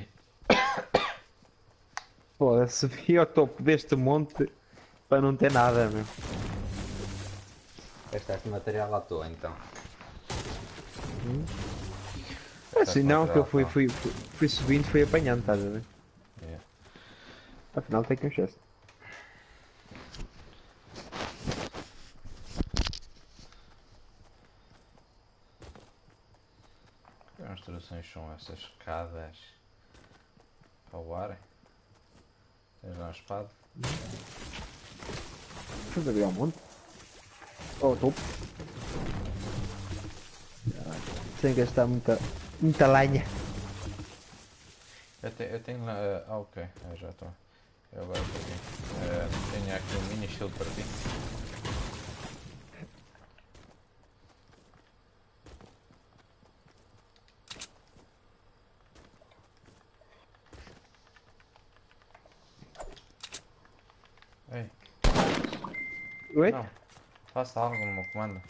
Pô, subi ao topo deste monte para não ter nada, meu. Gastaste material à toa então. Assim Gastaste não, que eu material à fui, toa. fui, fui, fui subindo, fui apanhando, estás a ver? Yeah. Afinal tem que um chest. Que construções são estas escadas para o ar? Tens lá uma espada? Vamos abrir ao monte? Ou ao topo? Sem gastar muita, muita lenha. Eu, te, eu tenho lá. Ah, ok. Eu já estou. Eu agora estou aqui. Eh, tenho aqui um mini shield para ti. Ei, Oi? não. Faça algo no meu comando.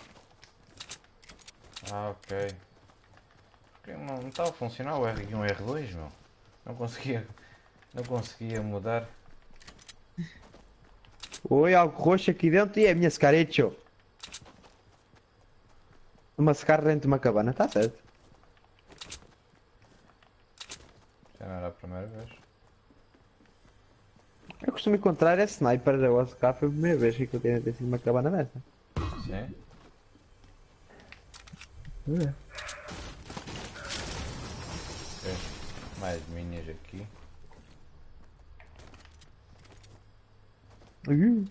Ah, ok. Porque não não estava a funcionar o R um e R dois, meu. Não conseguia. Não conseguia mudar. Oi, algo roxo aqui dentro e é a minha scarecho. Uma scar dentro de uma cabana, tá certo. Já não era a primeira vez. Eu costumo encontrar é sniper. O A K foi a primeira vez que eu tenho ter sido uma cabana dessa. Sim. É. Ok. Mais minis aqui. Uhum.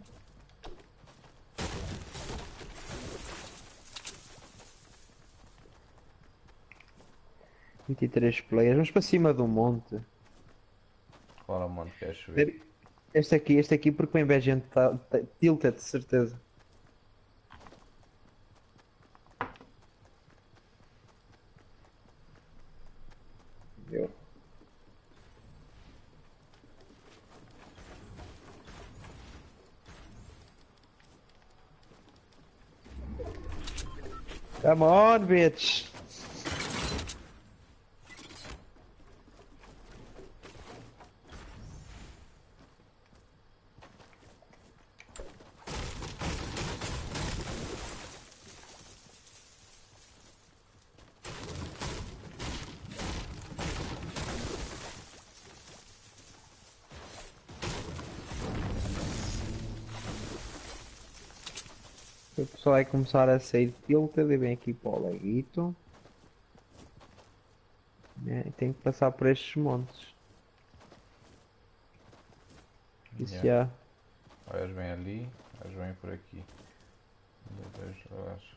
vinte e três players, vamos para cima do monte. Qual é o monte que queres subir? Este aqui, este aqui porque vem bem gente tá, tá, tilted de certeza. Eu. Come on, bitch! O pessoal vai começar a sair tilted e vem aqui para o laguito. É, e tem que passar por estes montes. Isso Yeah. já. Olha, eles vêm ali, eles vêm por aqui. Um, dois, eu acho.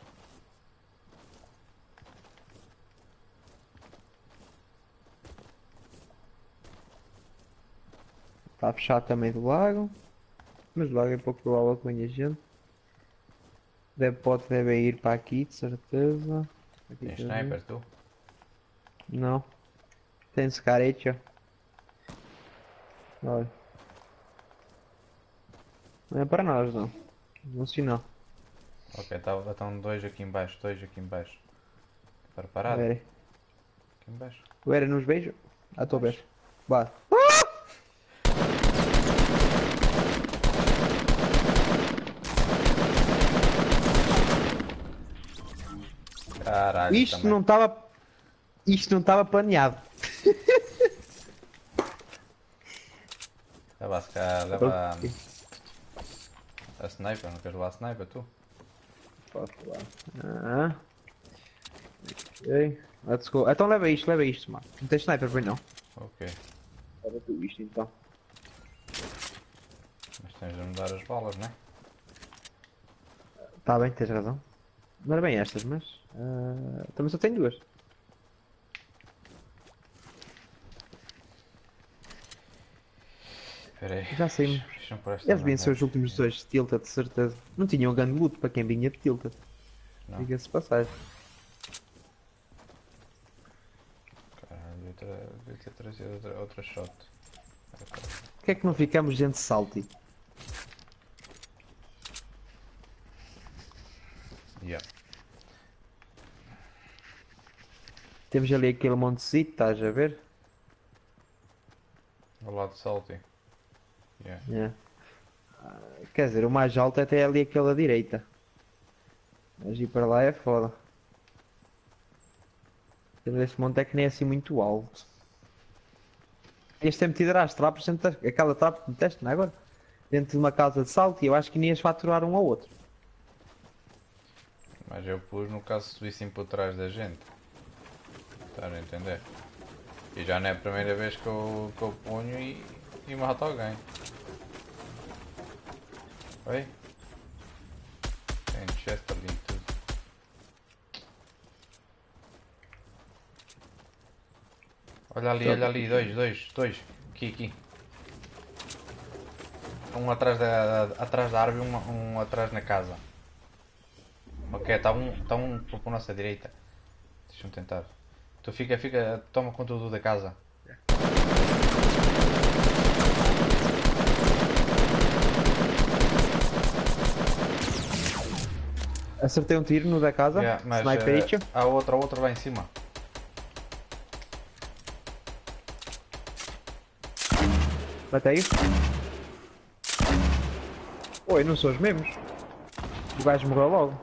Está fechado também do lago. Mas o lago é pouco provável que venha gente. Deve, pode deve ir para aqui, de certeza. Aqui Tem também. sniper, tu? Não. Tem scarecha. Olha. Não é para nós não. Não sinal. Ok, tá, estão dois aqui em baixo, dois aqui em baixo. Preparado? Vera. Aqui em baixo. Vera, nos beijo. A tua vez. Bora. Caralho, Isto também. não estava. Isto não estava planeado. Leva a secar, leva a... a sniper, não queres levar a sniper, tu? Posso lá. Ah. Ok. Let's go. Então leva isto, leva isto, mano. Não tens sniper, bem não. Ok, Leva tu isto então. mas tens de mudar as balas, não é? Tá bem, tens razão. Não era bem estas, mas. ah, também só tenho duas. Espera aí. Já saímos. Deixa-me pôr esta Eles vinham ser merda os últimos aqui. dois de Tilted, de certeza. Não tinham grande loot para quem vinha de Tilted. Não. Diga-se de passagem. Caralho, devia ter, devia ter trazido outra, outra shot. Porquê é que não ficamos gente salty? Yeah. Temos ali aquele montezito, estás a ver? Ao lado de Salty. Yeah. Yeah. Ah, quer dizer, o mais alto é até ali aquele à direita. Mas ir para lá é foda. Esse monte é que nem é assim muito alto. Este tempo te darás trapos, dentro da- aquela trapa que meteste, não é agora? Dentro de uma casa de salto e eu acho que nem ias faturar um ao outro. Mas eu pus no caso se subissem por trás da gente. Estás a entender? E já não é a primeira vez que eu, que eu ponho e, e mato alguém. Oi? Tem chest ali e tudo. Olha ali, olha ali, dois, dois, dois. Aqui, aqui. Um atrás da, atrás da árvore e um, um atrás na casa. Ok, está um, tá um para a nossa direita. Deixa-me tentar. Tu fica, fica, toma conta da casa. Acertei um tiro no da casa. Yeah, mas Sniper eh, itch. há outra, outra lá em cima. Matei. Oi, não sou os mesmos. O gajo morreu logo.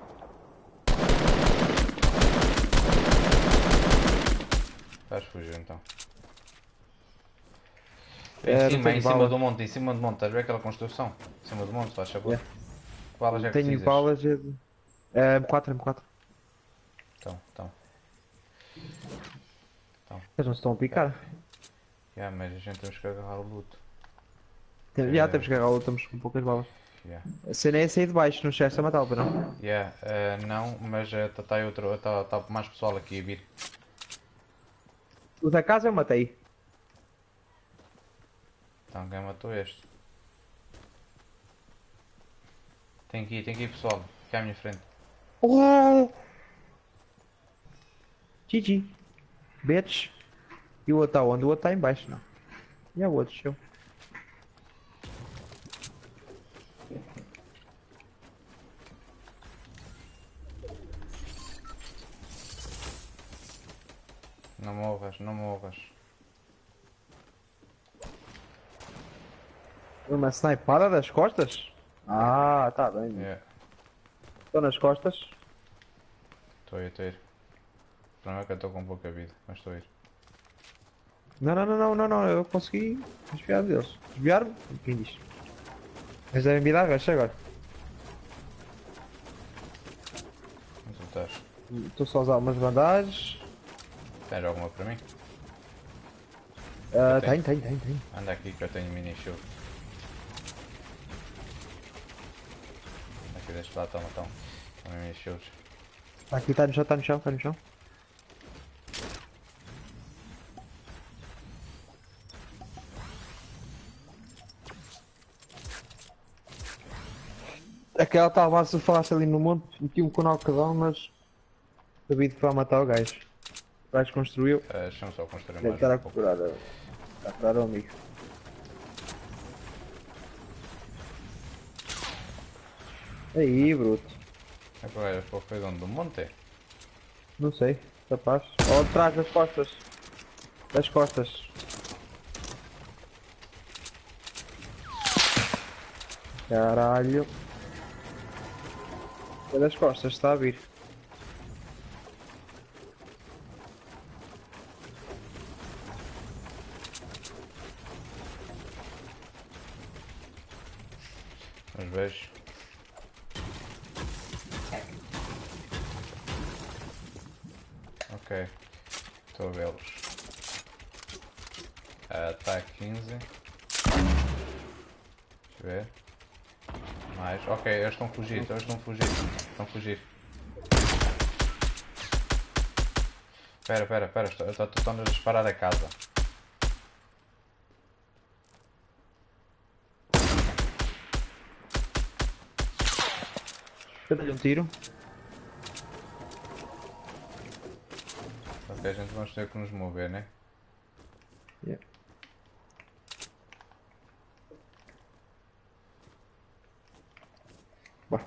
Vais fugir então. É Em Eh, não cima, tenho em cima balas. do monte, em cima do monte. Estás a ver aquela construção? Em cima do monte, faz favor. Yeah. Que balas é que Tenho precisas? balas. É, é, M quatro, M quatro. Então, então. Eles não se estão a picar. Yeah, mas a gente temos que agarrar o luto. Tem- Já temos que agarrar, estamos com poucas balas. Yeah. A cena é sair de baixo, não chegaste a matá-lo, para não? Yeah, eh, não, mas está tá aí outro, tá, tá mais pessoal aqui a vir. O da casa eu matei. Então quem matou este? Tem que ir, tem que ir pessoal, aqui à minha frente. Oh! G G. Bitch. E o outro está onde? O outro está em baixo, não. E é o outro, show. Não morras, não morras. Uma snipada das costas? Ah, tá bem. Yeah, Estou nas costas. estou a ir, estou a ir. O problema é que eu estou com pouca vida, mas estou a ir. Não, não, não, não, não, não. Eu consegui desviar deles. Desviar-me? Quem diz? Eles devem me dar rush agora. Onde tu estás? Estou só a usar umas bandagens. Tens alguma para mim? Ah, Eu tenho. tenho, tenho, tenho, tenho. Anda aqui que eu tenho mini shield. Aqui deste lado, toma, toma. Toma mini shields. Tá aqui, está no chão, está no chão, está no chão. Aquela estava a se falasse ali no monte, meti-me com o knockdown, mas David foi a matar o gajo. O gajo construiu, Uh, Deixa-me só construir deve mais estar um a pouco. curar, a curar o amigo. Aí, bruto. É que o gajo foi- foi de onde? Do monte? Não sei, capaz. Ou atrás das costas. Das costas. Caralho. É das costas, está a vir. Mas vejo. Ok. Estou a vê-los. Ataque quinze. Deixa eu ver. Mais. Ok, eles estão a fugir, eles estão a fugir. Estão a fugir. Espera, espera, espera. Estou a disparar a casa. Eu dei um tiro. Ok, a gente vamos ter que nos mover, né? Yeah. Bora.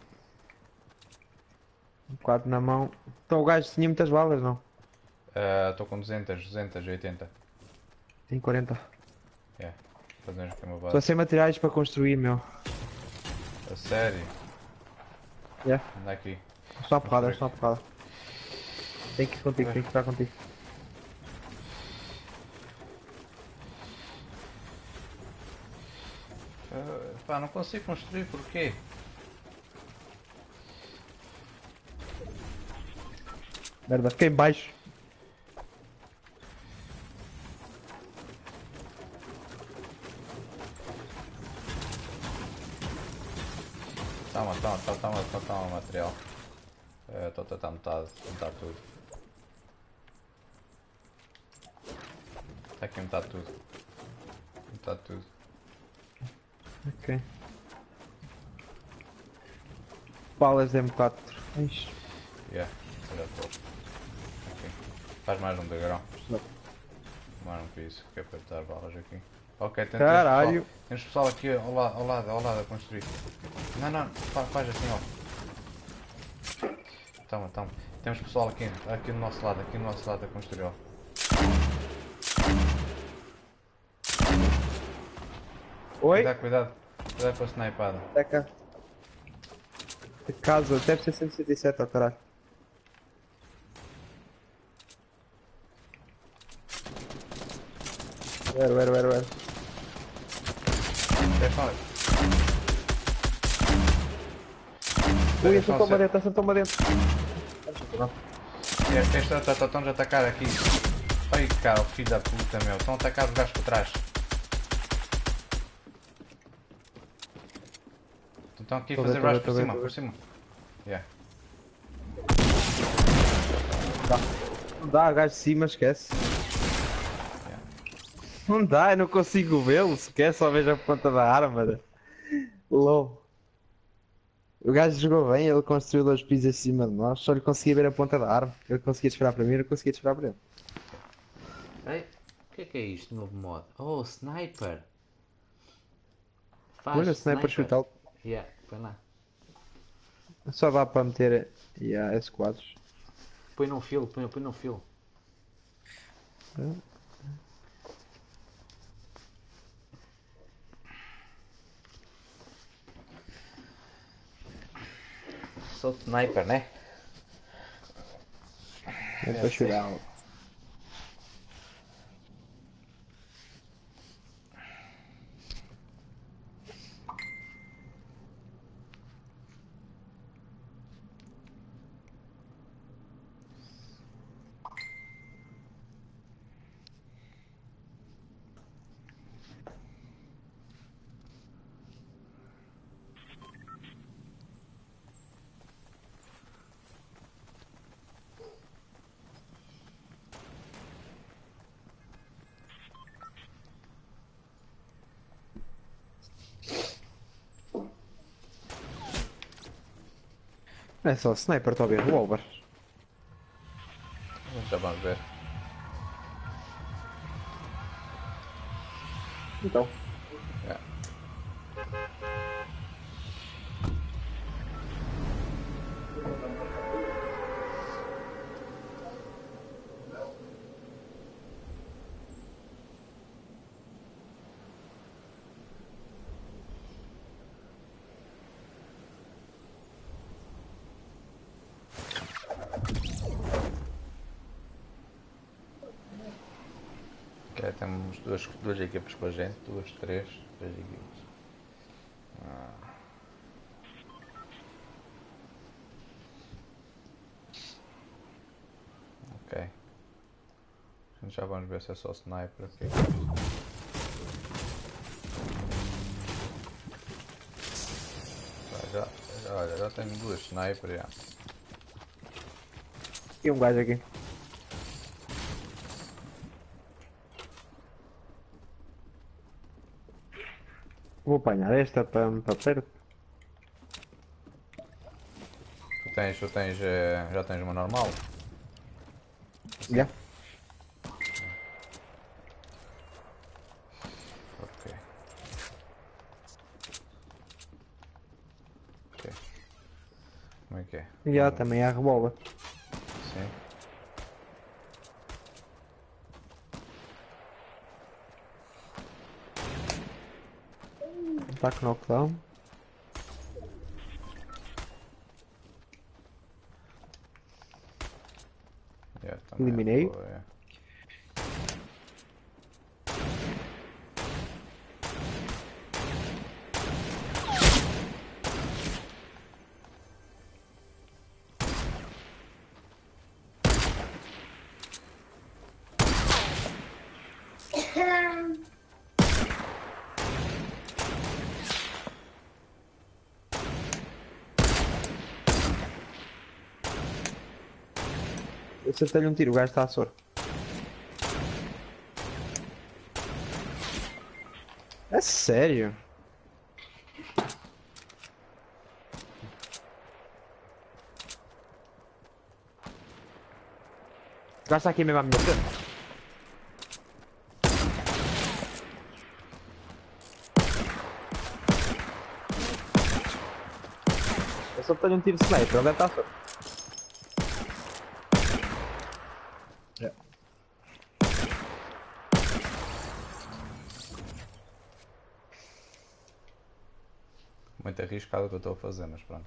Um quadro na mão. Então o gajo tinha muitas balas, não? Estou com duzentas, duzentas, oitenta. Tem quarenta. Yeah. Fazemos aqui uma Estou base. sem materiais para construir, meu. A sério? Yeah. Anda aqui. Só uma porrada, só uma porrada. Tem que ir contigo, tem que ficar contigo. Uh, pá, não consigo construir, porquê? Merda, fiquei em baixo. Toma, toma, toma, toma, toma, toma material. Estou a tentar metade, metade tudo. Está aqui metade tudo. Metade tudo. Ok. Balas M quatro. Ixi. Yeah, já estou. Ok. Faz mais um degrau. Mais um piso, que é para dar balas aqui. Ok, tem Caralho. pessoal, temos pessoal aqui ao lado, ao lado, ao lado a construir. Não, não, faz, faz assim, ó. Toma, toma. Temos pessoal aqui, aqui do nosso lado, aqui do nosso lado a construir, ó. Oi? Cuidado, cuidado. Cuidado com a snipada. É cá. De casa, deve ser cento e sessenta e sete, ó caralho. Era, era, era, era. estão ali. Ui, Estão a assentou-me ser- dentro, assentou-me dentro. Este- Estes estão-nos a atacar aqui. Ai, cara, o filho da puta, meu. Estão a atacar os gajos por trás. Estão aqui a Tô fazer bem, tô rush bem, por tô bem, cima, tô por bem. cima. Yeah. Não dá, gajo de cima, esquece. Não dá, eu não consigo vê-lo sequer, só vejo a ponta da arma. Low. O gajo jogou bem, ele construiu dois pisos acima de nós, só lhe conseguia ver a ponta da arma. Ele conseguia disparar para mim, eu não conseguia disparar para ele. Ei, o que é que é isto, novo modo? Oh, sniper! Faz Olha, sniper shoot-out. Yeah, põe lá. Só dá para meter yeah, S quadros. Põe num filo, põe, põe num filo. Sou sniper, né? Sniper shoot-out. Não é só sniper, estou a ver revolver. Já vamos ver. Então. Yeah. Ok, temos duas, duas equipas com a gente, duas, três, três equipas. Ah. Ok. A gente já vamos ver se é só sniper aqui. Já, já, olha, já tenho duas sniper já. E um gajo aqui. Vou apanhar esta para, para perto. Tu tens, tu tens, eh, já tens uma normal? Já. Ok. Ok. Como é que é? Já, Vamos- também há revolver. Sim. Ataque knockdown. Yeah, também é Eliminei. boa, é. Eu acertei-lhe um tiro, o gajo está a soro. É sério? O gajo está aqui mesmo à minha frente. Eu só tenho um tiro de sniper, ele deve estar a soro. Muito arriscado o que eu estou a fazer, mas pronto.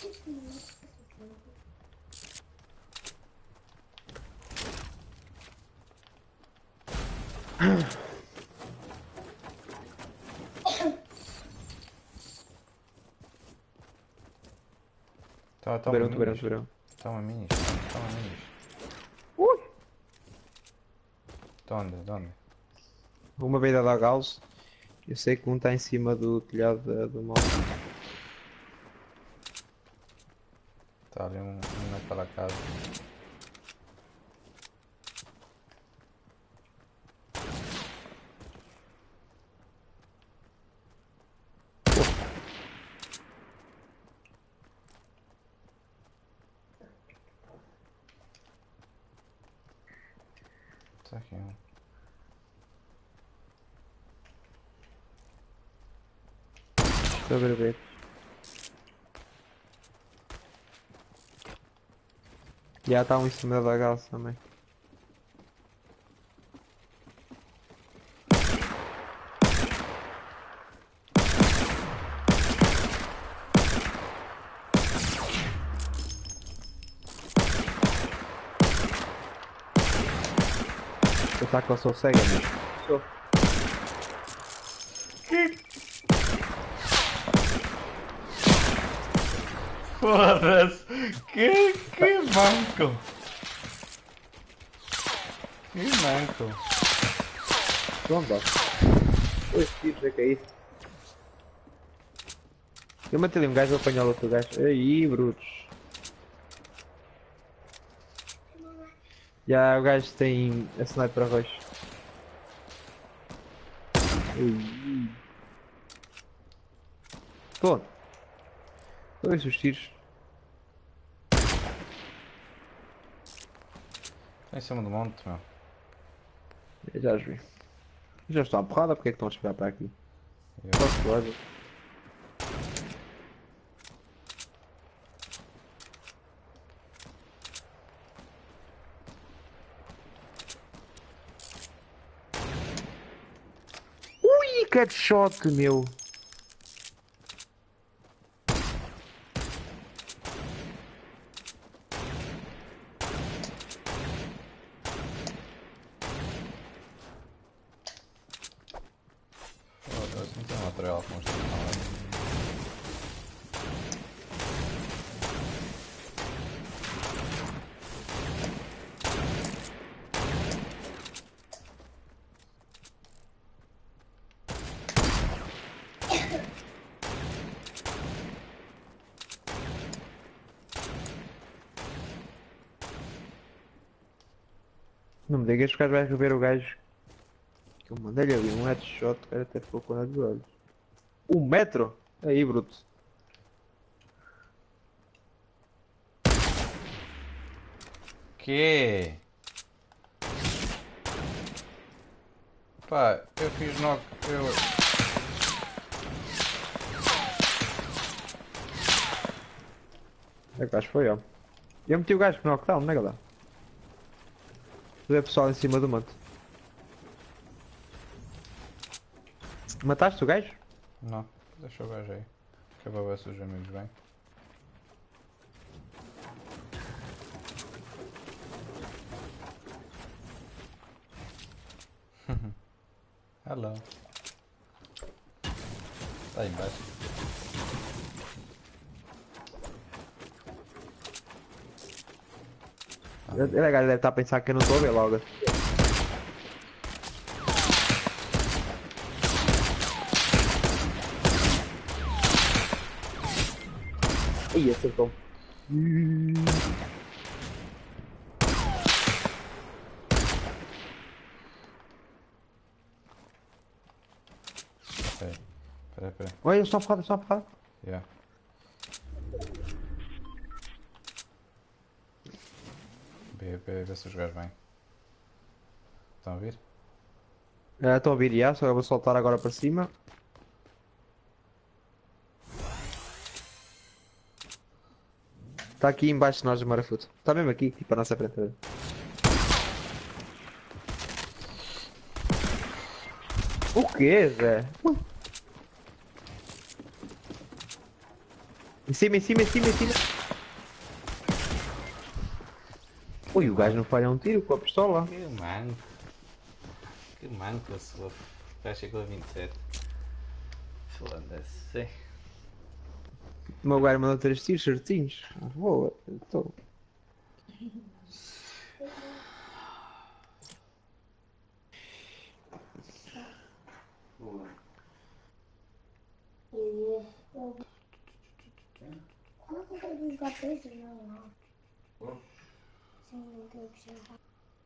Toma, toma Tubarão, tubarão, minis. tubarão. Toma minis. Toma minis. Ui! De onde? De onde? Uma beira da Gauss. Eu sei que um está em cima do telhado da- do mal. Está ali um, um naquela casa. Está aqui um. Estou a ver o beco. Já está um em cima da Gauss também. Você está com a sua cega, amigo? Sou. Foda-se! Que, que manco! Que manco! Pronto, ó. Dois tiros a cair. Eu matei ali um gajo, vou apanhar o outro gajo. Aí, brutos. Já o gajo tem a sniper roxo. Aí. Pô. Dois os tiros. Está em cima do monte, meu. Eu já os vi. Já estou à porrada, porque é que estão a chegar para aqui? Eu- Só se olha. Ui, que headshot, meu! Foda-se, não tem material com construção ali. Não me digas que o gajo vai rever o gajo. Que eu mandei-lhe ali um headshot, o cara até ficou com os olhos. Um metro? Aí, bruto. Que? Pá, eu fiz knock. Eu. É que o gajo foi, ó. Eu meti o gajo com knockdown, não é galera? Ver pessoal em cima do monte. Mataste o gajo? Não, deixa o gajo aí. Que é para ver se os amigos vêm. Hello. Está aí embaixo. Ele a gajo deve estar a pensar que eu não estou a ver logo. Ih, acertou. Peraí, peraí, peraí. Olha, só porrada, só porrada. Yeah. Vê, vê, vê se os gajos vêm. Estão a ouvir? Estou a ouvir, já, só eu vou soltar agora para cima. Está aqui embaixo de nós do Marafuto. Está mesmo aqui, tipo a nossa frente. O quê, Zé? Ui. Em cima, em cima, em cima, em cima. Ui, o gajo não falha um tiro com a pistola. Que manco. Que manco a sua. O gajo chegou a vinte e sete. Foda-se. O meu gajo mandou três tiros certinhos. Boa, estou. Não tem que jogar preso, não, não. Sim, não tem que jogar.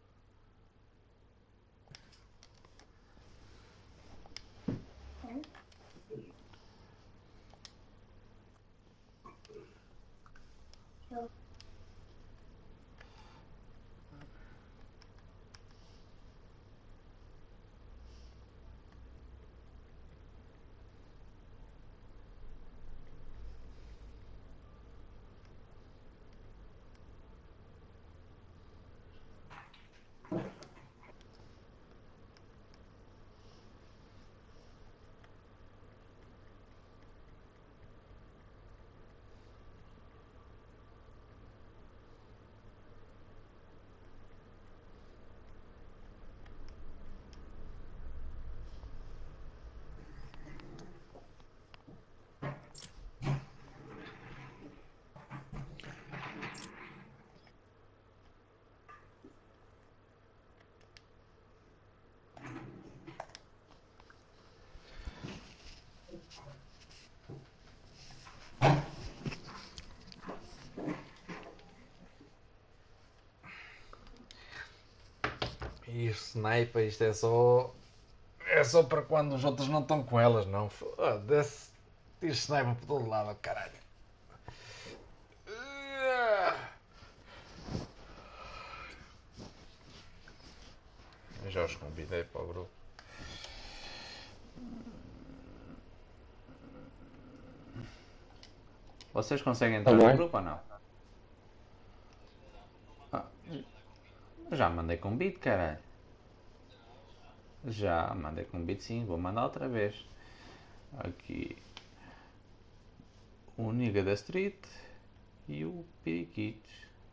E o sniper, isto é só. É só para quando os outros não estão com elas, não. Foda-se. Tiro sniper por todo lado, caralho. Eu já os convidei para o grupo. Vocês conseguem entrar no bem. grupo ou não? Ah, já mandei convite, caralho. Já mandei convite, sim. Vou mandar outra vez. Aqui. O Niga da Street e o Periquitos.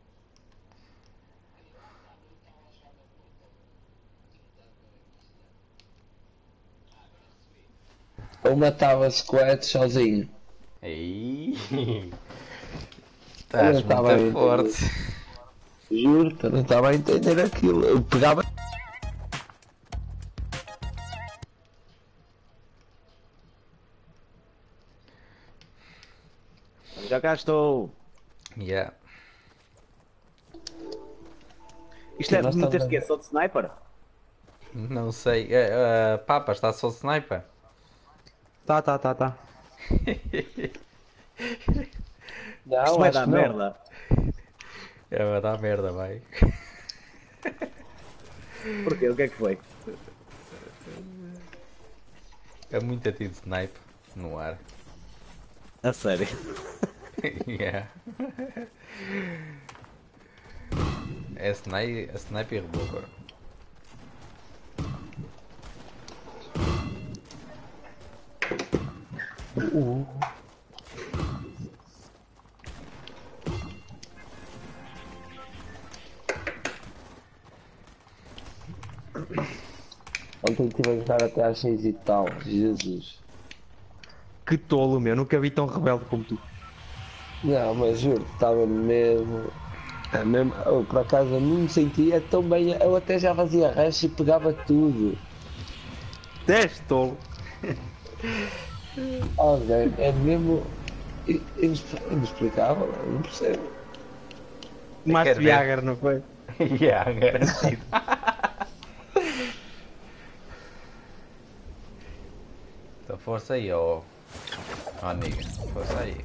Ou matava squad sozinho. Aí. Eu Estás não estava muito a forte. Juro-te, eu não estava a entender aquilo. Eu pegava. Já cá estou. Yeah. Isto é Nós de meter estamos a que ver. só de sniper? Não sei. Uh, uh, Papa, está só sniper? Tá, tá, tá, tá. Não, Isto vai acho dar que não. merda. É, vai dar merda, vai. Porquê? O que é que foi? É muito a ti de sniper no ar. A sério. Yeah. É sniper, é sniper e revólver. Ontem estive a jogar até às seis e tal. Jesus. Que tolo, meu. Nunca vi tão rebelde como tu. Não, mas juro, estava mesmo. É mesmo eu, por acaso eu não me sentia tão bem. Eu até já fazia rush e pegava tudo. dez tolo. Alguém, é mesmo. in- inexpl- Inexplicável, eu não percebo. Mais quero ver. Viagra, não foi? Yeah, garantido. Então força aí, ó. Ó, nigga. Força aí.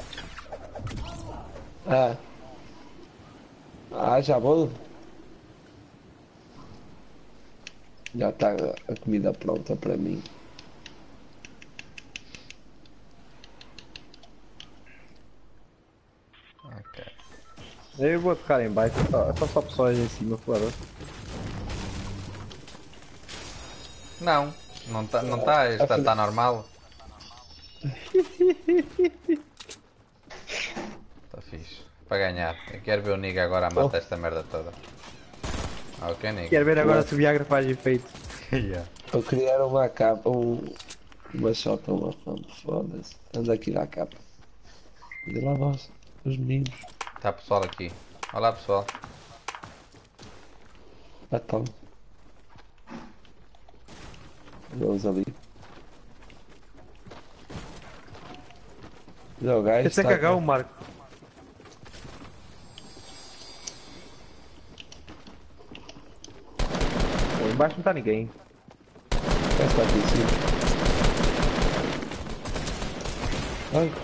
Ah. Ah, já vou. Já está a comida pronta para mim. Ok. Eu vou tocar em baixo. Só, só, só pessoas em cima, foda-se. Não, não está, não tá, está tá normal. para ganhar. Eu quero ver o Niga agora a matar esta merda toda. Ok, Niga. Quero ver agora se o Viagra faz efeito. Yeah. Eu criar uma capa, um, uma shota, uma pump, foda-se. Anda aqui na capa. E lá vós, os meninos. Tá pessoal aqui. Olá pessoal. Então. Vamos ali. Já o gajo Esse é está- cagar o Marco. Pô, embaixo não está ninguém. Já está aqui em cima. Ai,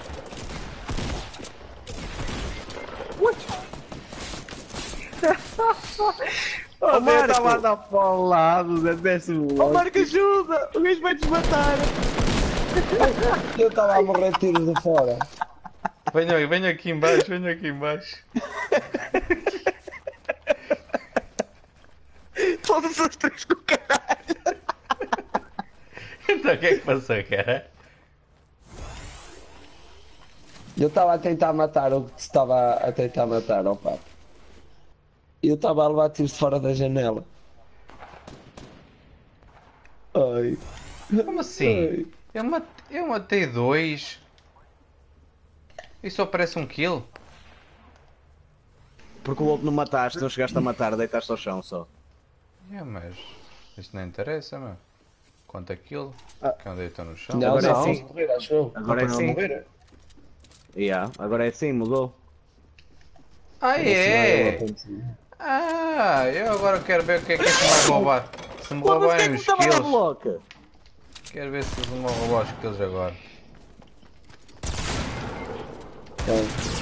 O Marco estava a dar para o lado, Zé, desce o Ô Marco, ajuda! O gajo vai desmatar! eu estava a morrer de tiros de fora. Venham, venham aqui em baixo, venham aqui em baixo. Todos os três com o caralho! Então o que é que passou, cara? Eu estava a tentar matar o que te estava a tentar matar, ó pá. Eu estava a levar tiros de fora da janela. Ai. Como assim? Eu matei, eu matei dois. E só parece um kill? Porque o outro não mataste, não chegaste a matar, deitaste ao chão só. É, mas isto não interessa, meu. Conta aquilo. Ah. Que eu deitou no chão. Não, Agora é não, sim. se morrer, acho eu. Agora é Para não sim. morrer. Yeah, agora é assim, mudou. Ah, Esse não é? acontecer. Ah, eu agora quero ver o que é que é que me vai roubar. Se me Pô, mas roubarem quem os que estava na kills. bloca? Quero ver se me vão roubar os kills agora. Então,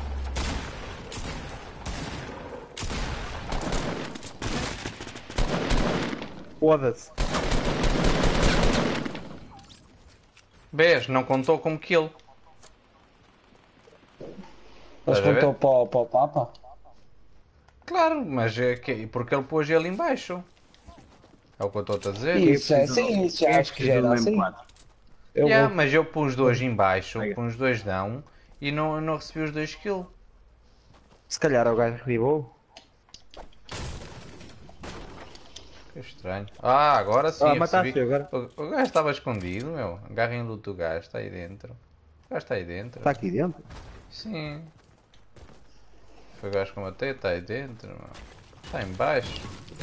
Foda-se. Vês, não contou como kill. mas Estás a ver? contou para, o- para o Papa? Claro, mas é que, porque ele pôs ele em baixo. É o que eu estou a dizer. Isso é assim, isso já acho que já era assim. Eu Yeah, vou... mas eu pus dois em baixo, Pega. pus dois não e não, eu não recebi os dois kills. Se calhar o gajo revivou. Que estranho. Ah, agora sim. Ah, eu mataste recebi. agora. O, o gajo estava escondido, meu. Agarrem luto o gajo, está aí dentro. O gajo está aí dentro. Está aqui dentro? Sim. Foi o gajo que eu matei, está aí dentro, meu. Está em baixo.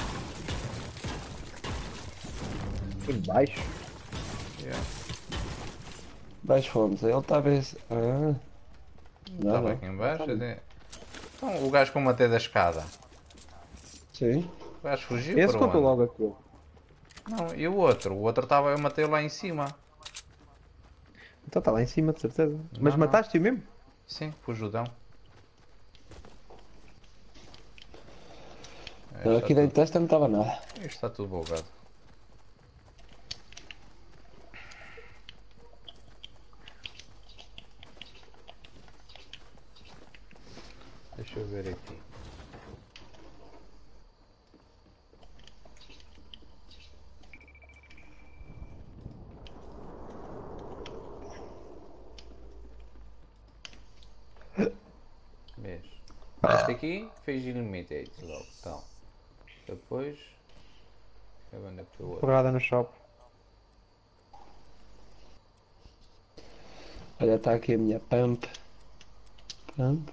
Embaixo. Yeah. Baixo fomos, ele está a ver se... Ah, não, Estava não. aqui em baixo. assim. Então, o gajo que eu matei da escada. Sim. O gajo fugiu Esse para contou onde? logo aquilo. Não, e o outro? O outro estava, eu matei lá em cima. Então está lá em cima, de certeza. Mas não. mataste-o mesmo? Sim, fujudão. É, Não, está aqui dentro tudo- desta não estava nada. Isto está tudo bugado. Deixa eu ver aqui. Vês? Este aqui fez Illuminated logo, então. Depois. Onde é que foi o outro? Porrada no shopping. Olha, está aqui a minha pump. Pump.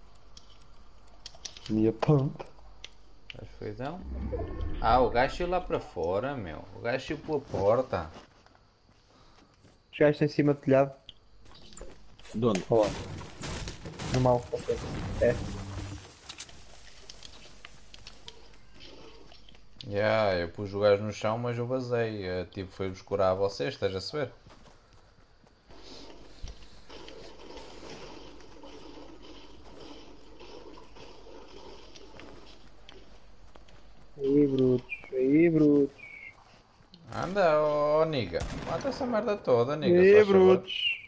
Minha pump. Acho que foi então. Ah, o gajo saiu lá para fora, meu. O gajo saiu pela porta. Os gajos estão em cima do telhado. De onde? Olá. Normal. É. Yeah, eu pus o gajo no chão, mas eu vazei. Eh, Tipo, foi buscar a vocês, estás a saber? Aí, brutos. Aí, brutos. Anda, ó, oh, Niga. Mata essa merda toda, Niga. Aí, só faz favor. brutos.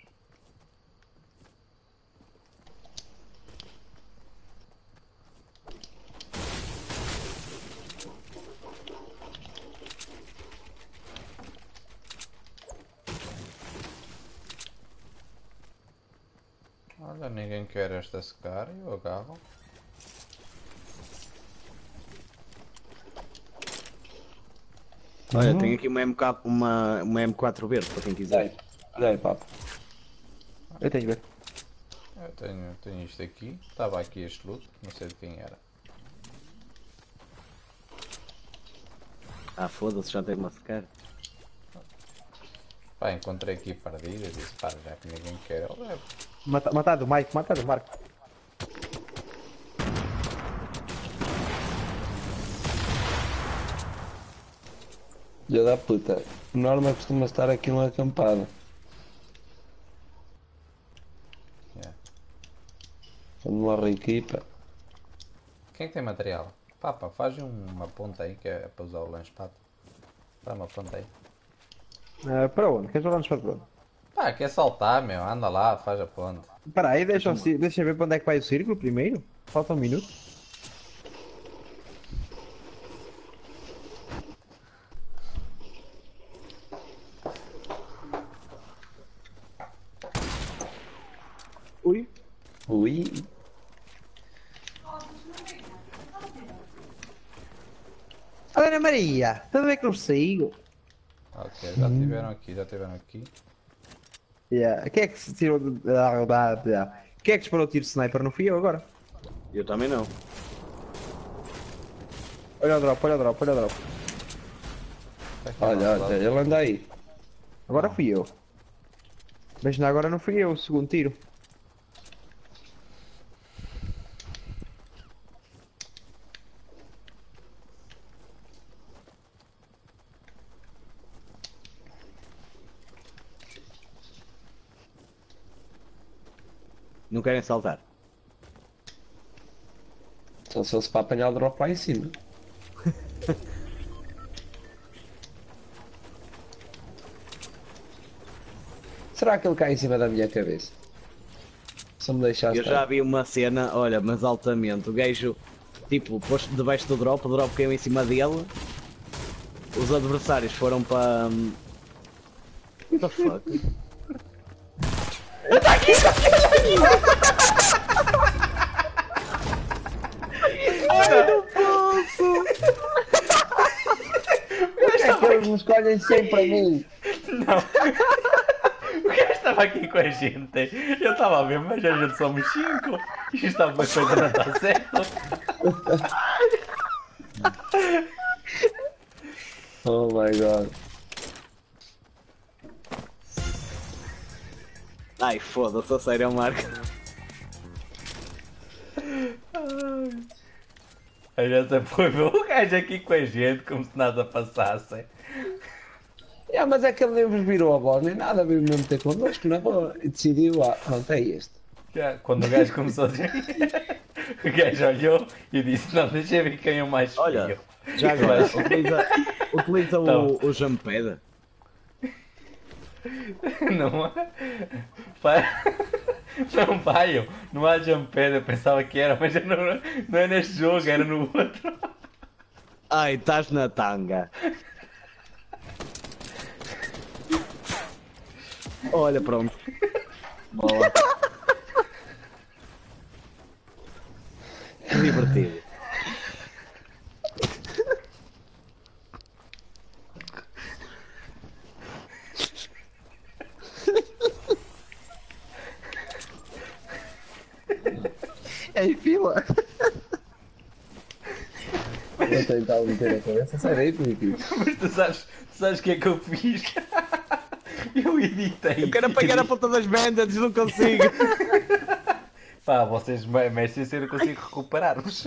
Olha, ninguém quer esta secar, eu agarro. Olha, tenho aqui uma, M K, uma, uma M quatro verde para quem quiser. Olha aí, papo. Eu tenho ver. Eu tenho, tenho isto aqui. Estava aqui este loot, não sei de quem era. Ah, foda-se, já tenho uma secar. Pá, encontrei aqui perdida, disse, pá, já que ninguém quer, eu levo. Mata, matado o Mike, matado o Marco. Filha da puta. O Norma costuma estar aqui numa acampada. Yeah. Quando morre a equipa. Quem é que tem material? Pá, pá, faz uma ponta aí que é para usar o lanche pato. Dá uma ponta aí. Uh, para onde? Queres levar-nos para onde? Pá, quer saltar, meu, anda lá, faz a ponte. Espera aí, deixa, deixa eu ver para onde é que vai o círculo primeiro. Falta um minuto. Ui. Ui. Ana Maria, tudo bem consigo? Ok, já estiveram aqui, já estiveram aqui. Yeah. Quem é que se tirou de... Quem é que disparou o tiro de sniper? Não fui eu agora. Eu também não. Olha o drop, olha o drop, olha o drop. Está aqui ao Olha, nosso olha, lado. ele anda aí. Agora fui eu. Mas na agora não fui eu, o segundo tiro. Não querem saltar? Só se fosse para apanhar o drop lá em cima. Será que ele cai em cima da minha cabeça? Se me deixasse. Eu já vi uma cena, olha, mas altamente. O gajo, tipo, pôs debaixo do drop, o drop caiu em cima dele. Os adversários foram para. hum, What the fuck? É que eles me escolhem sempre a mim. Não. O gajo estava aqui com a gente. Eu estava a ver, mas a gente somos cinco. Isto alguma coisa não está certo. Oh my god. Ai, foda-se, a sério, é o Marco. A gente foi ver o gajo aqui com a gente como se nada passasse. É, mas é que ele nem vos virou a voz, nem nada, veio mesmo ter connosco na boa. E decidiu, ah, pronto, é este. Já, quando o gajo começou a dizer. O gajo olhou e disse: Não, deixa eu ver quem é o mais feio. Olha, já agora, utiliza, utiliza Então. o, o jump pad. Não há. Pai. Não, pai, eu- não há jump pad, eu pensava que era, mas eu não, não é neste jogo, era no outro. Ai, estás na tanga. Olha, pronto. Boa. Que divertido. É em fila. Vou tentar meter a cabeça, sai daí, Filipe. Mas tu sabes, tu sabes o que é que eu fiz? Eu editei. Eu quero apanhar a ponta das bandas, não consigo. Pá, vocês me- mexem se eu não consigo recuperar-vos.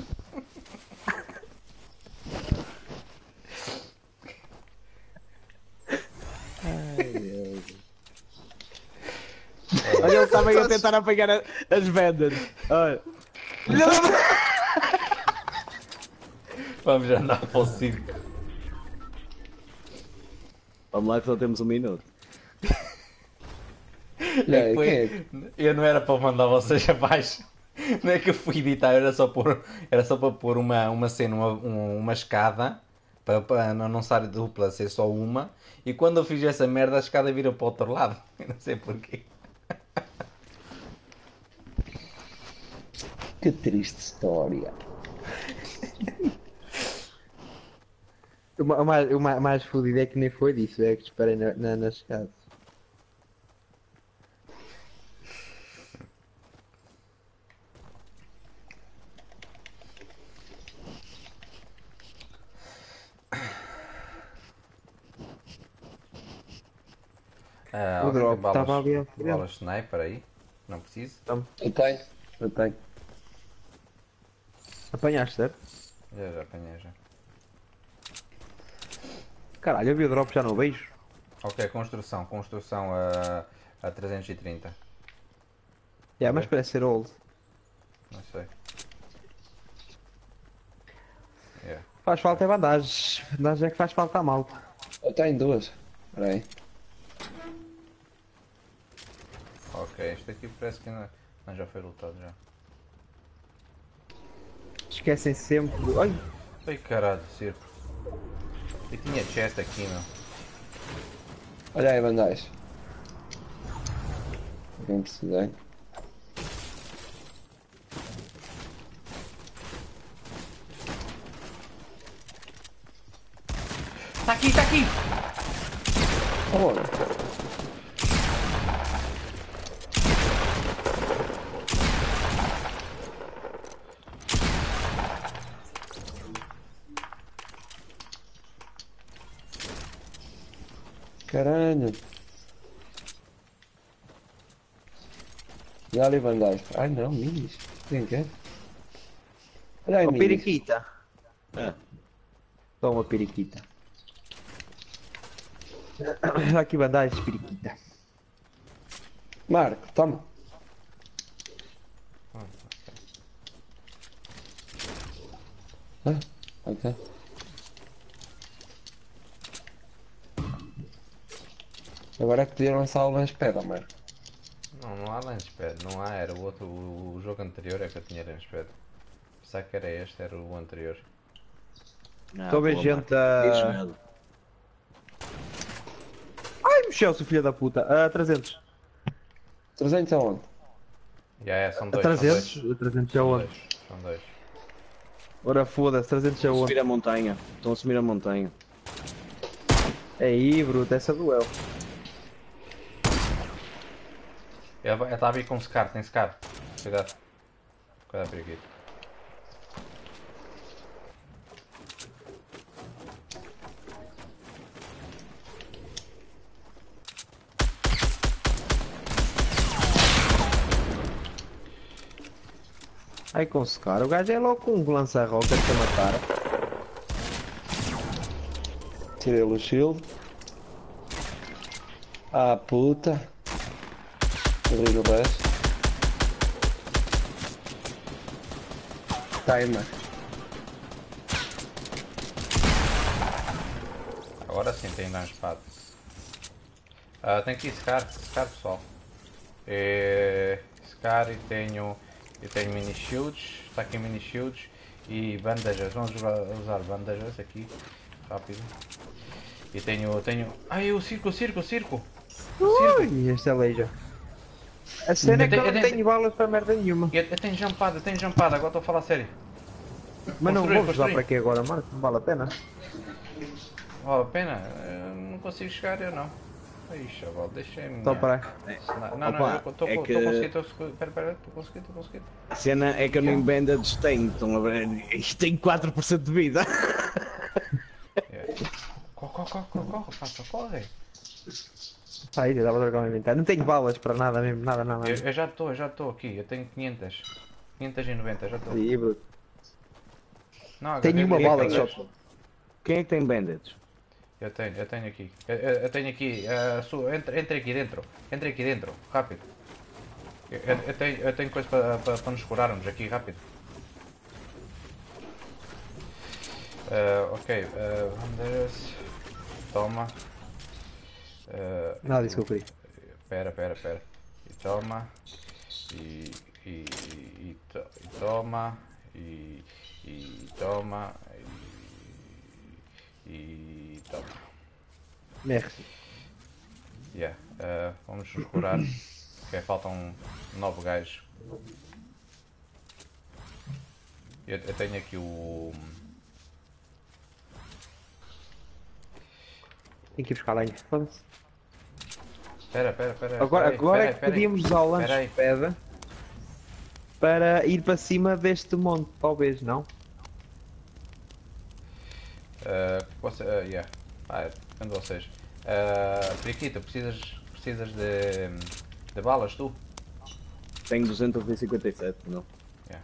Olha, ele estava aí a tentar apanhar a- as bandas. Olha. Vamos andar para o circo. Vamos lá que só temos um minuto. Olha É aí, que foi- quem é que- Eu não era para mandar vocês abaixo. Não é que eu fui editar, era só, pôr, era só para pôr uma, uma cena, uma, um- uma escada, para, para não não ser dupla, ser só uma. E quando eu fiz essa merda, a escada vira para o outro lado. Eu não sei porquê. Que triste história. O, ma- o mais, o ma- mais fodido é que nem foi disso, é que disparei na, na, nas casas. Ah, O alguém tem drop balas, estava ali à frente. balas sniper aí? Não preciso? Eu tenho, eu tenho. Apanhaste, certo? Já, já apanhei já. Caralho, eu vi o drop, já não vejo. Ok, construção, construção a, a trezentos e trinta. É, mas Ok. parece ser old. Não sei. Yeah. Faz falta é bandagens. Bandagens é que faz falta a malta. Eu tenho duas. Espera aí. Ok, este aqui parece que não, não já foi lutado já. Esquecem sempre do... Ai, Ai caralho, circo. E tinha chest aqui, meu. Olha aí, bandais. Quem precisei. Tá aqui, tá aqui! Olha. Caralho. E olha aí, bandais. Ai não, minis. Quem quer? Olha aí, ó, minis. periquita. Ah. Toma, periquita. Aqui bandagens, periquita. Marco, toma. Ah, ok. Agora é que podia lançar o Lanspad, Marco. Não, não há Launchpad, não há, era o outro, o, o jogo anterior é que eu tinha Launchpad. Pensava que era este, era o anterior. Estou a ver gente a... Ai, mexeu-se, filha da puta. A trezentos. trezentos aonde? Já é, são A dois, trezentos? são dois. A trezentos é São onde? dois, são dois. Ora foda-se, trezentos é Estão a onde? subir a montanha. Estão a subir a montanha. Aí, bruto, essa doeu. Ele está a vir com Scar, tem Scar. Cuidado. Cuidado por aqui. Ai, com esse cara. O gajo é logo com um lança-roca que a matar. Tirei-lhe o shield. Ah, puta. Abri o resto. Timer. Agora sim tem Launchpad. Ah, tem aqui Scar, Scar pessoal. É, Scar e tenho, e tenho mini shields, está aqui mini shields e bandajas, vamos jogar, usar bandajas aqui, rápido. E tenho, tenho, ai o circo, o circo, o circo! O circo! Ui, este é leija. A cena é que eu Eu não tenho- tenho balas para merda nenhuma. Eu, eu tenho jumpado, eu tenho jumpado, agora estou a falar sério. Mas não Construir, vou usar construir. para aqui agora, mano. Não vale a pena. Vale a pena? Eu não consigo chegar, eu não. Ai chaval, deixei-me. Só para. Não, não, Opa, eu estou é estou que- conseguindo, estou conseguindo, pera, pera, estou conseguindo, estou conseguindo. A cena é que eu nem bandages tenho. Estão a ver? Isto tem quatro por cento de vida. Corre, corre, corre, corre, corre, passa, corre. Aí, já dava para trocar o inventário. Não tenho balas para nada mesmo, nada, nada. Eu, eu já estou, eu já estou aqui, eu tenho quinhentas. quinhentas e noventa, já estou. Aí, bruto. Não, Tenho uma H D bala dez. só. Quem é que tem bandages? Eu tenho, eu tenho aqui. Eu, eu- eu tenho aqui. Uh, su, entre, entre aqui dentro. Entre aqui dentro, rápido. Eu, eu- eu tenho, eu tenho coisa para, para, para nos curarmos aqui, rápido. Uh, ok, uh, Wanderers. Toma. Uh, Nada disso que eu queria. Pera, pera, pera. E toma. E, e, e, e, to, e toma. E, e toma. E, e toma. Merci. Yeah. Uh, vamos nos curar. Que faltam nove gajos. Eu, eu tenho aqui o... Tem que ir buscar lenha. Foda-se. Pera, pera, pera. Agora, pera aí, agora pera é aí, que pera aí. podíamos usar o Pera aí. Launchpad para ir para cima deste monte, talvez, não? Uh, você, uh, yeah. Ah, depende de vocês. Uh, Periquita, precisas, precisas de, de balas, tu? Tenho duzentos e cinquenta e sete, não. Yeah.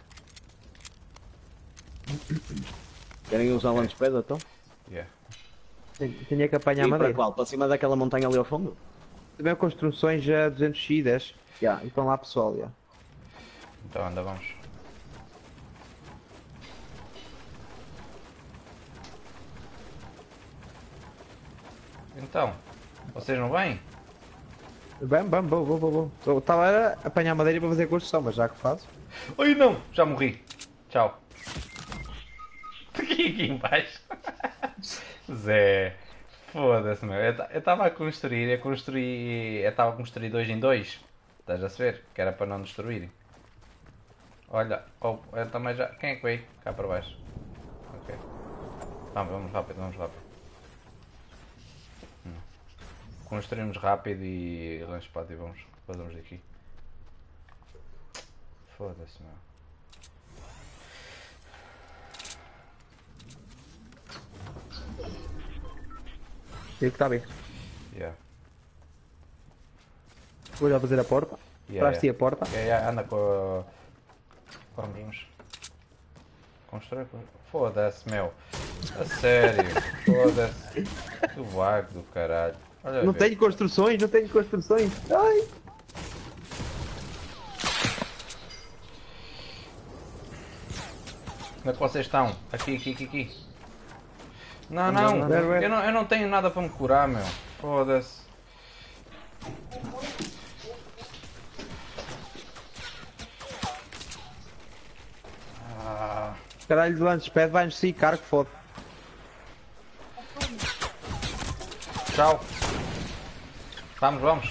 Querem usar o Ok. launchpad então? Yeah. Tenho- Tinha que apanhar E para madeira. qual? Para cima daquela montanha ali ao fundo? Também construções a duzentos e dez. Já, então lá pessoal, já. Então anda, vamos. Então, vocês não vêm? Bem, bem, vou, vou, vou, vou. Estava a apanhar madeira para fazer construção, mas já que faço. Ai não, já morri. Tchau. Aqui, aqui embaixo. Zé. Foda-se, meu. Eu estava a construir, a construir. Eu estava a construir dois em dois. Estás a ver? Que era para não destruírem. Olha, oh, eu também já. Quem é que veio? Cá para baixo. Ok. Vamos, vamos rápido, vamos rápido. Hum. Construímos rápido e lançado e vamos. Fazemos daqui. Foda-se, meu. Sei que está bem. Yeah. Vou já fazer a porta. Yeah, Traz-te a porta. Yeah, yeah, anda com a... Vamos. Constrói. Foda-se, meu. A sério. Foda-se. Que vago do caralho. Olha Não ver. tenho construções, não tenho construções. Ai! Onde é que vocês estão? Aqui, aqui, aqui, aqui. Não, Não, não. não, não, não. Eu não, eu não tenho nada para me curar, meu. Foda-se. Ah. Caralho de Launchpad vai-nos sair caro que foda. Tchau. Vamos, vamos.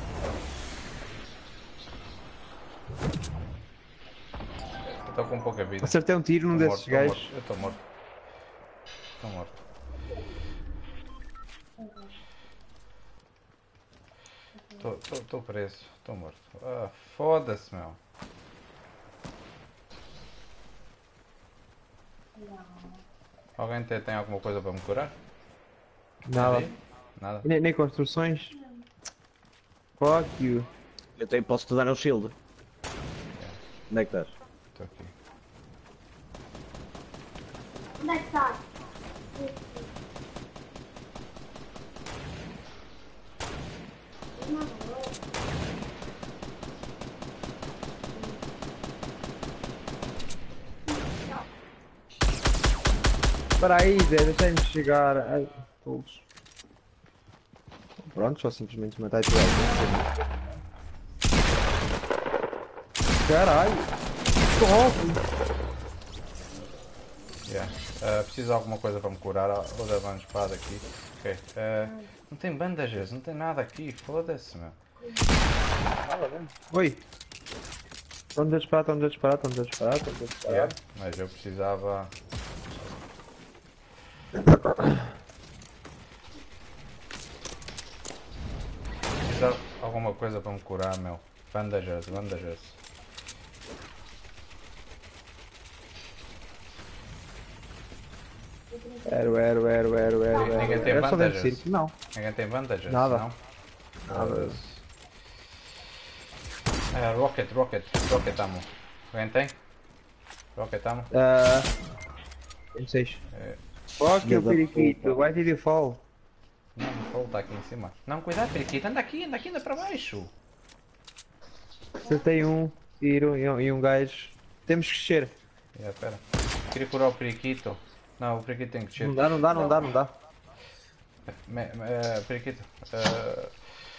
Estou com pouca vida. Acertei um tiro num Tô desses morto, tô gajos. morto. Eu estou morto. Estou morto. Estou preso. Estou morto. Ah, foda-se, meu. Alguém tem, tem alguma coisa para me curar? Nada. Aí? Nada? Nem, nem construções. Fuck you. Eu tenho, posso te dar um shield. Onde é que estás? Estou aqui. Onde é que está? Espera aí, Zé, deixa-me chegar. Ai, todos. Pronto, só simplesmente matar e tirar. Caralho! Top! Yeah. Uh, preciso de alguma coisa para me curar. Vou dar uma espada aqui. Ok. Uh, não tem bandagens, não tem nada aqui. Foda-se, meu. Oi! Estão a disparar, estão a disparar, estão a disparar, estão a disparar. Yeah. Mas eu precisava. Precisava de alguma coisa para me curar, meu. Bandagens, bandagens. Ero, ero, ero, ero, ero, ero. Ninguém tem Era só dentro do bandagens? circo, não. Ninguém tem bandagens? Nada. Não? Nada. Ah, rocket, rocket, rocket ammo. Alguém tem? Rocket ammo? Ah. vinte e seis. É. Fuck Filha you, da periquito. puta. Why did you fall? Não, o Paulo está aqui em cima. Não, cuidado, periquito. Anda aqui, anda aqui, anda para baixo. Acertei um tiro e um, e um gajo. Temos que descer. Yeah, espera. Queria curar o periquito. Não, o periquito tem que descer. Não dá, não dá, não dá, não dá. Me, me, eh, periquito. eh,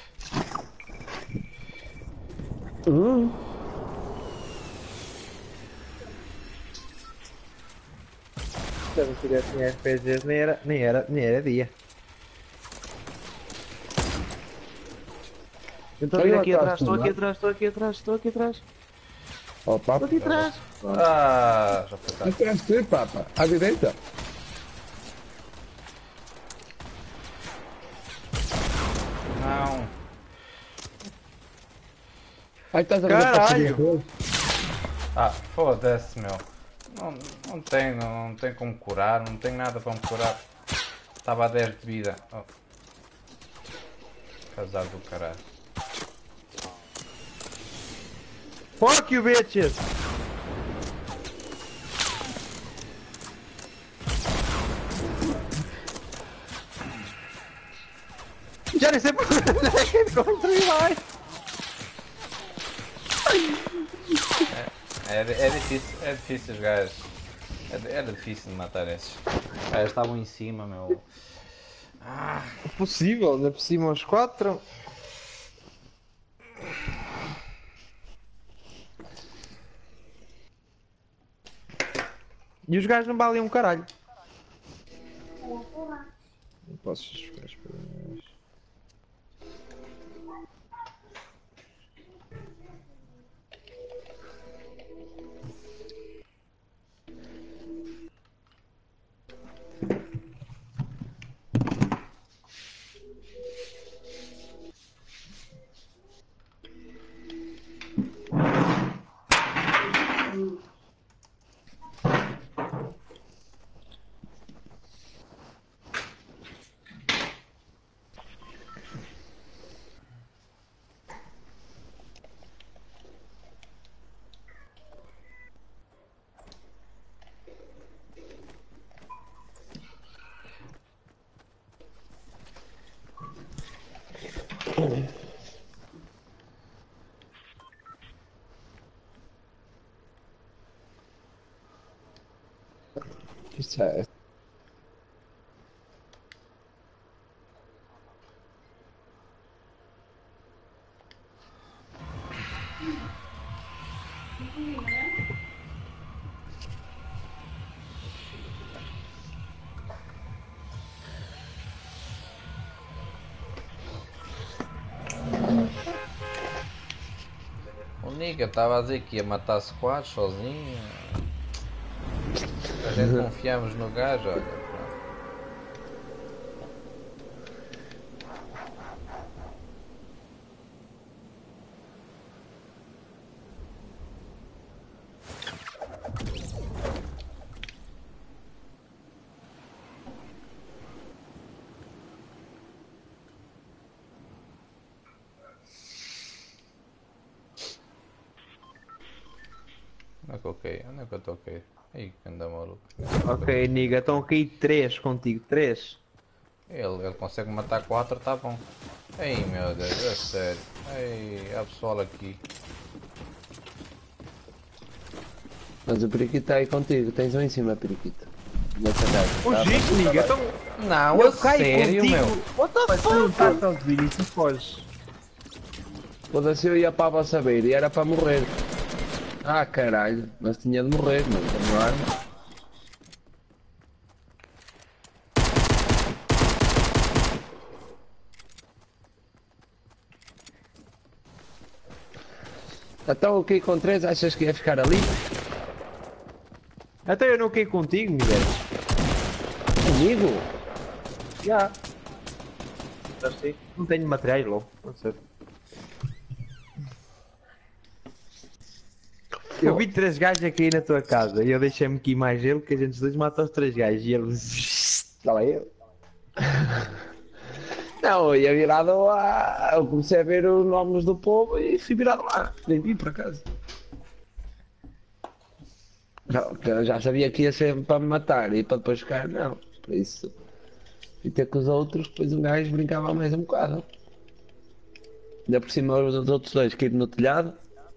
Se eu não tivesse em R P Gs nem era, nem era, nem era dia. Estou a vir aqui atrás, estou aqui atrás, estou aqui atrás, estou aqui atrás. Ó, papa. Estou aqui atrás. Ah, já foi tarde. Atrás de ti, papa. À direita. Não. Aí estás a ver a Caralho. parceria. Ah, foda-se, meu. Não, não tem, não, não tem como curar, não tem nada para me curar. Estava a dez de vida. Oh. Casar do caralho. Fuck you, bitches! Já nem sei por onde construir mais! É, é difícil, é difícil os gajos. É, era difícil de matar esses. Os gajos estavam em cima, meu. Ah, É possível, ainda por cima aos quatro. E os gajos não valem um caralho. Não posso jogar as coisas. Isso é. o Niga estava a dizer que ia matar squads sozinho. A gente confiamos no gajo, olha. Pronto. Onde é que eu caí? Onde é que eu estou a cair? Ih, que anda maluco. Ok, niga, estão a cair três contigo, três. Ele, ele consegue matar quatro, tá bom. Ei meu Deus, é sério. Ei, há pessoal aqui. Mas o periquito está aí contigo. Tens um em cima, periquito. Nessa casa. O Tá, Gico, mas- niga, então. Não, Eu a caio sério, contigo. meu. What the Mas fuck? não tá Então, Vinícius, tu foges. Foda-se, eu ia para a vossa beira e era para morrer. Ah, caralho. Mas tinha de morrer, não tenho arma. Então o que com três achas que ia ficar ali? Até eu não caí contigo, Miguel. Comigo? Já. Já sei. Não tenho materiais logo. Não sei. Eu vi três gajos a cair na tua casa e eu deixei-me aqui mais ele que a gente dois mata os três gajos e eles. Está lá eu. Não, eu ia virado lá. Eu comecei a ver os nomes do povo e fui virado lá. Nem vi por acaso. Não, porque eu já sabia que ia ser para me matar e para depois ficar, não. Por isso. E ter com os outros, depois um gajo brincava mais um bocado. Ainda por cima os outros dois caíram no telhado.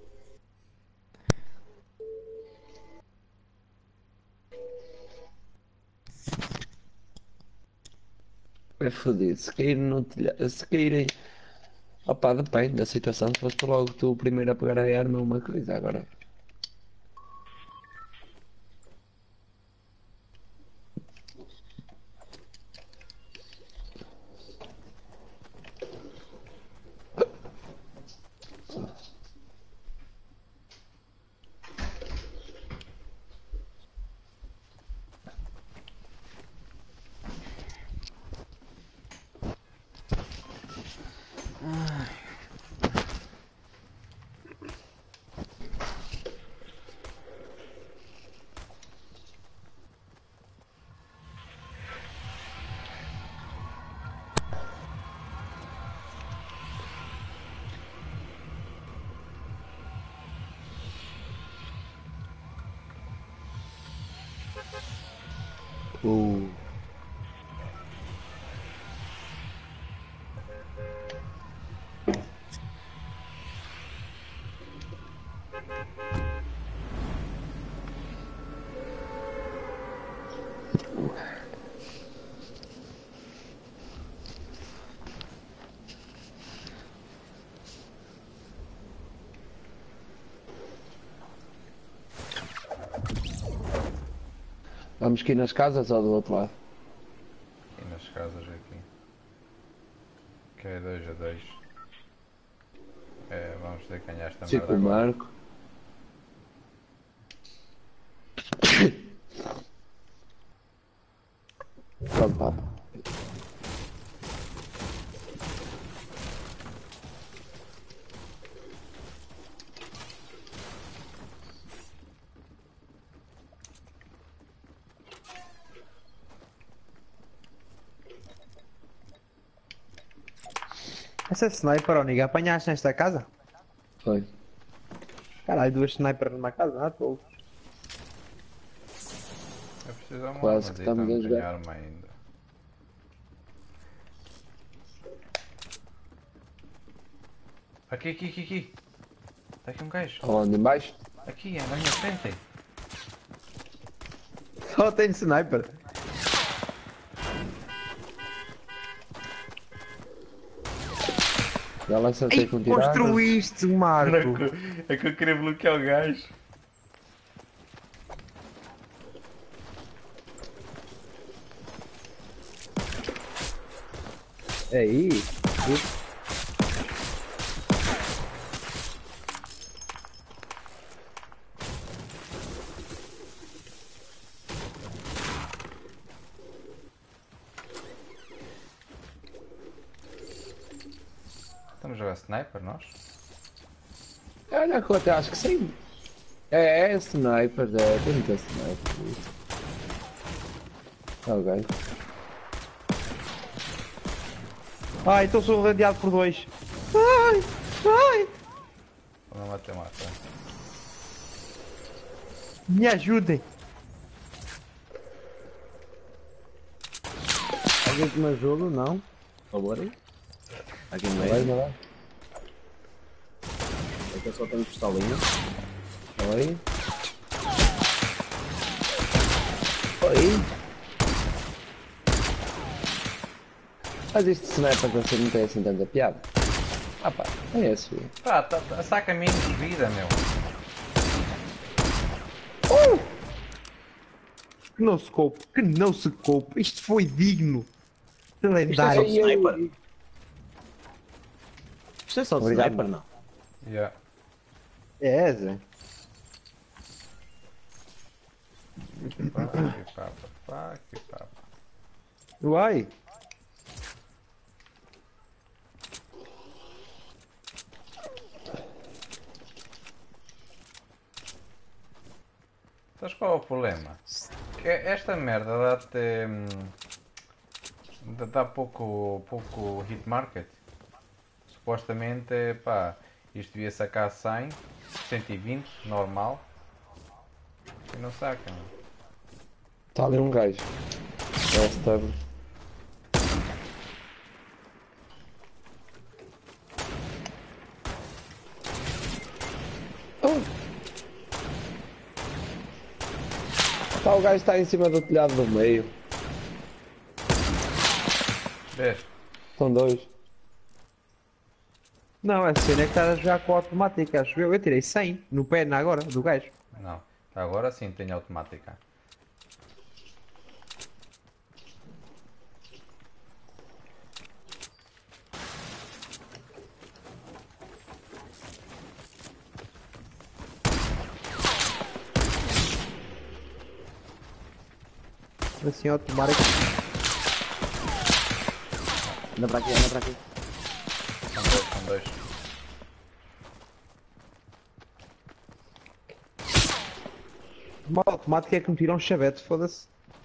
É fodido. Se caírem no telhado. Se caírem. Opa, depende da situação. Se foste logo tu o primeiro a pegar a arma é uma coisa. Agora. Uh. Vamos aqui nas casas ou do outro lado? E nas casas aqui. Que é dois a dois. É, vamos ter que ganhar esta Chico merda agora. Marco. Pronto, papa. Essa sniper, Oniga, apanhaste nesta casa? Foi. Caralho, duas snipers numa casa, não é? Pô. Eu preciso de uma Quase que armadita, estamos a não tenho jogar. arma ainda. Aqui, aqui, aqui, aqui. Está aqui um gajo. Onde? Em baixo? Aqui, é na minha frente. Só tem sniper. Ela acertei Ei, com tiradas. construíste, Marco. É que eu queria bloquear o gajo. Aí. Estamos a jogar sniper, nós? Olha que eu até acho que sim. É, é sniper, é, tem muita sniper. Ok. Ai, estou sou rodeado por dois. Ai, ai. Vamos matar, mata. Me ajudem. Alguém que me ajuda? Não? Por favor aí. Aqui no Vai, meio. vai. Aqui eu só tenho pistolinha. Oi. Oi. Mas isto de sniper você não tem assim tanta piada. Ah pá, é isso. Pá, tá, tá, saca menos vida, meu. Que não se coupe, que não se coupe. Isto foi digno. De Isto é lendário. só sniper. Isto é só Obrigado. sniper, não. Yeah. É, Zé. Pá, que papa, pá, que papa. Uai. Sabes qual é o problema? Que esta merda dá-te. hum, dá- dá pouco, pouco hit market. Supostamente, pá, isto devia sacar cem, cento e vinte, normal. E não saca, mano. Está ali um gajo. É stable. Oh. Tá, o gajo está em cima do telhado do meio. Vês? São dois. Não, a cena é que estás a jogar com a automática, acho eu. Eu tirei cem no pé na agora, do gajo. Não. Agora sim tem automática. Assim, automática. Anda para aqui, anda para aqui. São dois, são dois. Uma automática é que me tira um chavete, foda-se.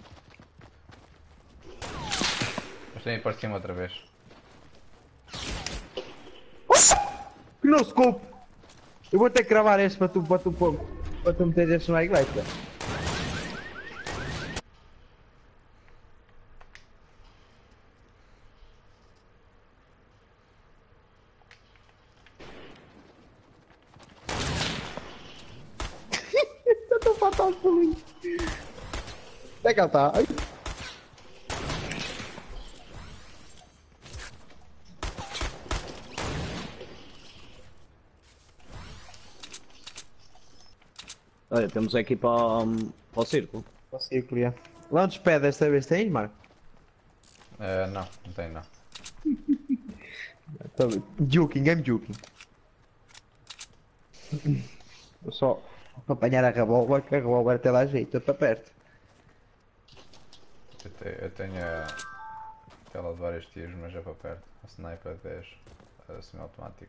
Mas tem aí para cima outra vez. Que não se coupe! Eu vou ter que gravar este para tu, para tu, para, para tu meter este no iglesia. Onde é que ela está? Ai. Olha, temos aqui para, o- para o círculo. Para o círculo, já. Launchpad desta vez tens, Marco? Eh, não, não tem não. Tá bem. Joking, I'm joking. Eu só para apanhar a revólver, que a revólver até dá jeito, é para perto. Eu, te- eu tenho a- aquela de vários tiros, mas é para perto. A sniper dez, a semi-automática.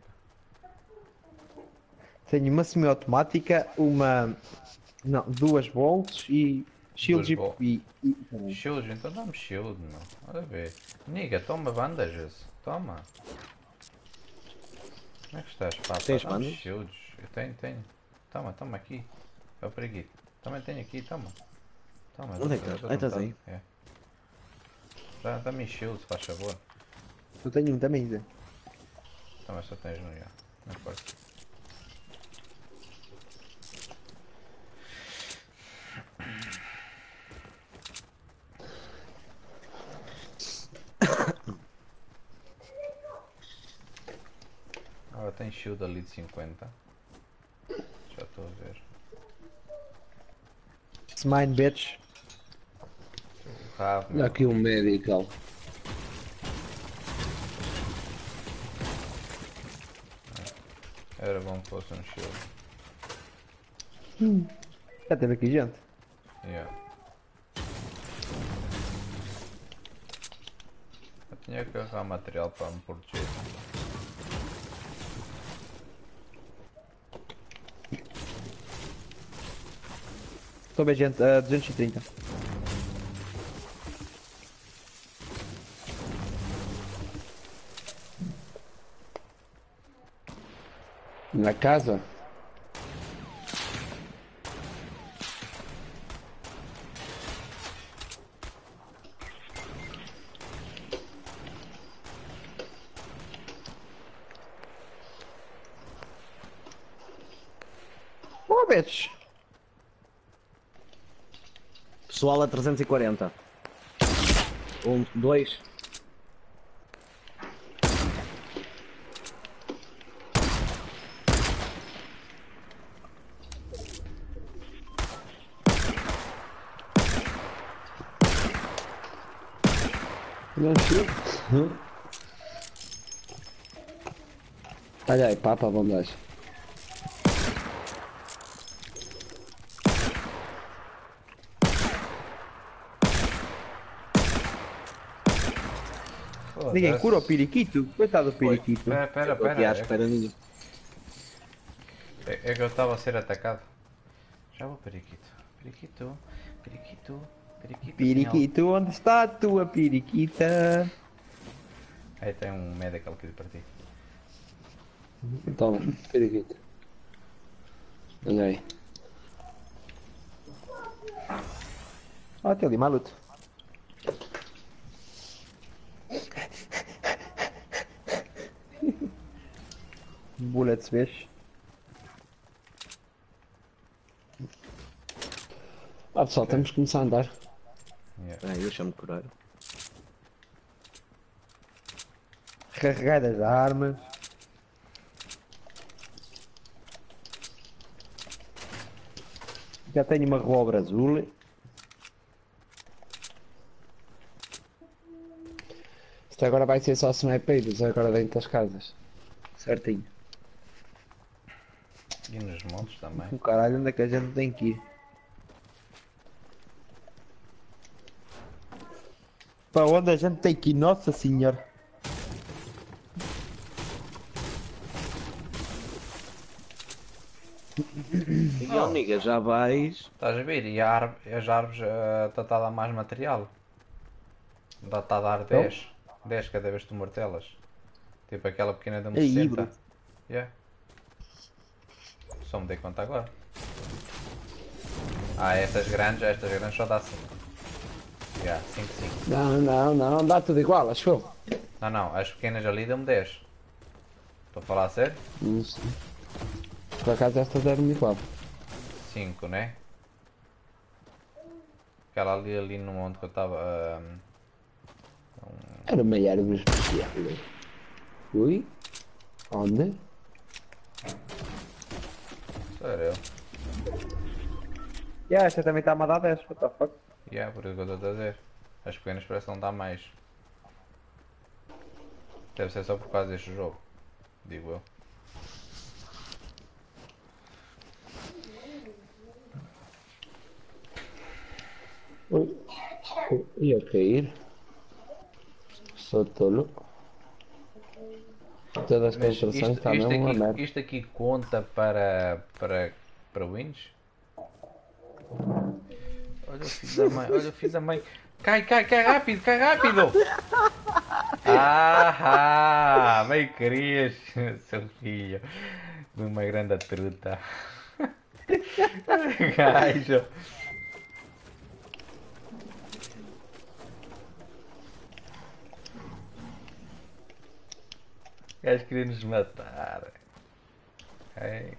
Tenho uma semiautomática, uma. Não, duas volts e. Shield Duas e. e- e- Shield, então dá-me shield, meu. Olha ver. Niga, toma bandages. Toma. Como é que estás, pá? Tens Dá-me bandas? shields. Eu tenho, tenho. Toma, toma aqui. É o periquito. Também tenho aqui, toma. Toma. Onde é eu que tô- estás? eu tô Ah, estás com- aí. É. Dá- Dá-me shield, faz favor. Eu tenho um também, Zé. Toma, só tens no já. Não importa. Agora tem shield ali de cinquenta. Já estou a ver. It's mine, bitch. O rabo, Olha meu. aqui um medical. Era bom que fosse um shield. Já teve aqui gente. Yeah. Eu tinha que carregar material para me proteger. Estou a ver gente, a duzentos e trinta. Na casa? Oh, bitch! Pessoal a trezentos e quarenta. Um, dois. Não sei. Olha aí, papa, bandagem. Ninguém cura o periquito? Coitado do periquito. Pera, pera, Estou aqui pera. à É, espera de... é- é que eu estava a ser atacado. Já vou, periquito. Periquito, periquito, periquito. tem Periquito, onde está a tua periquita? algo- Aí tem um medical aqui para ti. Toma, periquito. Olha aí. Ó, tem ali, maluco. Bullets, vês? Ah pessoal, temos que começar a andar. Yeah. Espera aí, deixa-me curar. Carregar as armas. Já tenho uma revólver azul. Isto agora vai ser só snipers, agora dentro das casas. Certinho. E nos montes também. O caralho, onde é que a gente tem que ir? Para onde a gente tem que ir? Nossa senhora. Então, amiga, já vais. Estás a ver? E a árvore, as árvores está a dar mais material. Está a dar dez. dez cada vez que tu martelas. Tipo aquela pequena de um É sessenta. híbrido. Yeah. Só me dei conta agora. Ah, estas grandes, estas grandes só dá cinco. Yeah, cinco, cinco. Não, não, não, dá tudo igual, acho eu. Não, não, as pequenas ali dão-me dez. Estou a falar a sério? Não sei. Por acaso estas deram-me igual. cinco, né? Aquela ali, ali no onde que eu estava. ah, Era uma árvore especial. Ui? Onde? Sério eu. Yeah, esta também está a dar dez, what the fuck? Yeah, por isso que eu estou a dizer. As pequenas parece que não dá mais. Deve ser só por causa deste jogo. Digo eu. Ui. Ia cair. Sou tolo. Todas as Mas construções isto, está isto, mesmo uma aqui, merda. isto aqui conta para, para, para wins? Olha o filho da mãe, olha o filho da mãe. Cai, cai, cai rápido, cai rápido! Ah, bem querias, seu filho. Uma grande truta. Gajo. Gajo queria nos matar. Ei.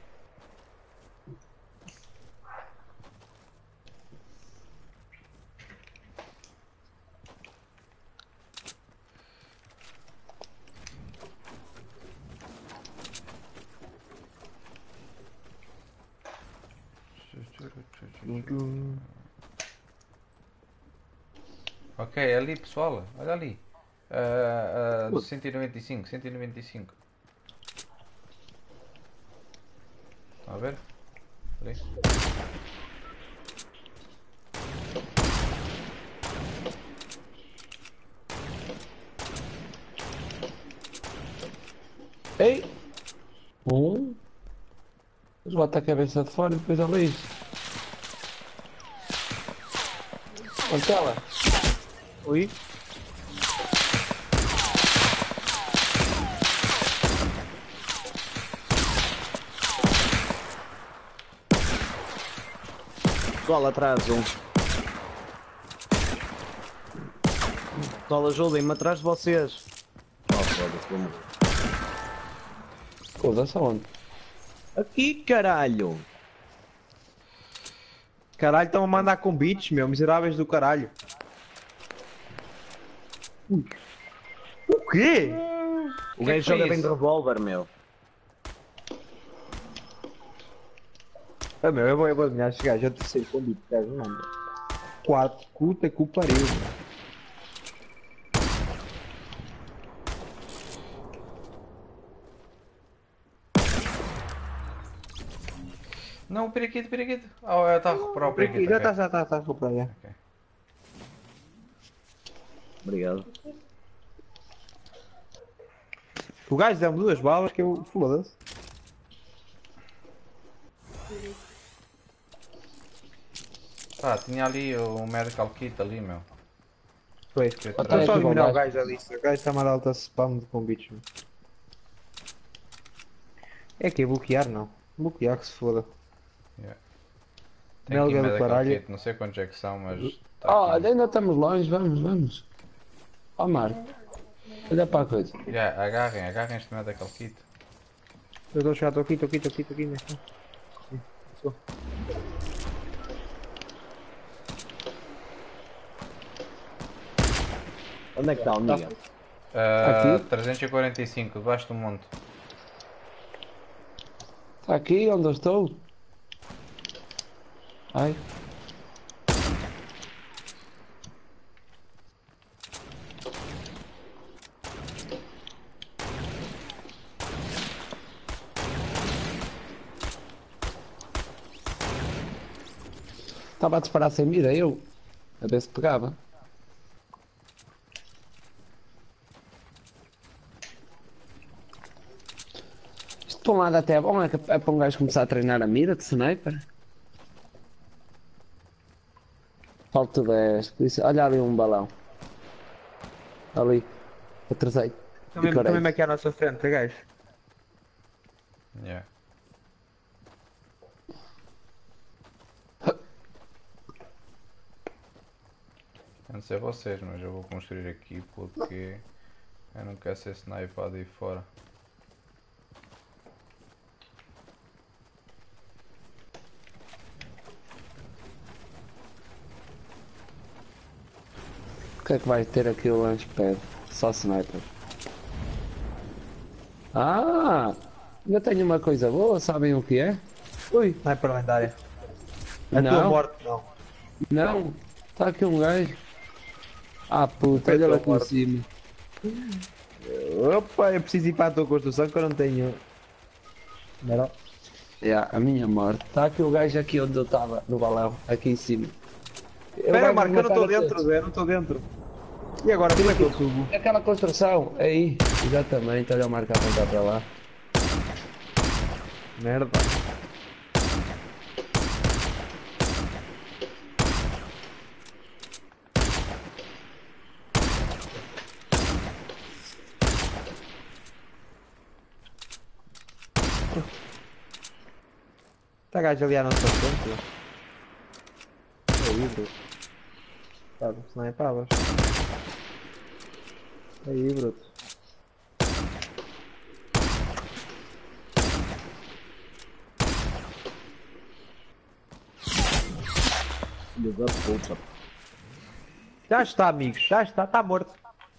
Ok, ali pessoal, olha ali. Uh, uh, cento e noventa e cinco, cento e noventa e cinco. Estão a ver? Ali. Ei! Um. Mas bota a cabeça de fora e depois olha isto. Olha ela. Ui. Pessoal, atrás um. Pessoal, ajudem-me atrás de vocês. Oh, foda-se, vou morrer. Foda-se aonde? Aqui, caralho! Caralho, estão a mandar com beats, meu, miseráveis do caralho. Ui. O quê? O Que é gajo que foi joga bem de isso? revólver, meu. Ah, meu, eu vou, eu vou adivinhar estes gajos, é o terceiro com beats, gajo, não, meu. Quatro, puta que o pariu, meu. Não, o periquito, o periquito. Oh, está a recuperar o periquito. Já ok. está, já está, está a comprar, já. Ok. Obrigado. O gajo deu-me duas balas que eu, foda-se. Pá, tinha ali o medical kit ali, meu. Foi. Que Tá Estou só a aqui, eliminar o gajo. gajo ali, o gajo está a dar alta spam de convites, meu. É que é bloquear, não. Bloquear que se foda. Yeah. Tem aqui Melga do medical caralho. kit, não sei quantos é que são, mas. Tá Oh, aqui. ainda estamos longe, vamos, vamos. Ó Marco. Olha para a coisa. Yeah, agarrem, agarrem este medical kit. Eu estou a chegar, estou aqui, estou aqui, estou aqui, estou aqui, né? Sim, sou. Onde é que está o Miguel? Uh, Aqui? trezentos e quarenta e cinco, debaixo do monte. Está aqui onde eu estou. Ai. Estava a disparar sem mira, eu. A ver se pegava. Isto para um lado até é bom, é, que- é para um gajo começar a treinar a mira de sniper. Falta dez, por isso, olha ali um balão. Ali, atrasei. Também, também aqui à nossa frente, gajo. Yeah. Eu não sei vocês, mas eu vou construir aqui porque eu não quero ser snipado aí fora. que é que vai ter aqui o launchpad? Só sniper. Ah! Ainda tenho uma coisa boa, sabem o que é? Ui, sniper lendária. A tua Não. morte não. Não, está aqui um gajo. Ah puta, Foi a olha tua lá aqui em morte. cima. Opa, eu preciso ir para a tua construção que eu não tenho. Não. Yeah, a minha morte. Está aqui o gajo aqui onde eu estava, no balão, aqui em cima. Ele Espera, vai Marco, me eu não matar estou a dentro, todos. Zé, eu não estou dentro. E agora, como é que eu subo? Aquela construção, aí, exatamente, olha o Marco a apontar para lá. Merda. Está gajo ali à nossa frente. Aí, bruto. Tá, snipavas. Aí, bruto. Filho da puta. Já está, amigos, já está, está morto.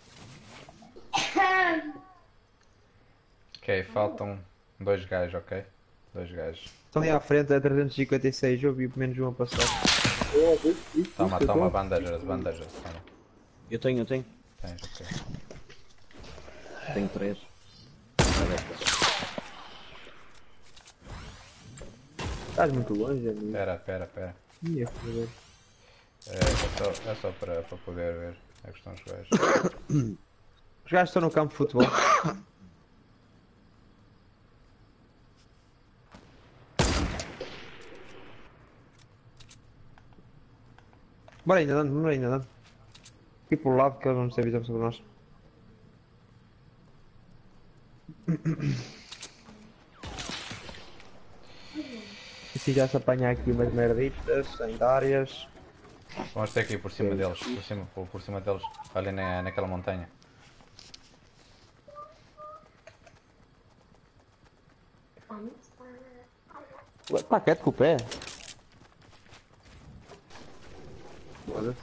Ok, faltam dois gajos, ok? Dois gajos. Estão ali à frente, é trezentos e cinquenta e seis, eu vi pelo menos uma passar. Toma, toma, bandejas, bandejas. Toma. Eu tenho, eu tenho. Tens, ok. Tenho três. Estás muito longe, amigo. Pera, pera, pera. Ih, é foder. É, é só, é só para, para poder ver a questão dos gajos. Os gajos estão no campo de futebol. Bora ainda dando, bora ainda dando. Aqui por lado que eles não se avisam sobre nós. E se já se apanhar aqui umas merditas, lendárias. Vamos ter que ir por cima deles, por cima, por, por cima deles, ali na, naquela montanha. Está quieto com o pé. Foda-se.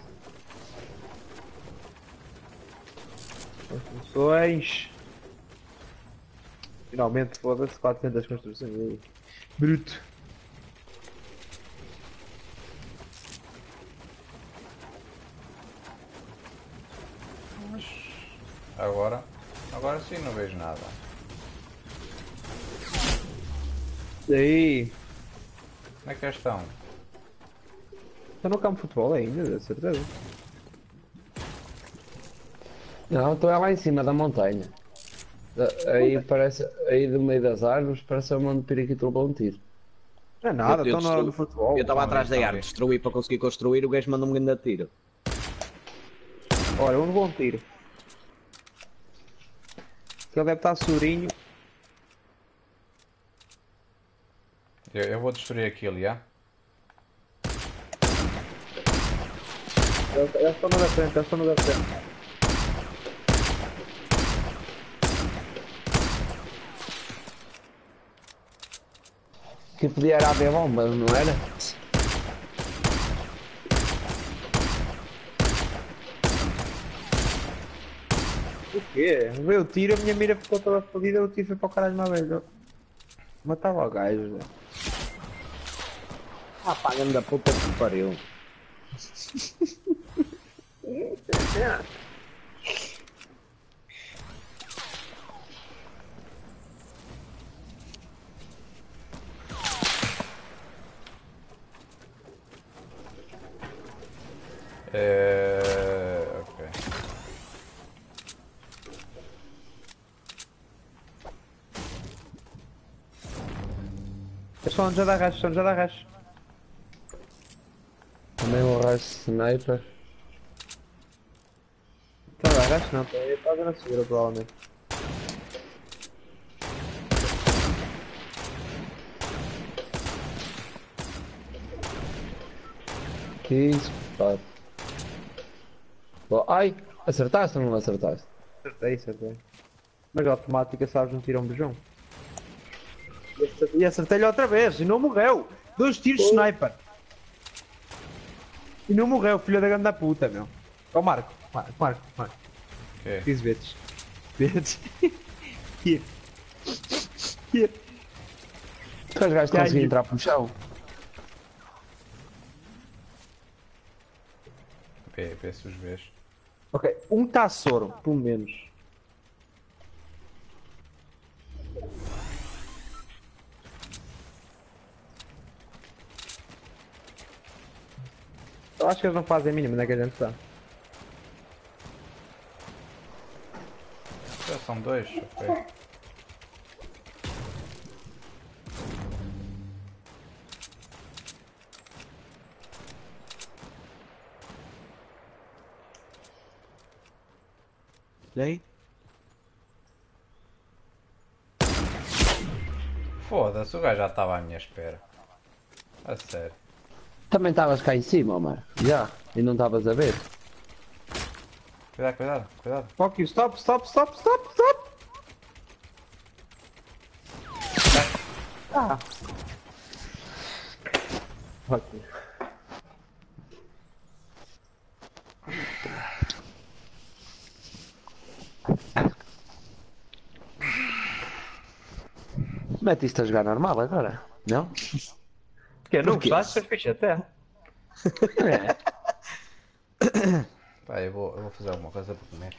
Construções. Finalmente, foda-se, quatrocentas construções aí. Bruto. Agora, agora sim não vejo nada. E aí? Como é que eles estão? Está no campo de futebol ainda, de certeza. Não, estou é lá em cima da montanha. Da- Aí parece, aí do meio das árvores, parece um monte de periquito levou um tiro. Não é nada, Eu- eu estão no, destruí- no futebol. Eu estava Estão atrás ali, da estão árvore, ali. destruí para conseguir construir, o gajo mandou-me um grande tiro. Olha, um bom tiro. Que ele deve estar surinho. Eu, eu vou destruir aquilo, já? Eles eles estão no da frente, eles estão no da frente. Que podia era haver bombas, não era? O quê? Veio o tiro, a minha mira ficou toda fodida, o tiro foi para o caralho uma vez. Matava o gajo, velho. Ah pá, grande puta que pariu. É... Ok. Eles estão já da racha, estão já da racha. Também um raio de sniper. Estão da racha não, estão a ver na segura provavelmente. Que isso, pá. Bom, ai, acertaste ou não acertaste? Acertei, acertei. Mas a automática sabes não tira um beijão. E acertei- E acertei-lhe outra vez e não morreu. Dois tiros de sniper. E não morreu, filho da grande puta, meu. Ó Marco, Marco, Marco, Marco. Que? Preciso ver-te. Ver-te. Here. Here. Tu és gajo que conseguir entrar pelo chão. Vê, vê se os vês. Ok, um tá soro, pelo menos. Eu acho que eles não fazem a mínima, não é que a gente está. Já são dois, ok. Olhei. Foda-se, o gajo já estava à minha espera. A sério. Também estavas cá em cima, Omar. Já. E não estavas a ver. Cuidado, cuidado, cuidado. Fuck you, stop, stop, stop, stop, stop! Ah! Fuck you. Mete isto a jogar normal agora. Não? Que não Porquê? gostaste? Foi fixe até. É. Pá, eu vou, eu vou fazer alguma coisa para comer.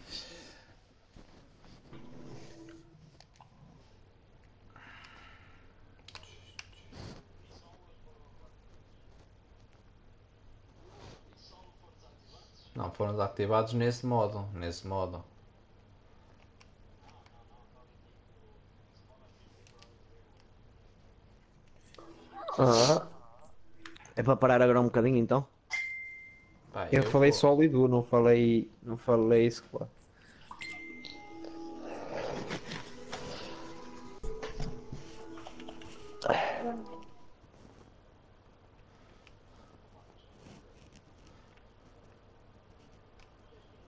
Não foram desativados nesse modo, nesse modo. Ah. É para parar agora um bocadinho então? Pá, Eu falei vou- sólido, não falei. não falei squad.